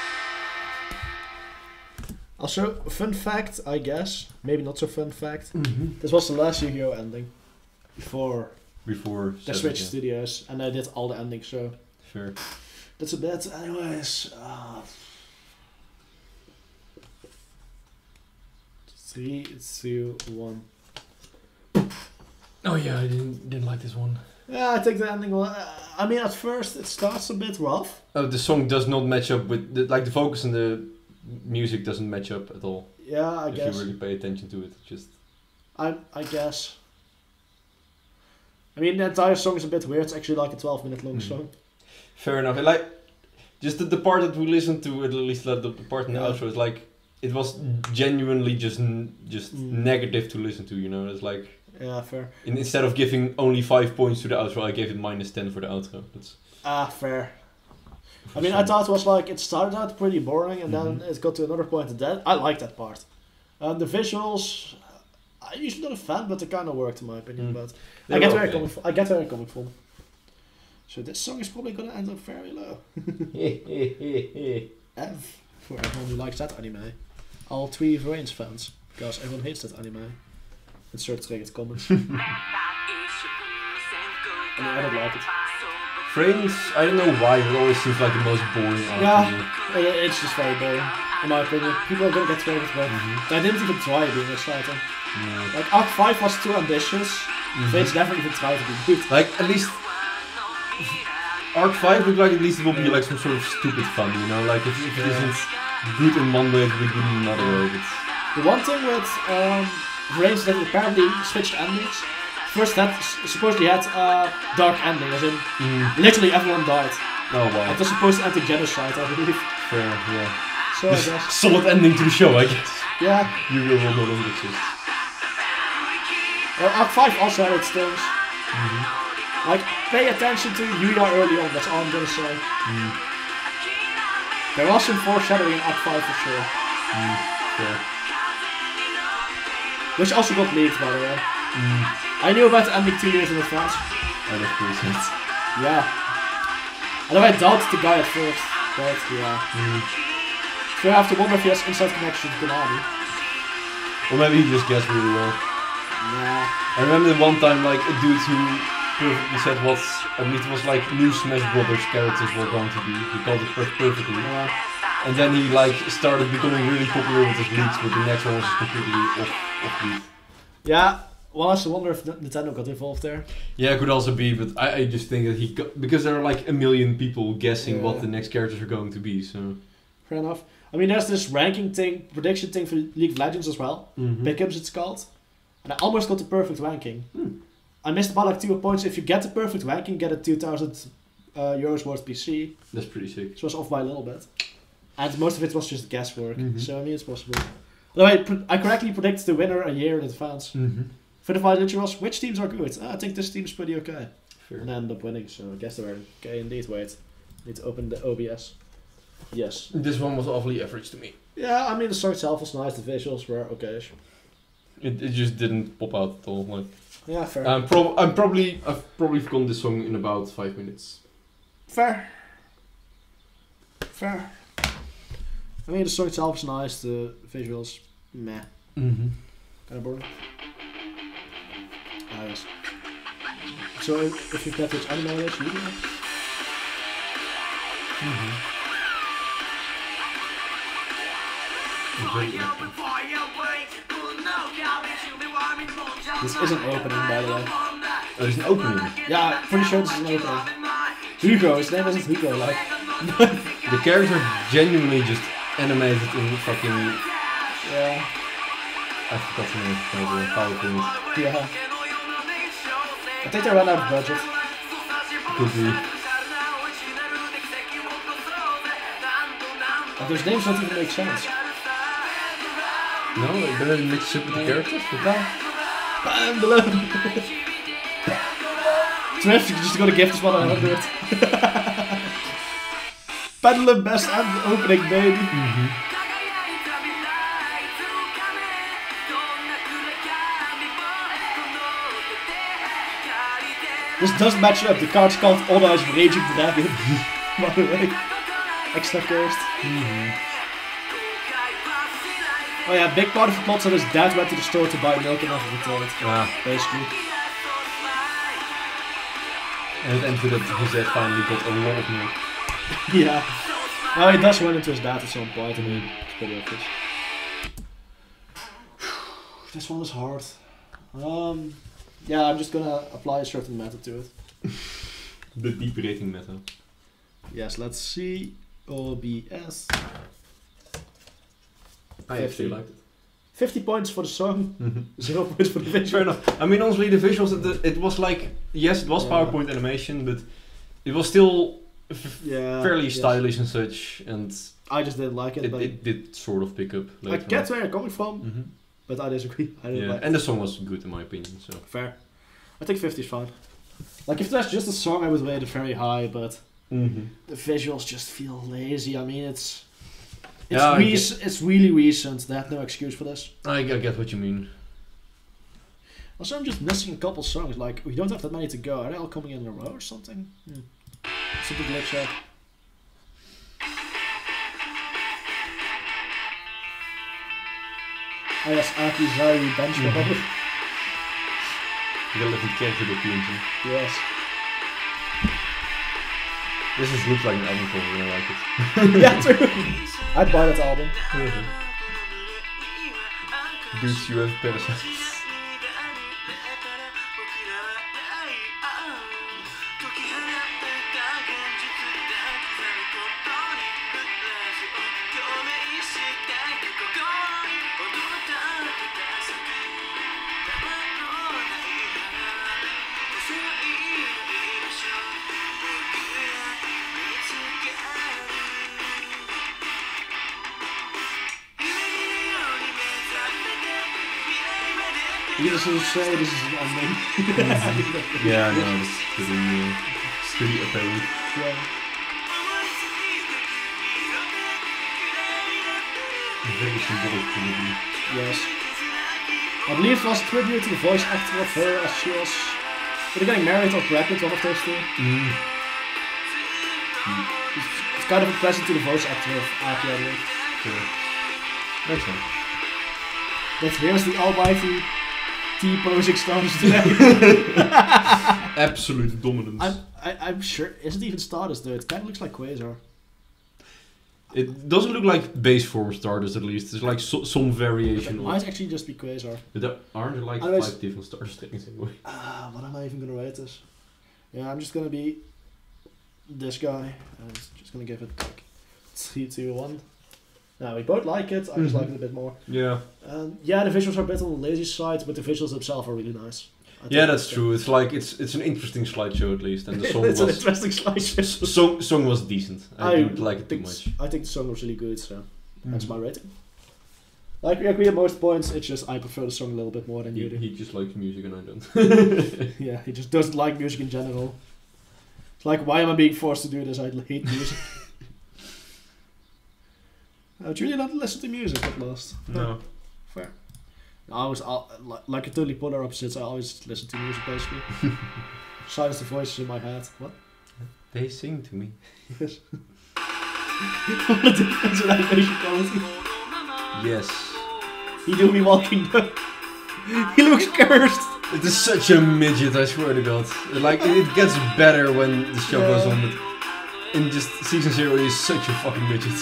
Also, fun fact, I guess. Maybe not so fun fact. This was the last Yu-Gi-Oh ending. Before the Switch Studios. And I did all the endings, so... Sure. That's a bit, anyways. 3, 2, 1. Oh yeah, I didn't like this one. Yeah, I think the ending will... I mean, at first it starts a bit rough. Oh, the song does not match up with... the focus and the music doesn't match up at all. Yeah, I if guess. you really pay attention to it, just... I guess. I mean, the entire song is a bit weird. It's actually like a 12-minute long song. Fair enough. And like, just the part that we listened to, at least the part in the outro, is like, it was genuinely just negative to listen to, you know? It's like... Yeah, fair. Instead of giving only 5 points to the outro, I gave it -10 for the outro. That's fair. I mean, I thought it was like, it started out pretty boring and then it got to another point and then I like that part. The visuals, I'm usually not a fan, but they kind of worked in my opinion. But I get where you're coming from. So this song is probably gonna end up very low. F for everyone who likes that anime. All 3 Vrains fans, because everyone hates that anime. Insert triggered comments. I don't like it. Frames, I don't know why, it always seems like the most boring art. Yeah, it's just very boring, in my opinion. People are gonna get tired of it, but I didn't even try being exciting. Like, Arc 5 was too ambitious, Frames never even tried to be good. Like, at least... Arc 5 looked like at least it will be like some sort of stupid fun, you know? Like, if it isn't good in one way, it will be good in another way. The one thing with Vrains that apparently switched endings. First that supposedly had a dark ending, as in literally everyone died. Oh wow. It was supposed to end in genocide, I believe. Fair, yeah. So I guess. Solid ending to the show, I guess. Yeah. You will no longer exist. Well, Arc 5 also had its things. Like, pay attention to Yuya early on, that's all I'm gonna say. There was some foreshadowing in Arc 5 for sure. Fair. Which also got leaked, by the way. I knew about the ending 2 years in advance. Oh, that's pretty sweet. Yeah. Although I doubted the guy at first, but yeah. So I have to wonder if he has inside connection to Konami. Or maybe he just guessed really well. Nah. I remember one time, like, a dude who perfectly said what, I mean, it was like new Smash Brothers characters were going to be. He called it perfectly. Yeah. And then he, like, started becoming really popular with his leaks, but the next one was completely off beat. Yeah. Well, I also wonder if Nintendo got involved there. Yeah, it could also be, but I just think that he got, because there are like a million people guessing what the next characters are going to be, so... Fair enough. I mean, there's this ranking thing, prediction thing for League of Legends as well. Pickups it's called. And I almost got the perfect ranking. I missed about like 2 points. If you get the perfect ranking, get a 2,000 euros worth PC. That's pretty sick. So I was off by a little bit. And most of it was just guesswork. So I mean, it's possible. Although I correctly predicted the winner a year in advance. For the fight literally was, which teams are good? I think this team's pretty okay. Fair. And I ended up winning, so I guess they were okay indeed. Wait, need to open the OBS. Yes. This one was awfully average to me. Yeah, I mean the song itself was nice, the visuals were okay-ish. It just didn't pop out at all. Like, yeah, fair. I've probably forgotten this song in about 5 minutes. Fair. I mean the song itself is nice, the visuals, meh. Kind of boring. Ah, yes. So if you've got which anime it is, you know. This is an opening, by the way. Oh, there's an opening? Yeah, I'm pretty sure this is an opening. Hugo, his name isn't Hugo, like. The characters are genuinely just animated in fucking... Yeah. I forgot the name of the PowerPoint. Yeah. I think they ran out of budget. Could be. And those names don't even make sense. No, they're not mixed up with the characters? No. Bam, balloon. Swift, you just gotta give this one 100. Peddling best and opening, baby. This does match up. The card's called Oda is Raging Dragon. By the way. Extra cursed. Oh yeah, big part of the plot that his dad went to the store to buy milk and never returned. Basically. And it ends with that his dad finally got a lot of milk. Yeah. Now he does run into his dad at some point, I mean, it's pretty obvious. This one was hard. Yeah, I'm just gonna apply a certain method to it. The deep rating meta. Yes, let's see. OBS. I actually liked it. 50 points for the song, Mhm. 0 points for the Fair visual. enough. I mean, honestly, the visuals, it was like, yes, it was Yeah. PowerPoint animation, but it was still Yeah, fairly yes. stylish and such, and I just didn't like it, but it did sort of pick up later I get where you're coming from, hmm but I disagree. I didn't Yeah, like and it. the song was good in my opinion, so. Fair. I think 50 is fine. Like, if that's just a song, I would rate it very high, but the visuals just feel lazy. I mean, it's Yeah, I it's really recent. They have no excuse for this. I get what you mean. Also, I'm just missing a couple songs. Like, we don't have that many to go. Are they all coming in a row or something? Something glitch out. Oh yes, Aki Zari benchmark. Relevant character door PNG. Yes. This just looks like an album cover and I like it. Yeah, true. I'd buy that album. Dudes, you have parasites. Needless to say, this is an ending. Yeah, no, that's pretty apparent. Yeah. Very symbolic probably. Yes. I believe it was a tribute to the voice actor of her as she was either getting married or pregnant, one of those two. It's kind of a present to the voice actor of Aki, I believe. Sure. Makes sense. But here's the almighty T-posing stars today. Absolute dominance. I'm sure, is it even Stardust though? It kind of looks like Quasar. It doesn't look like base form Stardust at least. There's like some It variation of. might actually just be Quasar. But there aren't like Anyways- 5 different Stardust things anyway. What am I even gonna rate this? Yeah, I'm just gonna be this guy. I'm just gonna give it like 3, 2, 1. Now we both like it. I just like it a bit more. Yeah. Yeah, the visuals are a bit on the lazy side, but the visuals themselves are really nice. I think Yeah, that's true. It's like it's an interesting slideshow at least, and the song it's an was interesting slideshow. song was decent. I didn't like it too much. I think the song was really good, so that's my rating. Like, we agree at most points. It's just I prefer the song a little bit more than you do. He just likes music and I don't. Yeah, he just doesn't like music in general. It's like, why am I being forced to do this? I hate music. Do you really not listen to music at last? No. Fair. I was like a totally polar opposites. I always listen to music basically. Silence the voices in my head. What? They sing to me. Yes. What a difference in animation quality. Yes. He do be walking though. He looks cursed. It is such a midget, I swear to God. Like, it gets better when the show goes on, but in just season 0 he's such a fucking midget.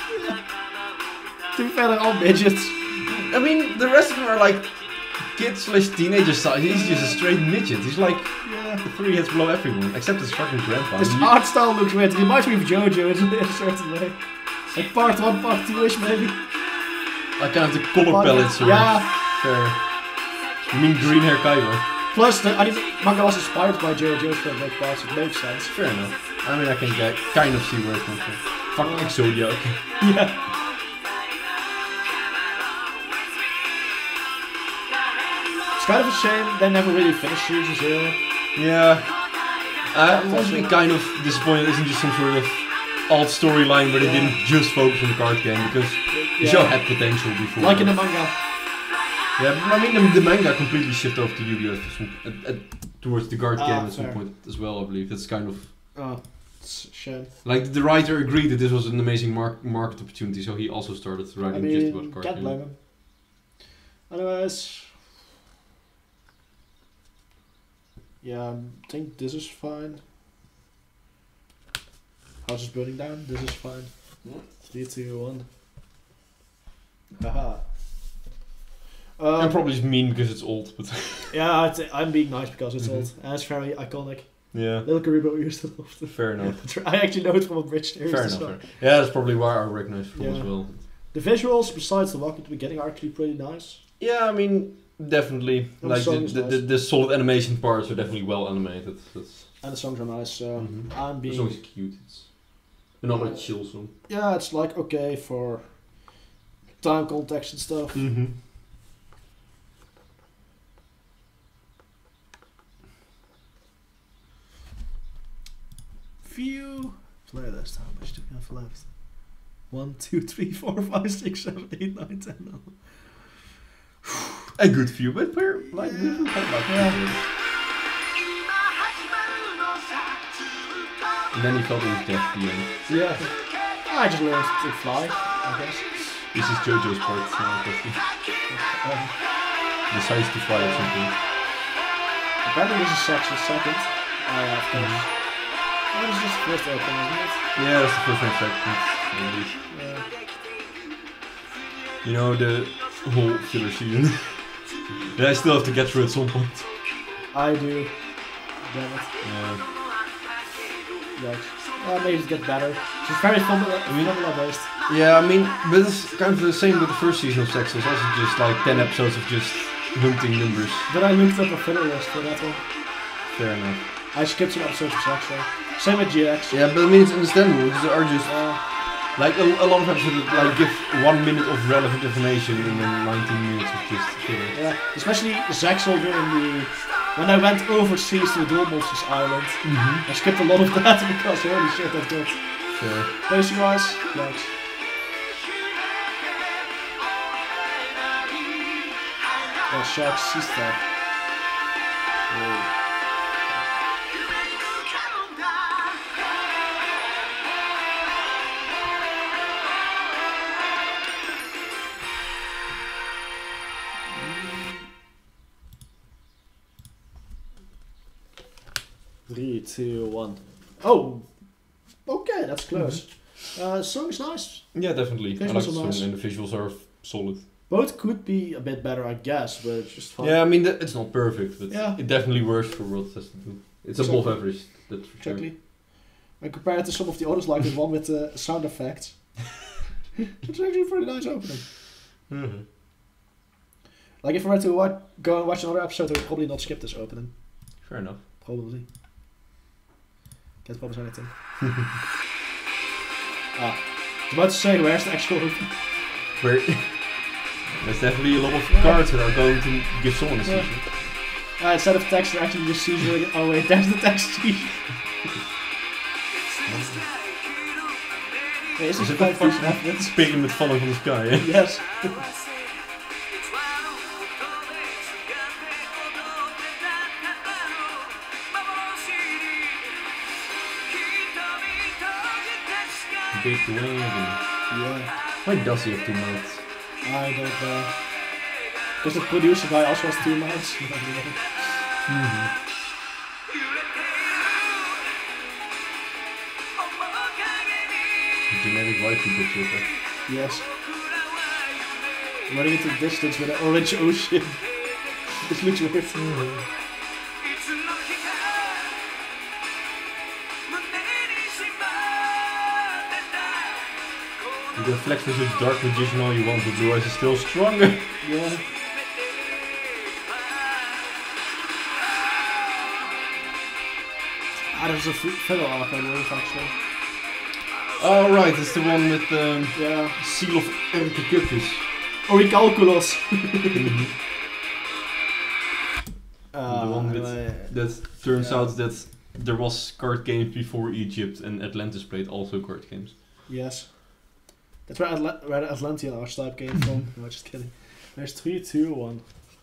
To be fair, they're all midgets. I mean, the rest of them are like kid/teenager size. He's just a straight midget. He's like 3 heads below everyone, except his fucking grandpa. His art style looks weird. It reminds me of JoJo in a certain way. Like part 1, part 2-ish maybe. Like kind of the color palettes are fair. You mean green hair Kaiba? Plus, the manga was inspired by JoJo for like parts. It makes sense. Fair enough. I mean, I can kind of see where it comes from. Fucking Exodia, okay. Yeah. It's kind of a shame they never really finished season 0. Yeah. I'm honestly kind of disappointed it isn't just some sort of alt storyline where they didn't just focus on the card game, because the show had potential before. Like in the manga. Yeah, but I mean the manga completely shifted over to Yu-Gi-Oh! Towards the card game at some fair. point as well, I believe. That's kind of... Oh, it's a shame. Like, the writer agreed that this was an amazing market opportunity, so he also started I writing just mean, about card can't game. blame him. Anyways. Yeah, I think this is fine. House is burning down. This is fine. 3, 2, 1. Haha. I'm probably just mean because it's old, but Yeah, I'm being nice because it's Mhm. old and it's very iconic. yeah. Little Karibo used to love it. Fair enough. I actually know it from a bridge there. Fair enough. Fair. Yeah, that's probably why I recognize it Yeah. as well. The visuals, besides the walk at the beginning, are actually pretty nice. Yeah, I mean, definitely. The Like song is nice. the solid animation parts are definitely well animated. That's And the songs are nice, so Mhm. I'm it's being... always cute. It's another chill song. Yeah, it's like okay for time context and stuff. Mm-hmm. Few playlist. How much do we have left? 1, 2, 3, 4, 5, 6, 7, 8, 9, 10. No. A good few, but we're like Yeah. we've had like And then he felt he was deaf at the end. Yeah. I just learned to fly, I guess. This is JoJo's part now, but he Um, decides to fly or something. apparently this is section second. Of course. What is this first open, isn't it? Yeah, that's the first one second. Indeed. Yeah. You know, the whole filler season. Yeah, I still have to get through at some point. I do. Damn it. Yeah. Yikes. Maybe it gets better. It's very formula based. Yeah, I mean, but it's kind of the same with the first season of Sex. It's also just like 10 episodes of just hunting numbers. But I looked up a filler list for that one. Fair enough. I skipped some episodes of Sex though. Same with GX. Yeah, but I mean, it's understandable because there are just Uh, like a lot of episodes that like give 1 minute of relevant information and then 19 minutes of just filler. yeah. Especially Zaxel during the... When I went overseas to the Duel Monsters Island, I skipped a lot of that because holy shit, that's good. Fair. Pacing wise, yikes. Oh, Shark Sister. Three, two, one. Oh! Okay, that's close. Song's nice. Yeah, definitely. I Visuals like the are song nice. and the visuals are solid. Both could be a bit better, I guess, but it's just fun. Yeah, I mean, it's not perfect, but Yeah. it definitely works for what it has to do. It's Exactly. above average, that's for sure. Exactly. And compared to some of the others, like the one with the sound effects, it's actually a pretty nice opening. Mm-hmm. Like if I were to go and watch another episode, I would probably not skip this opening. Fair enough. Probably. Can't promise anything. I was about to say, where's the actual opening? Where there's definitely a lot of cards that are going to give someone a Yeah. seizure. Instead of text, they're actually just seizuring. Oh wait, there's the text seizure. Wait, is this Is a it Pulp that Fiction reference? Speaking with falling from the sky, eh? Yes. Big wave. Yeah. Why does he have two mouths? I don't know. Because the producer guy also has 2 mouths. Generic waifu picture. Yes. Running into the distance with an orange ocean. This looks weird. You can flex with your dark magician all you want, but Blue Eyes is still stronger. Yeah. There's a fellow arc I believe actually. Oh right, it's the one with the Yeah. seal of Ericacupus. Oricalculus. The one with that turns out that there was card games before Egypt and Atlantis played also card games. Yes. That's where, where the Atlantean archetype came from. No, just kidding. There's 3, 2, 1.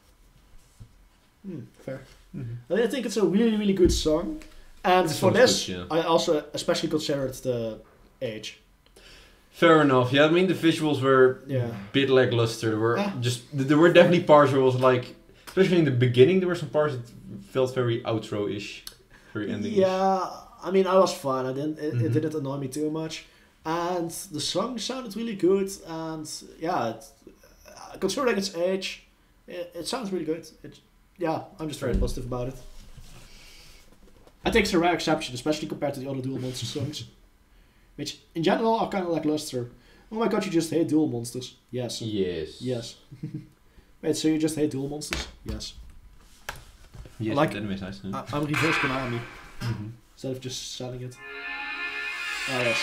Fair. I think it's a really, really good song. And This for one's this, good, yeah. I also especially consider it the age. Fair enough. Yeah, I mean the visuals were Yeah. a bit lackluster. There were Yeah. there were definitely parts where it was like, especially in the beginning, there were some parts that felt very outro-ish, very ending-ish. Yeah, I mean, I was fine. I didn't. It Mhm. didn't annoy me too much, and the song sounded really good. And yeah, considering its age, It sounds really good. Yeah, I'm just very positive about it. I think it's a rare exception, especially compared to the other Duel Monsters songs, which in general are kind of lackluster. Oh my god, you just hate Duel Monsters? Yes. Yes. Yes. Wait, so you just hate Duel Monsters? Yes. Yes, Like- but anyways, nice. Yeah. I'm reverse Konami Mm-hmm. instead of just selling it. Oh yes.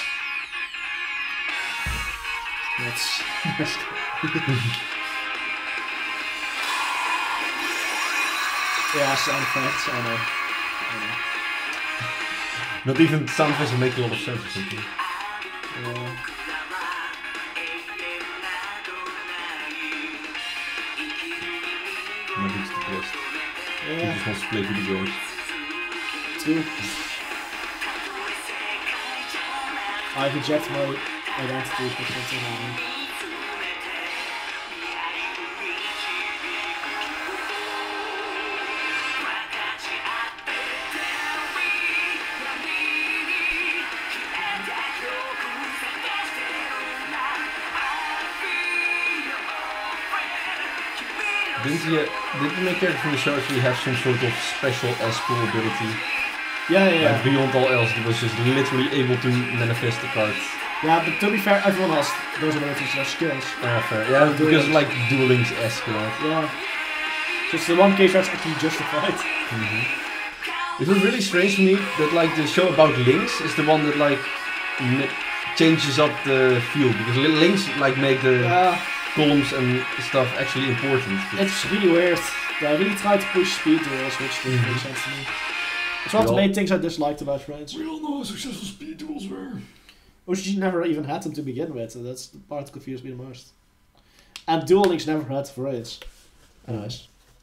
That's. Yeah, sound effects. I know. Not even sound effects make a lot of sense or something. Yeah. My dude's depressed. He Yeah. just wants to play video games. True. I reject my identity for something I mean. Did the main character from the show actually have some sort of special S-pool ability? Yeah. Like beyond all else, he was just literally able to manifest the card. Yeah, but to be fair, everyone has those abilities, their skills. Yeah, fair. Yeah, because like Duel Links-esque, right? Yeah. So it's the one case that's actually justified. It was really strange to me that like the show about Links is the one that like changes up the field, because Links like make the Yeah, columns and stuff actually important. it's really weird. They really try to push speed duels, which doesn't make sense to me. It's one of the main things I disliked about Friends. We all know how successful speed duels were. Which you never even had them to begin with, so that's the part that confused me the most. And Duel Links never had Friends. Anyways.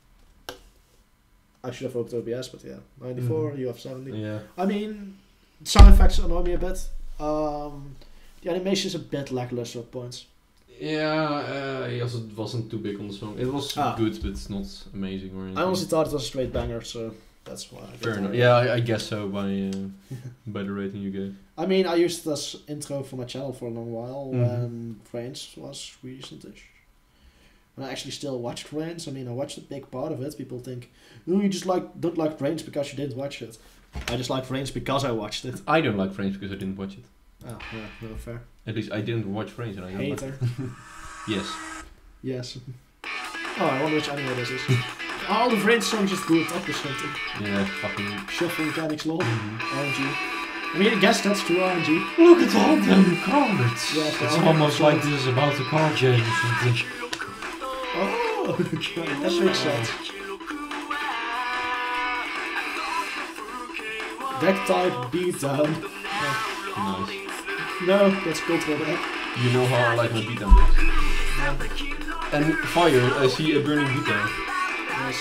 I should have opened OBS, but yeah. 94, you have 70. Yeah. I mean, sound effects annoy me a bit. The animation is a bit lackluster at points. Yeah, he also wasn't too big on the song. It was good, but it's not amazing or anything. I honestly thought it was a straight banger, so that's why. I Fair get enough. it. Yeah, I guess so by the rating you gave. I mean, I used it as intro for my channel for a long while when Friends was recentish. When I actually still watched Friends, I mean, I watched a big part of it. People think, oh, you just don't like Friends because you didn't watch it. I just like Friends because I watched it. I don't like Friends because I didn't watch it. Oh, yeah, no, fair. At least I didn't watch Friends and I don't like Hater. Yes. Yes. Oh, I wonder which anime this is. All the Friends songs just grew up or something. Yeah, fucking... Shuffle Mechanics Law. RNG. I mean, I guess that's true RNG. Look at all them cards! Yeah, It's almost like this is about the card game or something. Oh, that makes sense. Deck type beatdown. Nice. No, that's cultural deck. You know how I like my beatdown decks. And fire, I see a burning beatdown. Yes.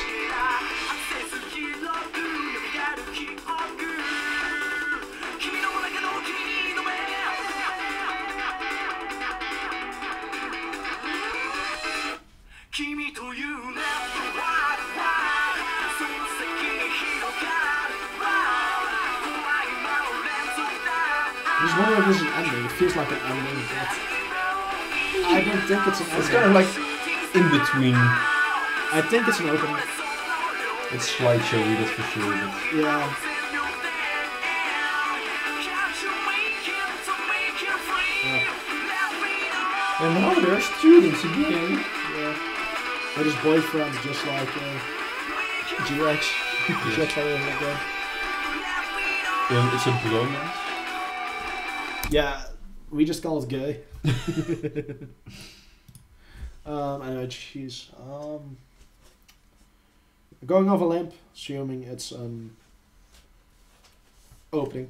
I just wonder if this is an ending. It feels like an ending, but I don't think it's an ending. It's kind of like in between. I think it's an opening. It's slideshowy, that's for sure. But Yeah. and now there are students again. Yeah. With his boyfriend, just like GX. GX following again. It's a bromance. Yeah, we just call it gay. Anyway, she's going off a limb, assuming it's opening.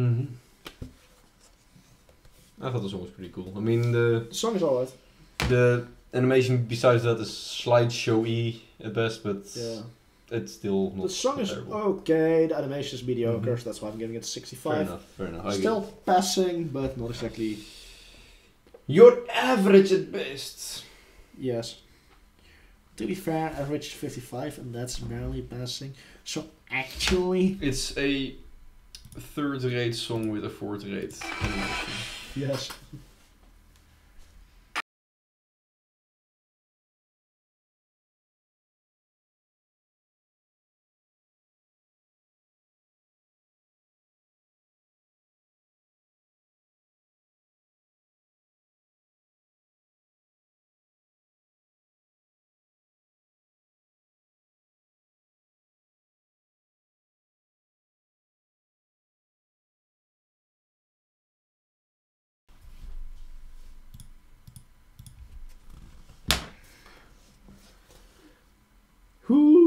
I thought the song was pretty cool. I mean, the The song is alright. animation besides that is slideshowy at best, but Yeah. it's still not The song is terrible. okay, the animation is mediocre, so that's why I'm giving it a 65. Fair enough. I get Still passing, but not exactly. it. You're average at best. Yes. To be fair, average 55, and that's barely passing. So actually, It's a third-rate song with a fourth-rate animation. yes.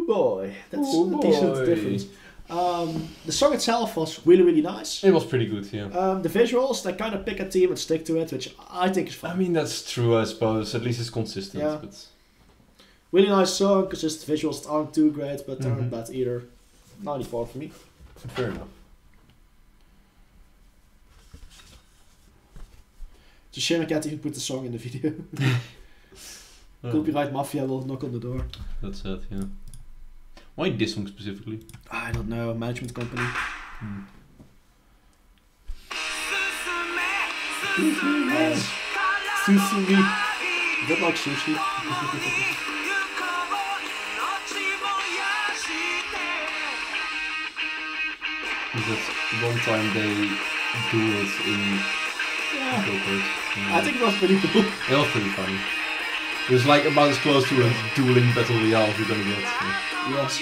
boy, that's Oh a decent boy. difference. The song itself was really, really nice. It was pretty good, yeah. The visuals, they kind of pick a theme and stick to it, which I think is fun. I mean, that's true, I suppose. At least it's consistent. Yeah. But Really nice song, because just the visuals aren't too great, but they aren't Mhm. bad either. 94 for me. fair enough. It's a shame I can't even put the song in the video. Oh, Copyright Mafia will knock on the door. that's sad, yeah. Why this song specifically? I don't know, management company. Hmm. Sushi. Is that like sushi? Because one time they do it in Yeah. go-karts. I think it was pretty cool. It was pretty funny. It was like about as close to a dueling battle royale as you're gonna get. So. Yes.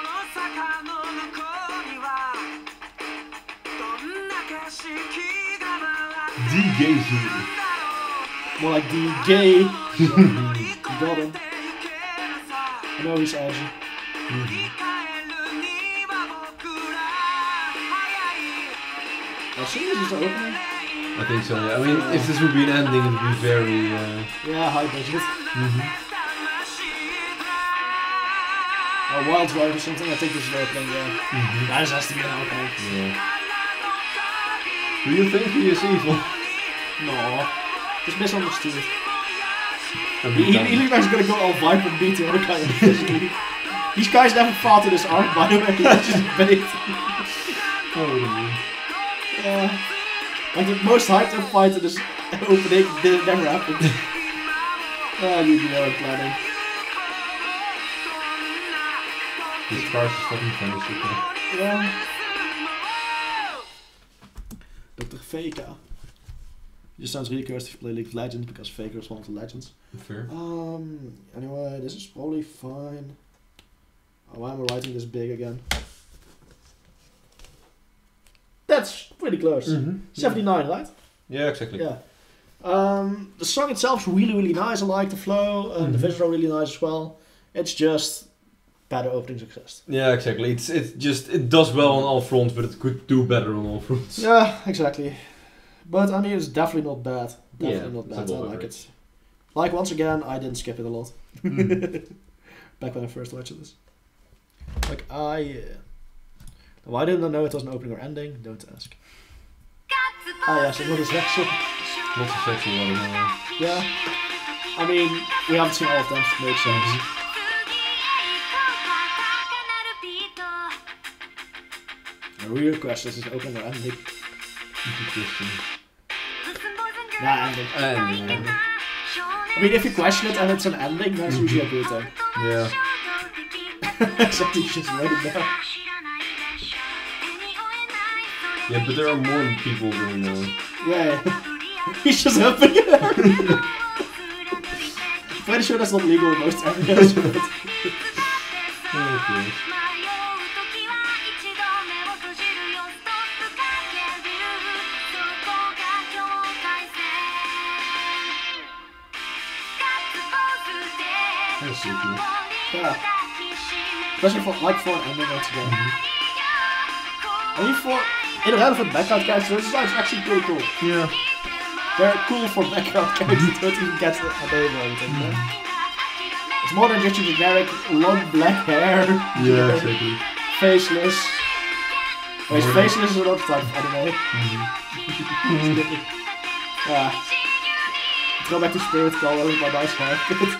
Die gay zoer. More like the gay. You got him. I know he's edgy. Actually, this is the opening. I think so, yeah. I mean, if this would be an ending, it would be very... Yeah, high budget. Or Wild Ride or something, I think this is the opening, yeah. That has to be an opening. Yeah. Do you think he is evil? No. Just misunderstood. I He mean, looks like he's gonna go all vibe and beat the other guy physically. These guys never fought in this arc, by the way, that's just bait. Yeah. Like the most hyped up fight in this opening never happened. You know I'm planning. his cars is fucking finished. Okay. Yeah. Dr. Faker. It just sounds really cursed if you play League of Legends because Faker is one of the legends. Fair. Anyway, this is probably fine. Oh, why am I writing this big again? That's pretty close. 79, right? Yeah, exactly. Yeah. The song itself is really, really nice. I like the flow. The visuals are really nice as well. It's just better opening success. Yeah, exactly. It does well on all fronts, but it could do better on all fronts. Yeah, exactly. But I mean, it's definitely not bad. Definitely not it's bad. I above like average. it. Like once again, I didn't skip it a lot. Back when I first watched this. Like why didn't I know it was an opening or ending? Don't ask. Ah yes, it was a sexual. Lots of sexual ones. Yeah. I mean, we haven't seen all of them, so it makes sense. A real question is opening or ending? Nah, ending. And I mean, if you question it and it's an ending, that's usually a good thing. yeah. Except he's just right there. Yeah, but there are more people than Yeah. He's just helping her. Pretty sure that's not legal in most areas, but... Okay. That's so cool. Yeah. Especially for an ending once again. I mean, in a relevant background character, this is actually pretty cool. Yeah. They're cool for background characters, don't even get a name or anything, yeah? It's more than just your generic long black hair, Yeah, exactly. faceless. Wait, faceless is another type of anime. Yeah. Let's go back to Spirit Color with my nice haircut.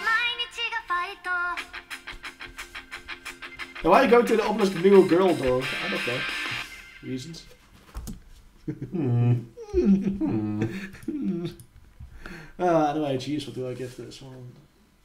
Now, why are you going to the obelisk new girl door? I don't know. Reasons. Anyway, geez, what do I give this one?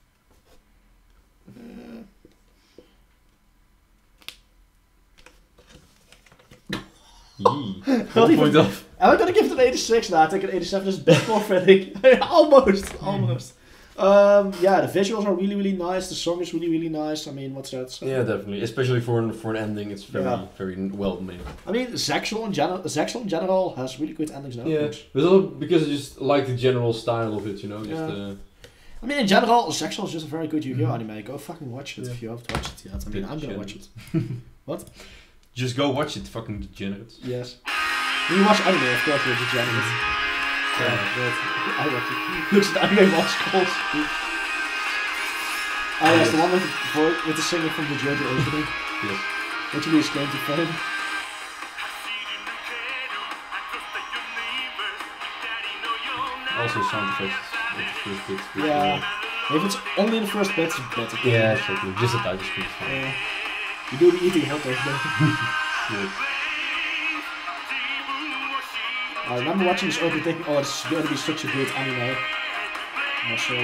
Yee. Not even- Point off. Am I gonna give it an 86 now? I think an 87 is a bit more fitting. Almost. Yeah, the visuals are really, really nice. The song is really, really nice. I mean, what's that? Yeah, definitely. Especially for an ending, it's very, Yeah. very well made. I mean, sexual in general has really good endings now. Yeah, but also because I just like the general style of it, you know. Just, Yeah. I mean, in general, Sexual is just a very good Yu-Gi-Oh anime. Go fucking watch it if you haven't watched it yet. I mean, I'm gonna watch it. What? Just go watch it, fucking degenerates. Yes. When you watch anime, of course, you're degenerate. Yeah, but I watch it. Looks at anime watch calls. Oh, yes, the one with the singer from the JoJo opening. Yes. Literally is going to fame. Also sound effects. With the first bit. Yeah. If it's only the first bit, it's better. Yeah, exactly. Just the title screen is fine. Yeah. You do the eating hot dog though. Yeah. I remember watching this opening thinking, oh, this is going to be such a good anime. Not so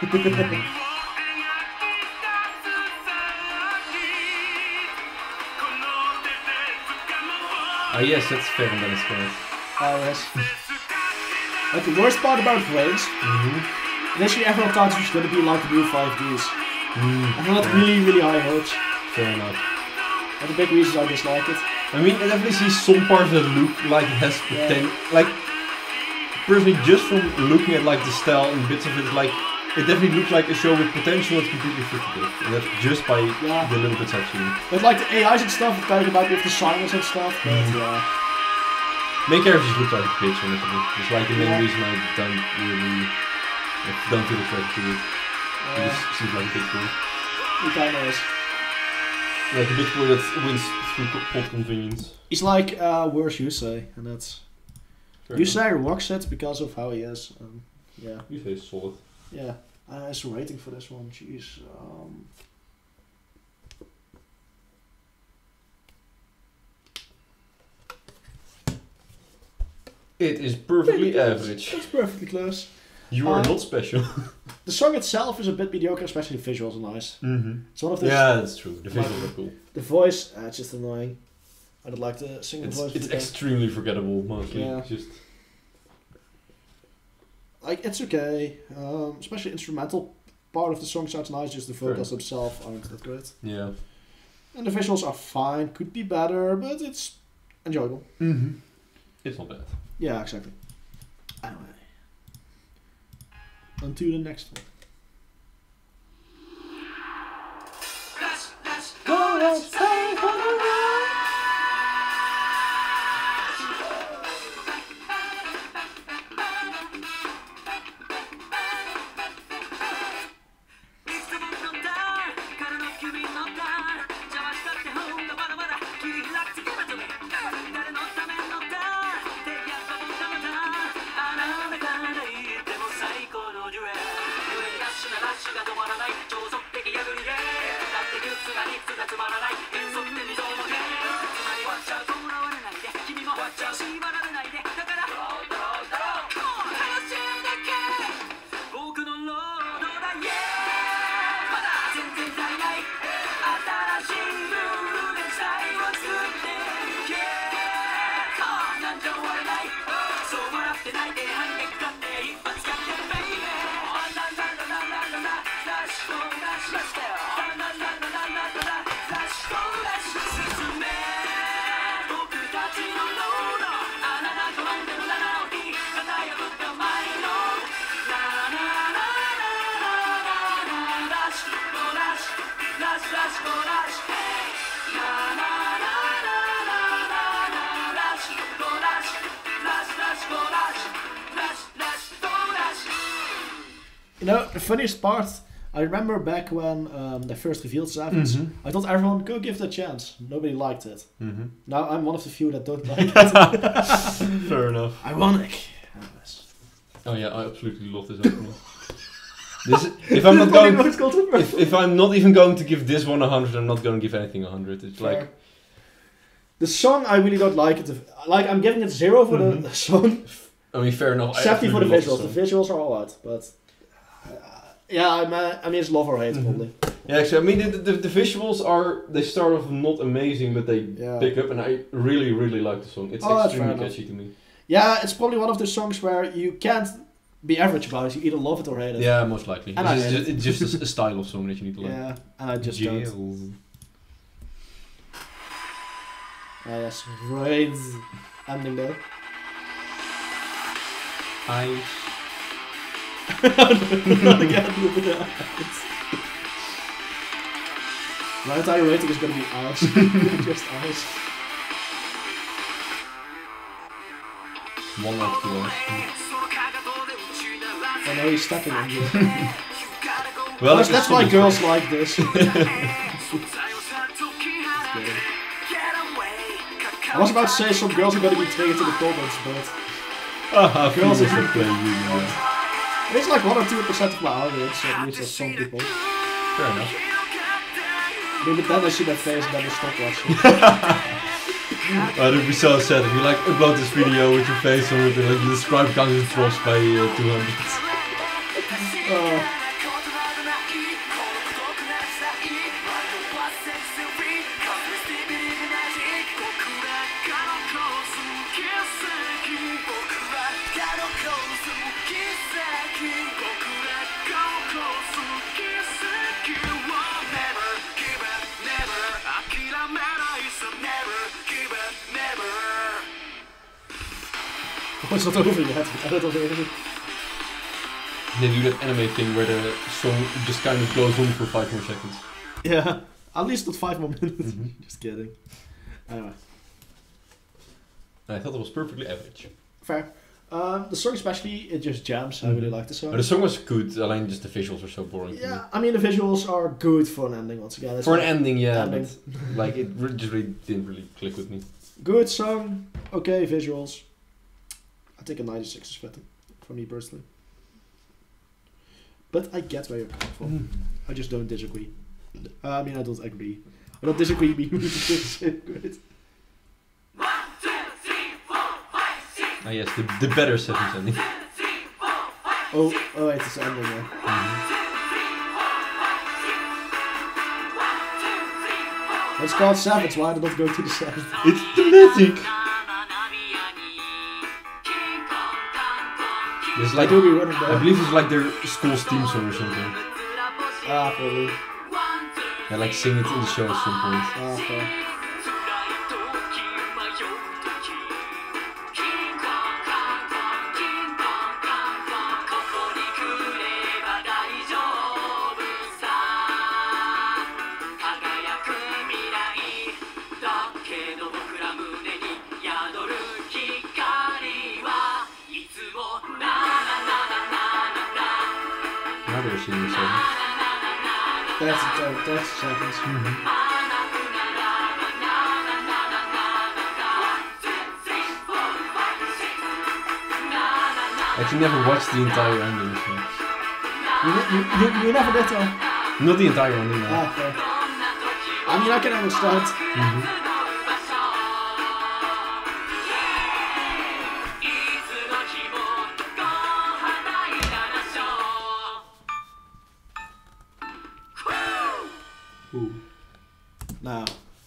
Ah yes, that's fair and then it's correct. Oh, yes. Like the worst part about Brains, initially everyone thought it was going to be like the new 5Ds. I had really high hopes. Fair enough. And the big reasons I dislike it. I mean, I definitely see some parts that look like it has potential. Like, personally, just from looking at like the style and bits of it, like it definitely looks like a show with potential that's completely fictive. And that's just by the little bits I've seen. But like the AIs and stuff, it kind of reminds me of the silence and stuff. But main characters look like a bitch, honestly. It's like the main reason I don't feel attracted to it. It just seems like a bitch boy. He kind of is. Like a bitch boy that wins through plot convenience. He's like worse Yusei, and that's Yusei rocks it because of how he is. Yeah. Yusei is solid. Yeah. His rating for this one, jeez. It is perfectly average. That's perfectly close. You are not special. The song itself is a bit mediocre, especially the visuals are nice. It's one of those. Yeah, that's true. The visuals are cool. The voice, it's just annoying. I don't like the singing voice. It's extremely forgettable, mostly. Yeah. Just like it's okay. Especially instrumental part of the song sounds nice. Just the vocals themselves aren't that great. Yeah. And the visuals are fine. Could be better, but it's enjoyable. It's not bad. Yeah, exactly. Anyway. On to the next one. Let's go, let's take on the ride. You know, the funniest part, I remember back when they first revealed Savage, I thought everyone go give it a chance. Nobody liked it. Now I'm one of the few that don't like it. Fair enough. Ironic. Oh yeah, I absolutely love this opening. If I'm not going, if I'm not even going to give this one 100, I'm not going to give anything 100. It's Fair. like the song. I really don't like it. Like I'm giving it 0 for the song. I mean, fair enough. 70 for the love visuals. The visuals are alright, but yeah, I mean it's love or hate probably. Yeah, actually, I mean the visuals they start off not amazing, but they pick up, and I really like the song. It's extremely catchy to me. Yeah, it's probably one of those songs where you can't be average about it. You either love it or hate it. Yeah, most likely. And It's just a style of song that you need to like. Yeah, and I just don't. Ah, yes, great ending though. Not again. My entire rating is gonna be ours. Just ours. 1 out of 2 hours. Oh no, he's stepping on you. Well, That's why girls like this. I was about to say some girls are gonna be triggered to the comments, but girls is are playing you. it's like 1 or 2% of my audience, so at least there's some people. Fair enough. I mean, but then I see their face and then they stop watching. That would be so sad if you like upload this video with your face on it and like the subscribe count is drops by 200. Oh, it's not over yet. I don't know. They do that anime thing where the song just kind of goes on for 5 more seconds. Yeah, at least not 5 more minutes. Just kidding. Anyway. I thought it was perfectly average. Fair. The song especially, it just jams. I really like the song. But the song was good, alleen just the visuals are so boring. Yeah, I mean the visuals are good for an ending once again. For an ending, yeah, ending. but like it just really didn't really click with me. Good song, okay visuals. I think a 96 is better for me personally. But I get where you're coming from. I just don't disagree. I mean, I don't agree. I don't disagree. Great. Ah yes, the better 7th ending. Oh wait, it's the ending there. It's called 7th, why did it not go to the 7th? It's the magic! It's like, do be running there. I believe it's like their school's theme song or something. Ah, probably. They like sing it in the show at some point. Ah, okay. Now they're singing the song. That's 30 seconds. I actually never watched the entire ending. So. You never did though? Not the entire ending, no. Ah, okay. I mean, I can understand. Now,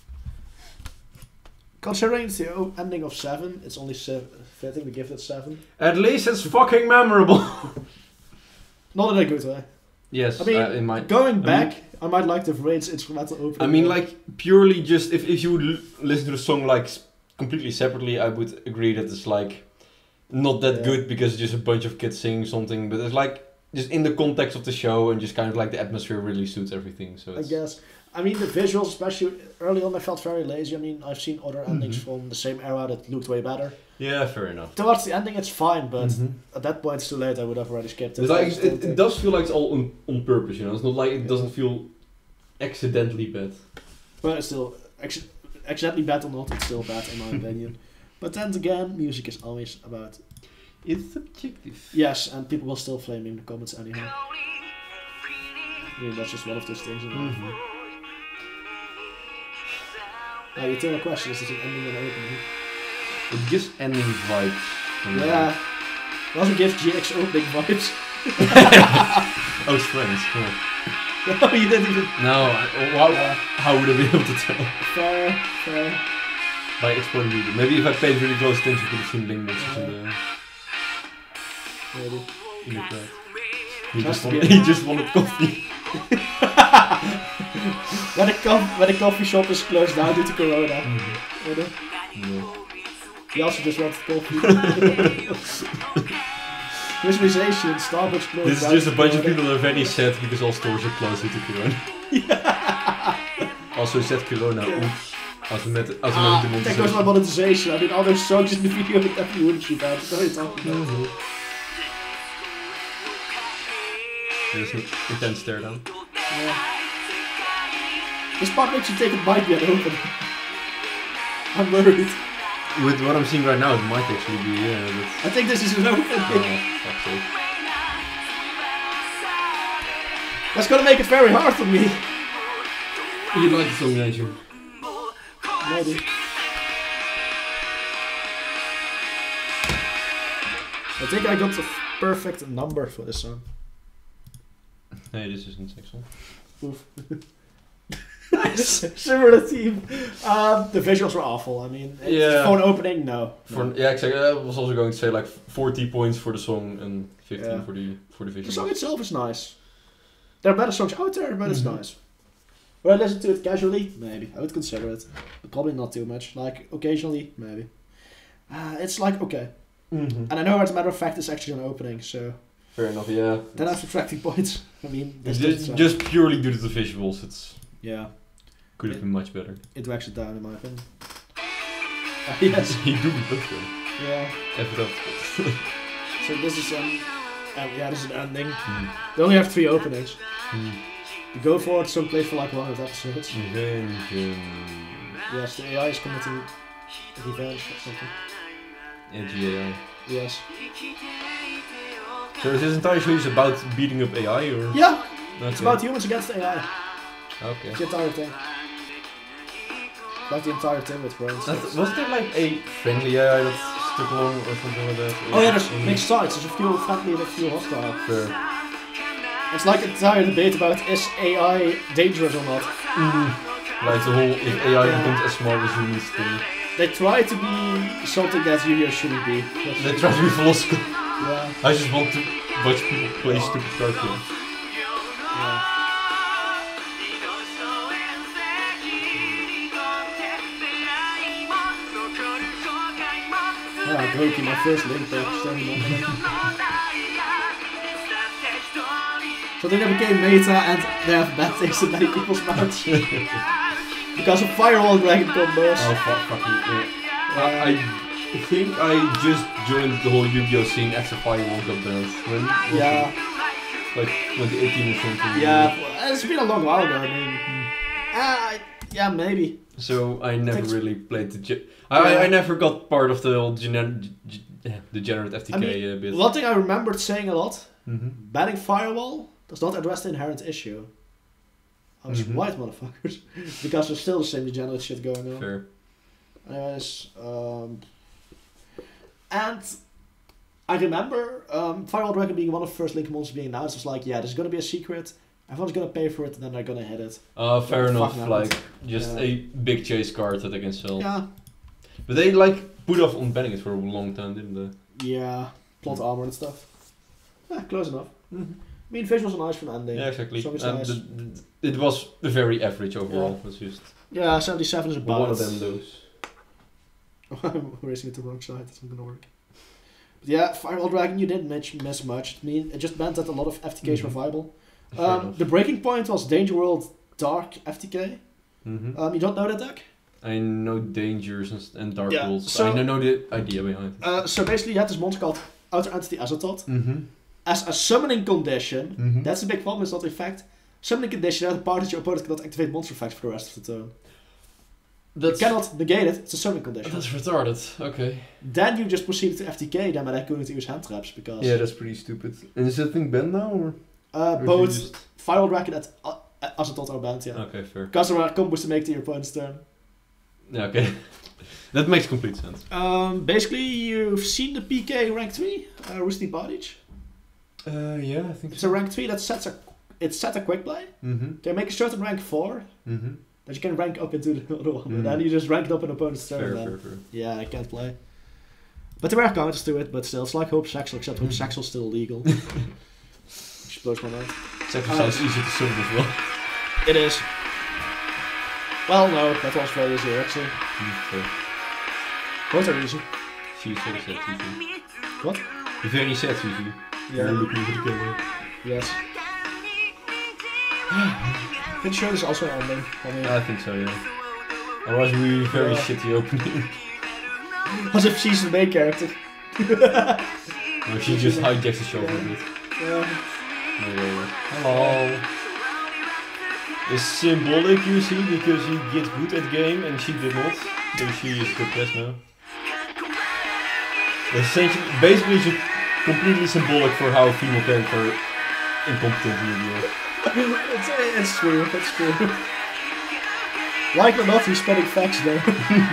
considering it's the ending of 7, it's only fitting to give it 7. At least it's fucking memorable. Not in a good way. Yes, I mean, it might. going back, I might like the Raids instrumental opening. I mean, like, purely just, if you would listen to the song, like, completely separately, I would agree that it's, like, not that good because it's just a bunch of kids singing something, but it's, like, just in the context of the show and just kind of, like, the atmosphere really suits everything, so it's... I guess. I mean, the visuals, especially early on, I felt very lazy. I mean, I've seen other endings from the same era that looked way better. Yeah, fair enough. Towards the ending, it's fine, but at that point, it's too late. I would have already skipped it. It's like, it does feel like it's all on purpose, you know? It's not like it doesn't feel accidentally bad. But it's still, accidentally bad or not, it's still bad in my opinion. But then again, music is always about... It's subjective. Yes, and people will still flame me in the comments anyhow. I mean, that's just one of those things. Now, the eternal question is it an ending and opening? It gives ending vibes. Yeah. It also gives GX opening vibes. Oh, it's friends. No, you didn't even... No, how would I be able to tell? Fair. By exploring video. Maybe if I paid really close attention, you could have seen link boxes Maybe. in the crowd. He just wanted coffee. When a coffee shop is closed down due to Corona. No. He also just wanted coffee. Visualization, Starbucks closed. This is just a bunch of people that are very sad because all stores are closed due to Corona. Also said Corona, oef. Als we met de There goes my monetization. monetization. I mean, all those songs in the video that definitely wouldn't be bad. What are you talking about? There's an intense stare down. Yeah. This part makes you think it might be an open. I'm worried. With what I'm seeing right now, it might actually be, yeah, but... I think this is an open. fuck's sake. That's gonna make it very hard for me. You like the song, don't you? Maybe. I think I got the perfect number for this song. Nee, this isn't sexual. Oof. Nice. Similar team. The visuals were awful. I mean, Yeah. phone opening, no. For, yeah, exactly. I was also going to say like 40 points for the song and 15 Yeah. for the The visuals. song itself is nice. There are better songs out there, but it's nice. Would I listen to it casually? Maybe. I would consider it. But probably not too much. Like, occasionally? Maybe. It's like, okay. And I know as a matter of fact it's actually an opening, so... Fair enough, yeah. Then I'm subtracting points. I mean, this Just, doesn't just purely due to the visuals, it's yeah, could have been much better. it drags it down in my opinion. Yes. He do it better. Yeah. F it up. So this is yeah, this is an ending. They only have 3 openings. You go for it, some plays for like 100 episodes. Yes, the AI is committing revenge or something. Edgy AI. Yes. So is this entire series about beating up AI or? Yeah, Okay. it's about humans against AI. Okay. It's the entire thing. Like the entire thing with brains. Was there like a friendly AI that stuck along or something like that? Oh yeah, there's mixed sides. There's a few friendly and a few hostile. Fair. It's like an entire debate about is AI dangerous or not. Like the whole if AI becomes as smart as humans thing. They try to be something that Yu-Gi-Oh shouldn't be. They try to be philosophical. Yeah. I just want to watch people play stupid card games. Yeah. Ah, Goki, my first link back. So they never became meta and they have bad things in many people's mouths. Because of Firewall Dragon combos. Oh fucking yeah. I think I just joined the whole Yu-Gi-Oh scene after Firewall got banned. When? Yeah. Like 2018 or something. Yeah, well, it's been a long while ago. I mean, yeah, maybe. So I never Thanks. really played the I never got part of the whole degenerate FTK I mean, bit. one thing I remembered saying a lot, Mm-hmm. banning Firewall does not address the inherent issue. I was white motherfuckers. Because there's still the same degenerate shit going on. Fair. Anyways, and I remember Firewall Dragon being one of the first Link monsters being announced. It was like, yeah, there's gonna be a secret. Everyone's gonna pay for it, and then they're gonna hit it. Fair What the enough. fuck Like happened? just Yeah. a big chase card that they can sell. Yeah, But they like put off on banning it for a long time, didn't they? yeah, plot armor and stuff. Yeah, close enough. I mean, visuals are nice for an ending. Yeah, exactly. Song is And nice. it was very average overall. It's just Yeah, 77 is about one of them those. I'm racing it to the wrong side, that's not gonna work. But yeah, Firewall Dragon, you didn't miss much. I mean, it just meant that a lot of FTKs were viable. Fair enough. The breaking point was Danger World Dark FTK. Mm-hmm. You don't know that deck? I know dangers and dark Yeah, rules. so- I know the idea behind it. So basically, you had this monster called Outer Entity Azathoth. Mm-hmm. As a summoning condition, Mm-hmm. that's a big problem, it's not an effect. Summoning condition, that part that your opponent cannot activate monster effects for the rest of the turn. You cannot negate it, it's a summoning condition. That's retarded. Okay. Then you just proceed to FTK, then by that going to use hand traps, because Yeah, that's pretty stupid. And is that thing banned now or? Or both is it just- Firewall Dragon and Azathoth are banned, yeah. Okay, fair. Because there are combos to make to your opponent's turn. Yeah, okay. That makes complete sense. Basically, you've seen the PK rank 3, Rusty Bodic. Yeah, I think It's a rank 3 that set a quick play. Mm-hmm. They make a certain rank 4 Mm-hmm. that you can rank up into the other one. And then you just rank it up an opponent's turn. Fair, then. fair. Yeah, I can't play. But there are counters to it, but still, it's like Hope Saxel, except Hope Saxel's still illegal. Which blows my mind. Second sounds easy to summon as well. It is. Well, no, that was very easy, actually. Fair. Both are easy. She's very sad, Vivi. What? Very sad, Vivi. Yeah. Looking for the camera. Yes. Pretty sure there's also an ending. I think so, yeah. Otherwise, we very shitty opening. As if she's the main character. No, she just hijacks the show for a bit. Yeah. Hello. It's symbolic, you see, because he gets good at game and she did not. So she is depressed now. Essentially, basically, it's completely symbolic for how a female character incompetent movie is. It's true, it's true. Like or not, he's spreading facts though.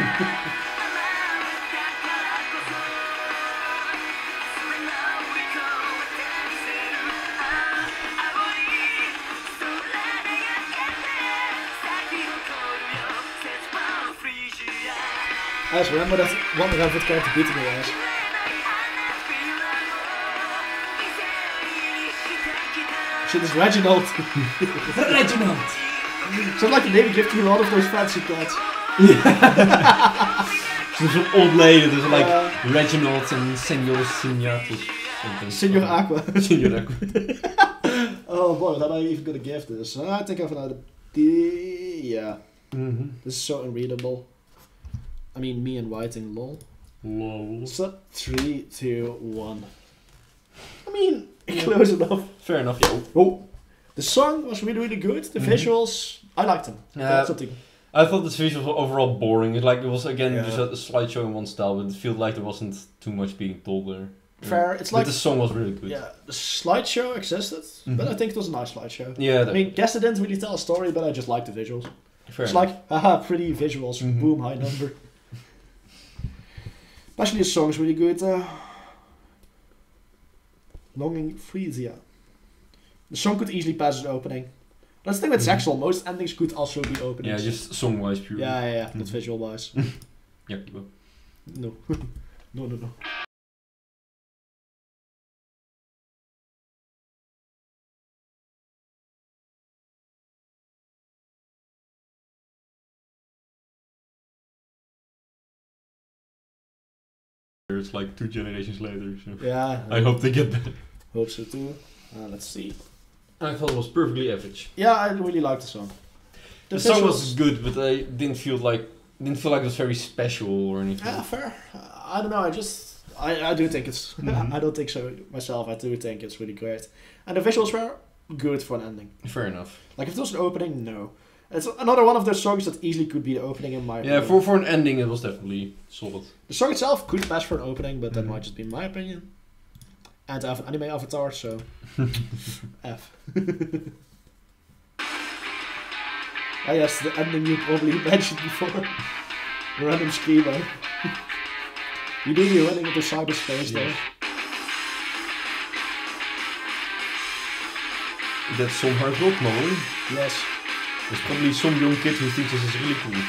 I just remember that one of het character beating me was. Shit is Reginald. Reginald. Sounds like the name you give to a lot of those fancy cats. She's some old lady, there's like Reginald and Senor Signatus. Senor Aqua. Senor Aqua. Oh boy, what am I even gonna give this? I think I've another D. Yeah. This is so unreadable. I mean, me and writing lol. Lol. So 3, 2, 1. I mean, close enough. Fair enough, yeah. Oh, the song was really, really good. The visuals, I liked them. That's something. I thought the visuals were overall boring. It was again just a slideshow in one style, but it felt like there wasn't too much being told there. Fair. It's but like the song was really good. Yeah, the slideshow existed, but I think it was a nice slideshow. Yeah. I mean, guess it didn't really tell a story, but I just liked the visuals. Fair it's enough. like, haha, pretty visuals. Boom, high number. Especially the song's really good. Longing Freesia. The song could easily pass as opening. That's the thing with sexual. Most endings could also be openings. Yeah, just song-wise pure. Yeah, not visual-wise. Yeah, you will. No. No. It's like 2 generations later, so Yeah. I hope they get better. Hope so too. Let's see. I thought it was perfectly average. Yeah, I really liked the song. The song was good, but I didn't feel like it was very special or anything. Yeah, fair. I don't know. I do think it's. I don't think so myself. I do think it's really great, and the visuals were good for an ending. Fair enough. Like if it was an opening, no. It's another one of those songs that easily could be the opening in my. Yeah, opinion. for an ending, it was definitely solid. The song itself could pass for an opening, but that might just be my opinion. And I have an anime avatar, so F. Ah yes, the ending you probably mentioned before. Random screamo. You do be running into cyberspace though. That's some hard rock, man. Yes. There's probably some young kid who thinks this is really cool.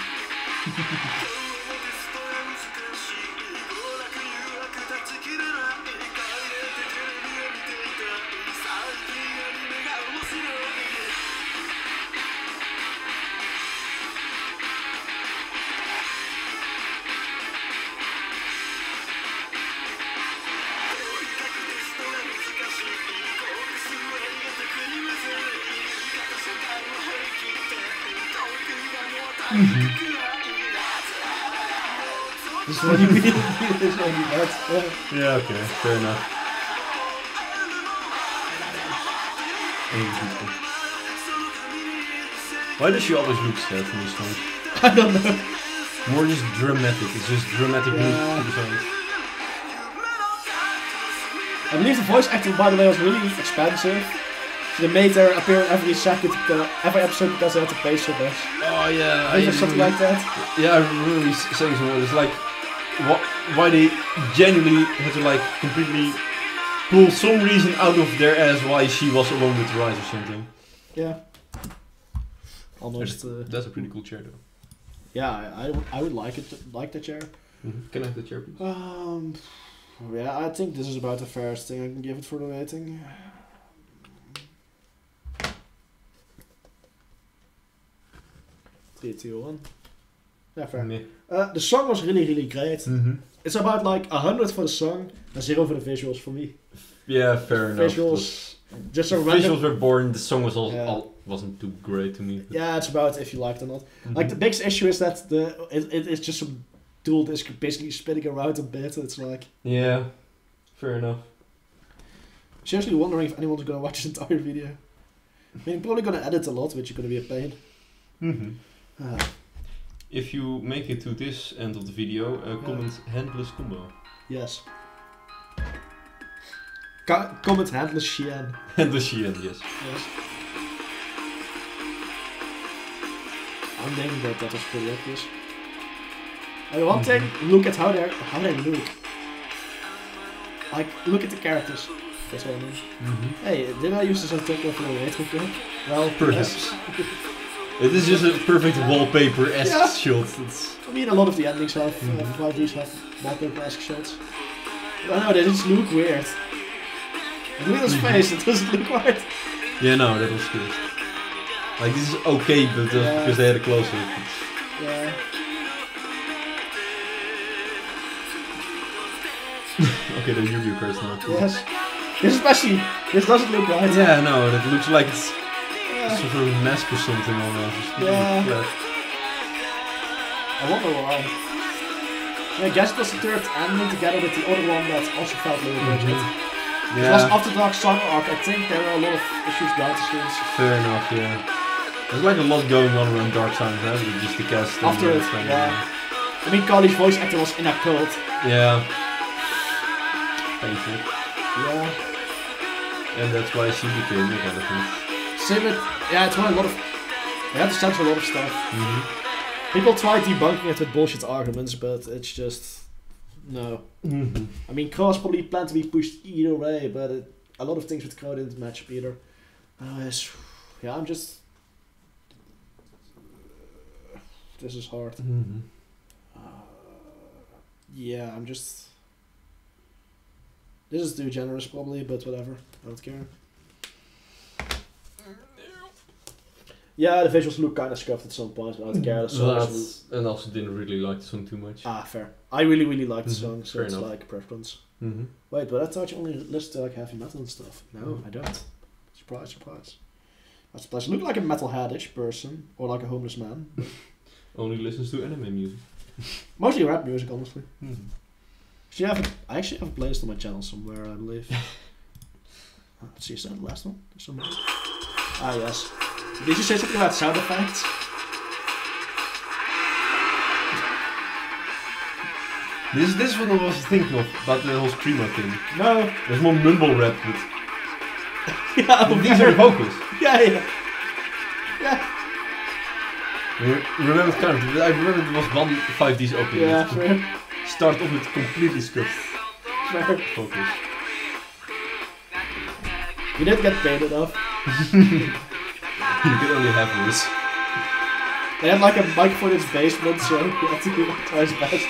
This is what you mean. This is what you meant. Yeah, okay, fair enough. Why does she always look sad in this song? I don't know. More just dramatic, it's just dramatic mood to the song. I believe the voice acting, by the way, was really expensive. So they made her appear every every episode because they had to pay so much. Oh yeah, Or something like that. Yeah, I remember saying something. It's like, why they genuinely had to like completely pull some reason out of their ass why she was alone with the rise or something. Yeah. Almost. That's a pretty cool chair though. Yeah, I would like the chair. Can I have the chair, please? Yeah, I think this is about the fairest thing I can give it for the rating. Three, two, one. Yeah, fair. Yeah. The song was really, really great. It's about like 100 for the song and 0 for the visuals for me. Yeah, fair enough. Visuals, just a The random. visuals were boring. The song was Yeah. wasn't too great to me. Yeah, it's about if you liked it or not. Mhm. Like the biggest issue is that it's just some dual disc basically spinning around a bit. It's like Yeah, fair enough. seriously wondering if anyone's gonna watch this entire video. I mean, probably gonna edit a lot, which is gonna be a pain. Mhm. Ah, If you make it to this end of the video, comment handless combo. yes. Comment handless Sheehan. Handless Sheehan, yes. Yes. I'm thinking that was pretty obvious. And one thing, look at how they look. Like, look at the characters. That's what I mean. Mm-hmm. Hey, did I use this on TikTok for a retro clip? Well, Perhaps. It is just a perfect wallpaper-esque Yeah. shot. It's... I mean, a lot of the endings have, 5Ds have wallpaper-esque shots. But I know, they just look weird. And look at his face, it doesn't look right. Yeah, no, that was good. Like, this is okay, but Yeah. because they had a close-up. Yeah. Okay, the Yu-Gi-Oh cards now. Yes. This doesn't look right. Yeah, no, that looks like it's Yeah. some sort of mask or something almost. It's Yeah. flat. I wonder why. I guess it was the third ending together with the other one that also felt a little bit. It was Yeah, After Dark Song arc. I think there were a lot of issues behind the scenes. fair enough, yeah. There's like a lot going on around Dark Signs, huh? With just the cast. and After the it, thing, yeah. I mean, Carly's voice actor was in a cult. Yeah. Painful. Yeah. And that's why she became irrelevant. Same with, yeah, it's why a lot of, they had to censor a lot of stuff. Mm-hmm. People try debunking it with bullshit arguments, but it's just, no. Mm-hmm. I mean, Cross probably planned to be pushed either way, but a lot of things with Crow didn't match up either. Yeah, I'm just, this is hard. Mm-hmm. Yeah, I'm just, this is too generous probably, but whatever, I don't care. Yeah, the visuals look kind of scuffed at some points, but I don't care. The song is And also didn't really like the song too much. fair. I really like the Mhm, song, so fair it's enough. like a preference. Mm-hmm. Wait, but I thought you only listened to like heavy metal and stuff. No, Mhm. I don't. Surprise, surprise. I suppose I look like a metalheadish person, or like a homeless man. Only listens to anime music. Mostly rap music, honestly. Mm-hmm. I actually have a playlist on my channel somewhere, I believe. Let's see, is that the last one? Somewhere. Ah, yes. Did you say something about sound effects? This is what I was thinking of about the whole screamo thing. No. There's more mumble rap, but Yeah, these are the vocals. Yeah. Remember kind of, I remember there was one 5D's opening. Yeah, that fair. Start off with completely scuffed Fair. vocals. You didn't get paid enough. You can only have this. They had like a microphone in his basement, so he had to try his best.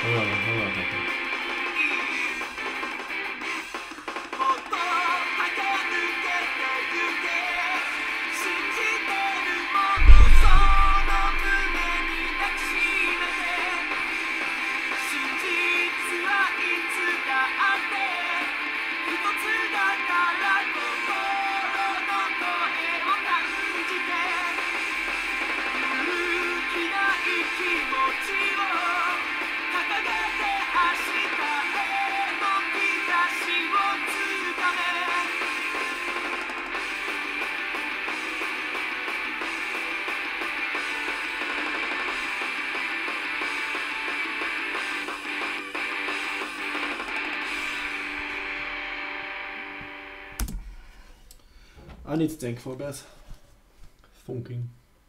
I need to think for a bit. Funking.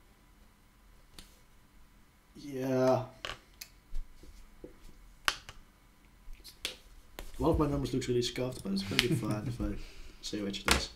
Yeah. One of my numbers looks really scuffed, but it's going to be fine if I say which it is.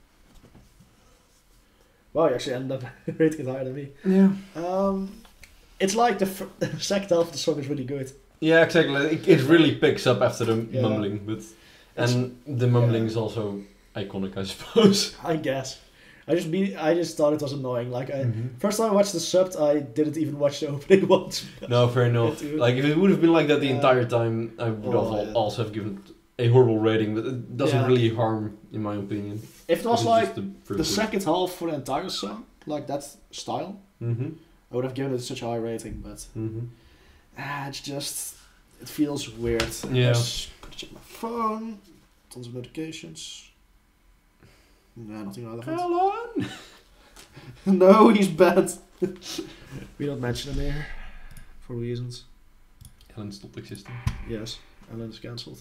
Wow, you actually ended up rating it higher than me. Yeah. It's like the second half of the song is really good. Yeah, exactly. It really picks up after the Yeah. mumbling, but and the mumbling is also iconic, I suppose. I guess. I just thought it was annoying. Like first time I watched the subbed, I didn't even watch the opening once. No, fair enough. Like if it would have been like that the entire time, I would have also have given it a horrible rating, but it doesn't really harm, in my opinion. If it was It's like just the second half for the entire song, like that style, I would have given it such a high rating. But it's just it feels weird. Yeah. Gotta check my phone. Tons of notifications. Nah, nothing relevant. Alan! No, he's bad. We don't mention him here for reasons. Alan stopped existing. Yes, Alan is cancelled.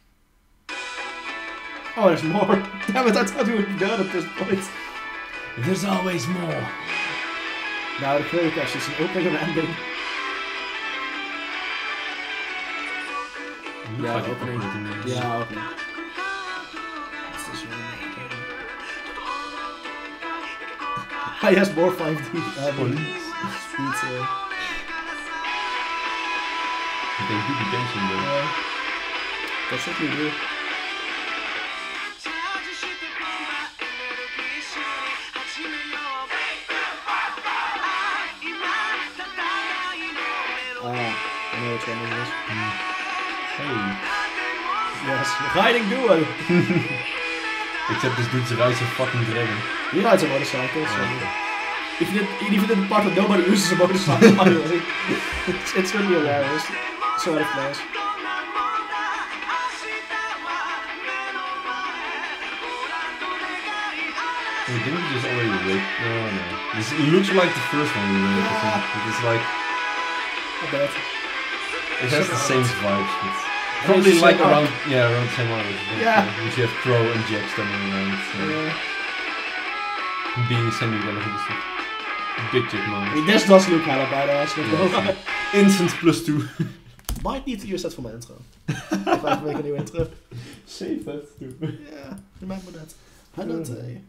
Oh, there's more. Damn it, I thought we would be done at this point. There's always more. Now the clear question is an opening and ending. Yeah, opening. Yeah, opening. What's this one? He has more 5D speeds. They do the dancing though. That's what we do. I know which one it is. Hey. Yes, riding duo. Except this dude's rides a fucking dragon. He rides a motorcycle, so even in the part that nobody uses a motorcycle, by the way. It's gonna be hilarious. So out of place. Wait, didn't we just already wait? No. This looks like the first one we made. Yeah. It's like... I bet. It has the same vibes. Probably like around the same hours. Yeah. You have Crow and Jack standing around. Being semi-relevant and stuff. Big chick moment. I mean, this does look hella badass. Yeah. Instant +2. Might need to use that for my intro. If I make a new intro. Save that too. Yeah, remember that. Hanate.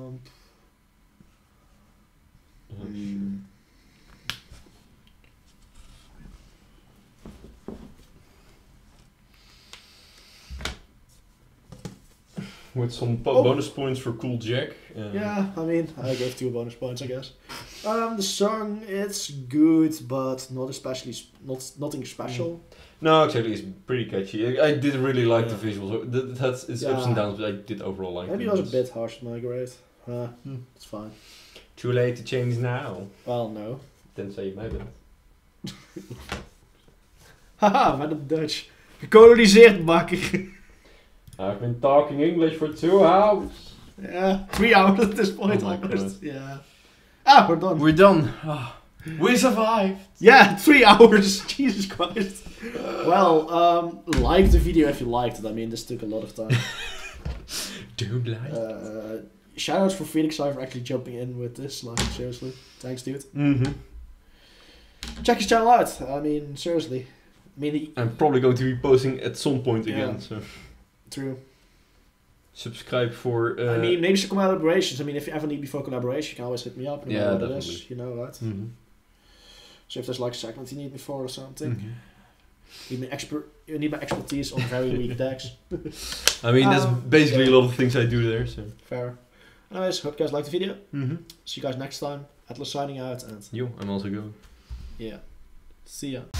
With some bonus points for Cool Jack. Yeah, I mean, I gave 2 bonus points, I guess. The song, it's good, but not especially, nothing special. No, exactly, it's pretty catchy. I did really like the visuals. It has its ups and downs, but I did overall like it. Maybe it was a bit harsh on my grade. It's fine. Too late to change now. Well, no. Then say maybe. Haha, met een Dutch. Gekoloniseerd, bakker. I've been talking English for 2 hours. Yeah, 3 hours at this point almost. Yeah. We're done. We're done. Oh, we survived. Yeah, 3 hours. Jesus Christ. Well, like the video if you liked it. I mean, this took a lot of time. Don't like Shoutouts for Phoenixeye for actually jumping in with this. Like, seriously. Thanks, dude. Check his channel out. I mean, seriously. I mean, I'm probably going to be posting at some point again. So. True. Subscribe for... I mean, maybe some collaborations. I mean, if you ever need me for collaboration, you can always hit me up. Yeah, what definitely. it is, you know, right? So if there's like a segment you need me for or something, you need my expertise on very weak decks. I mean, that's basically a lot of things I do there. So fair. Anyways, hope you guys liked the video. See you guys next time. Atlas signing out, and yo, I'm also going. Yeah. See ya.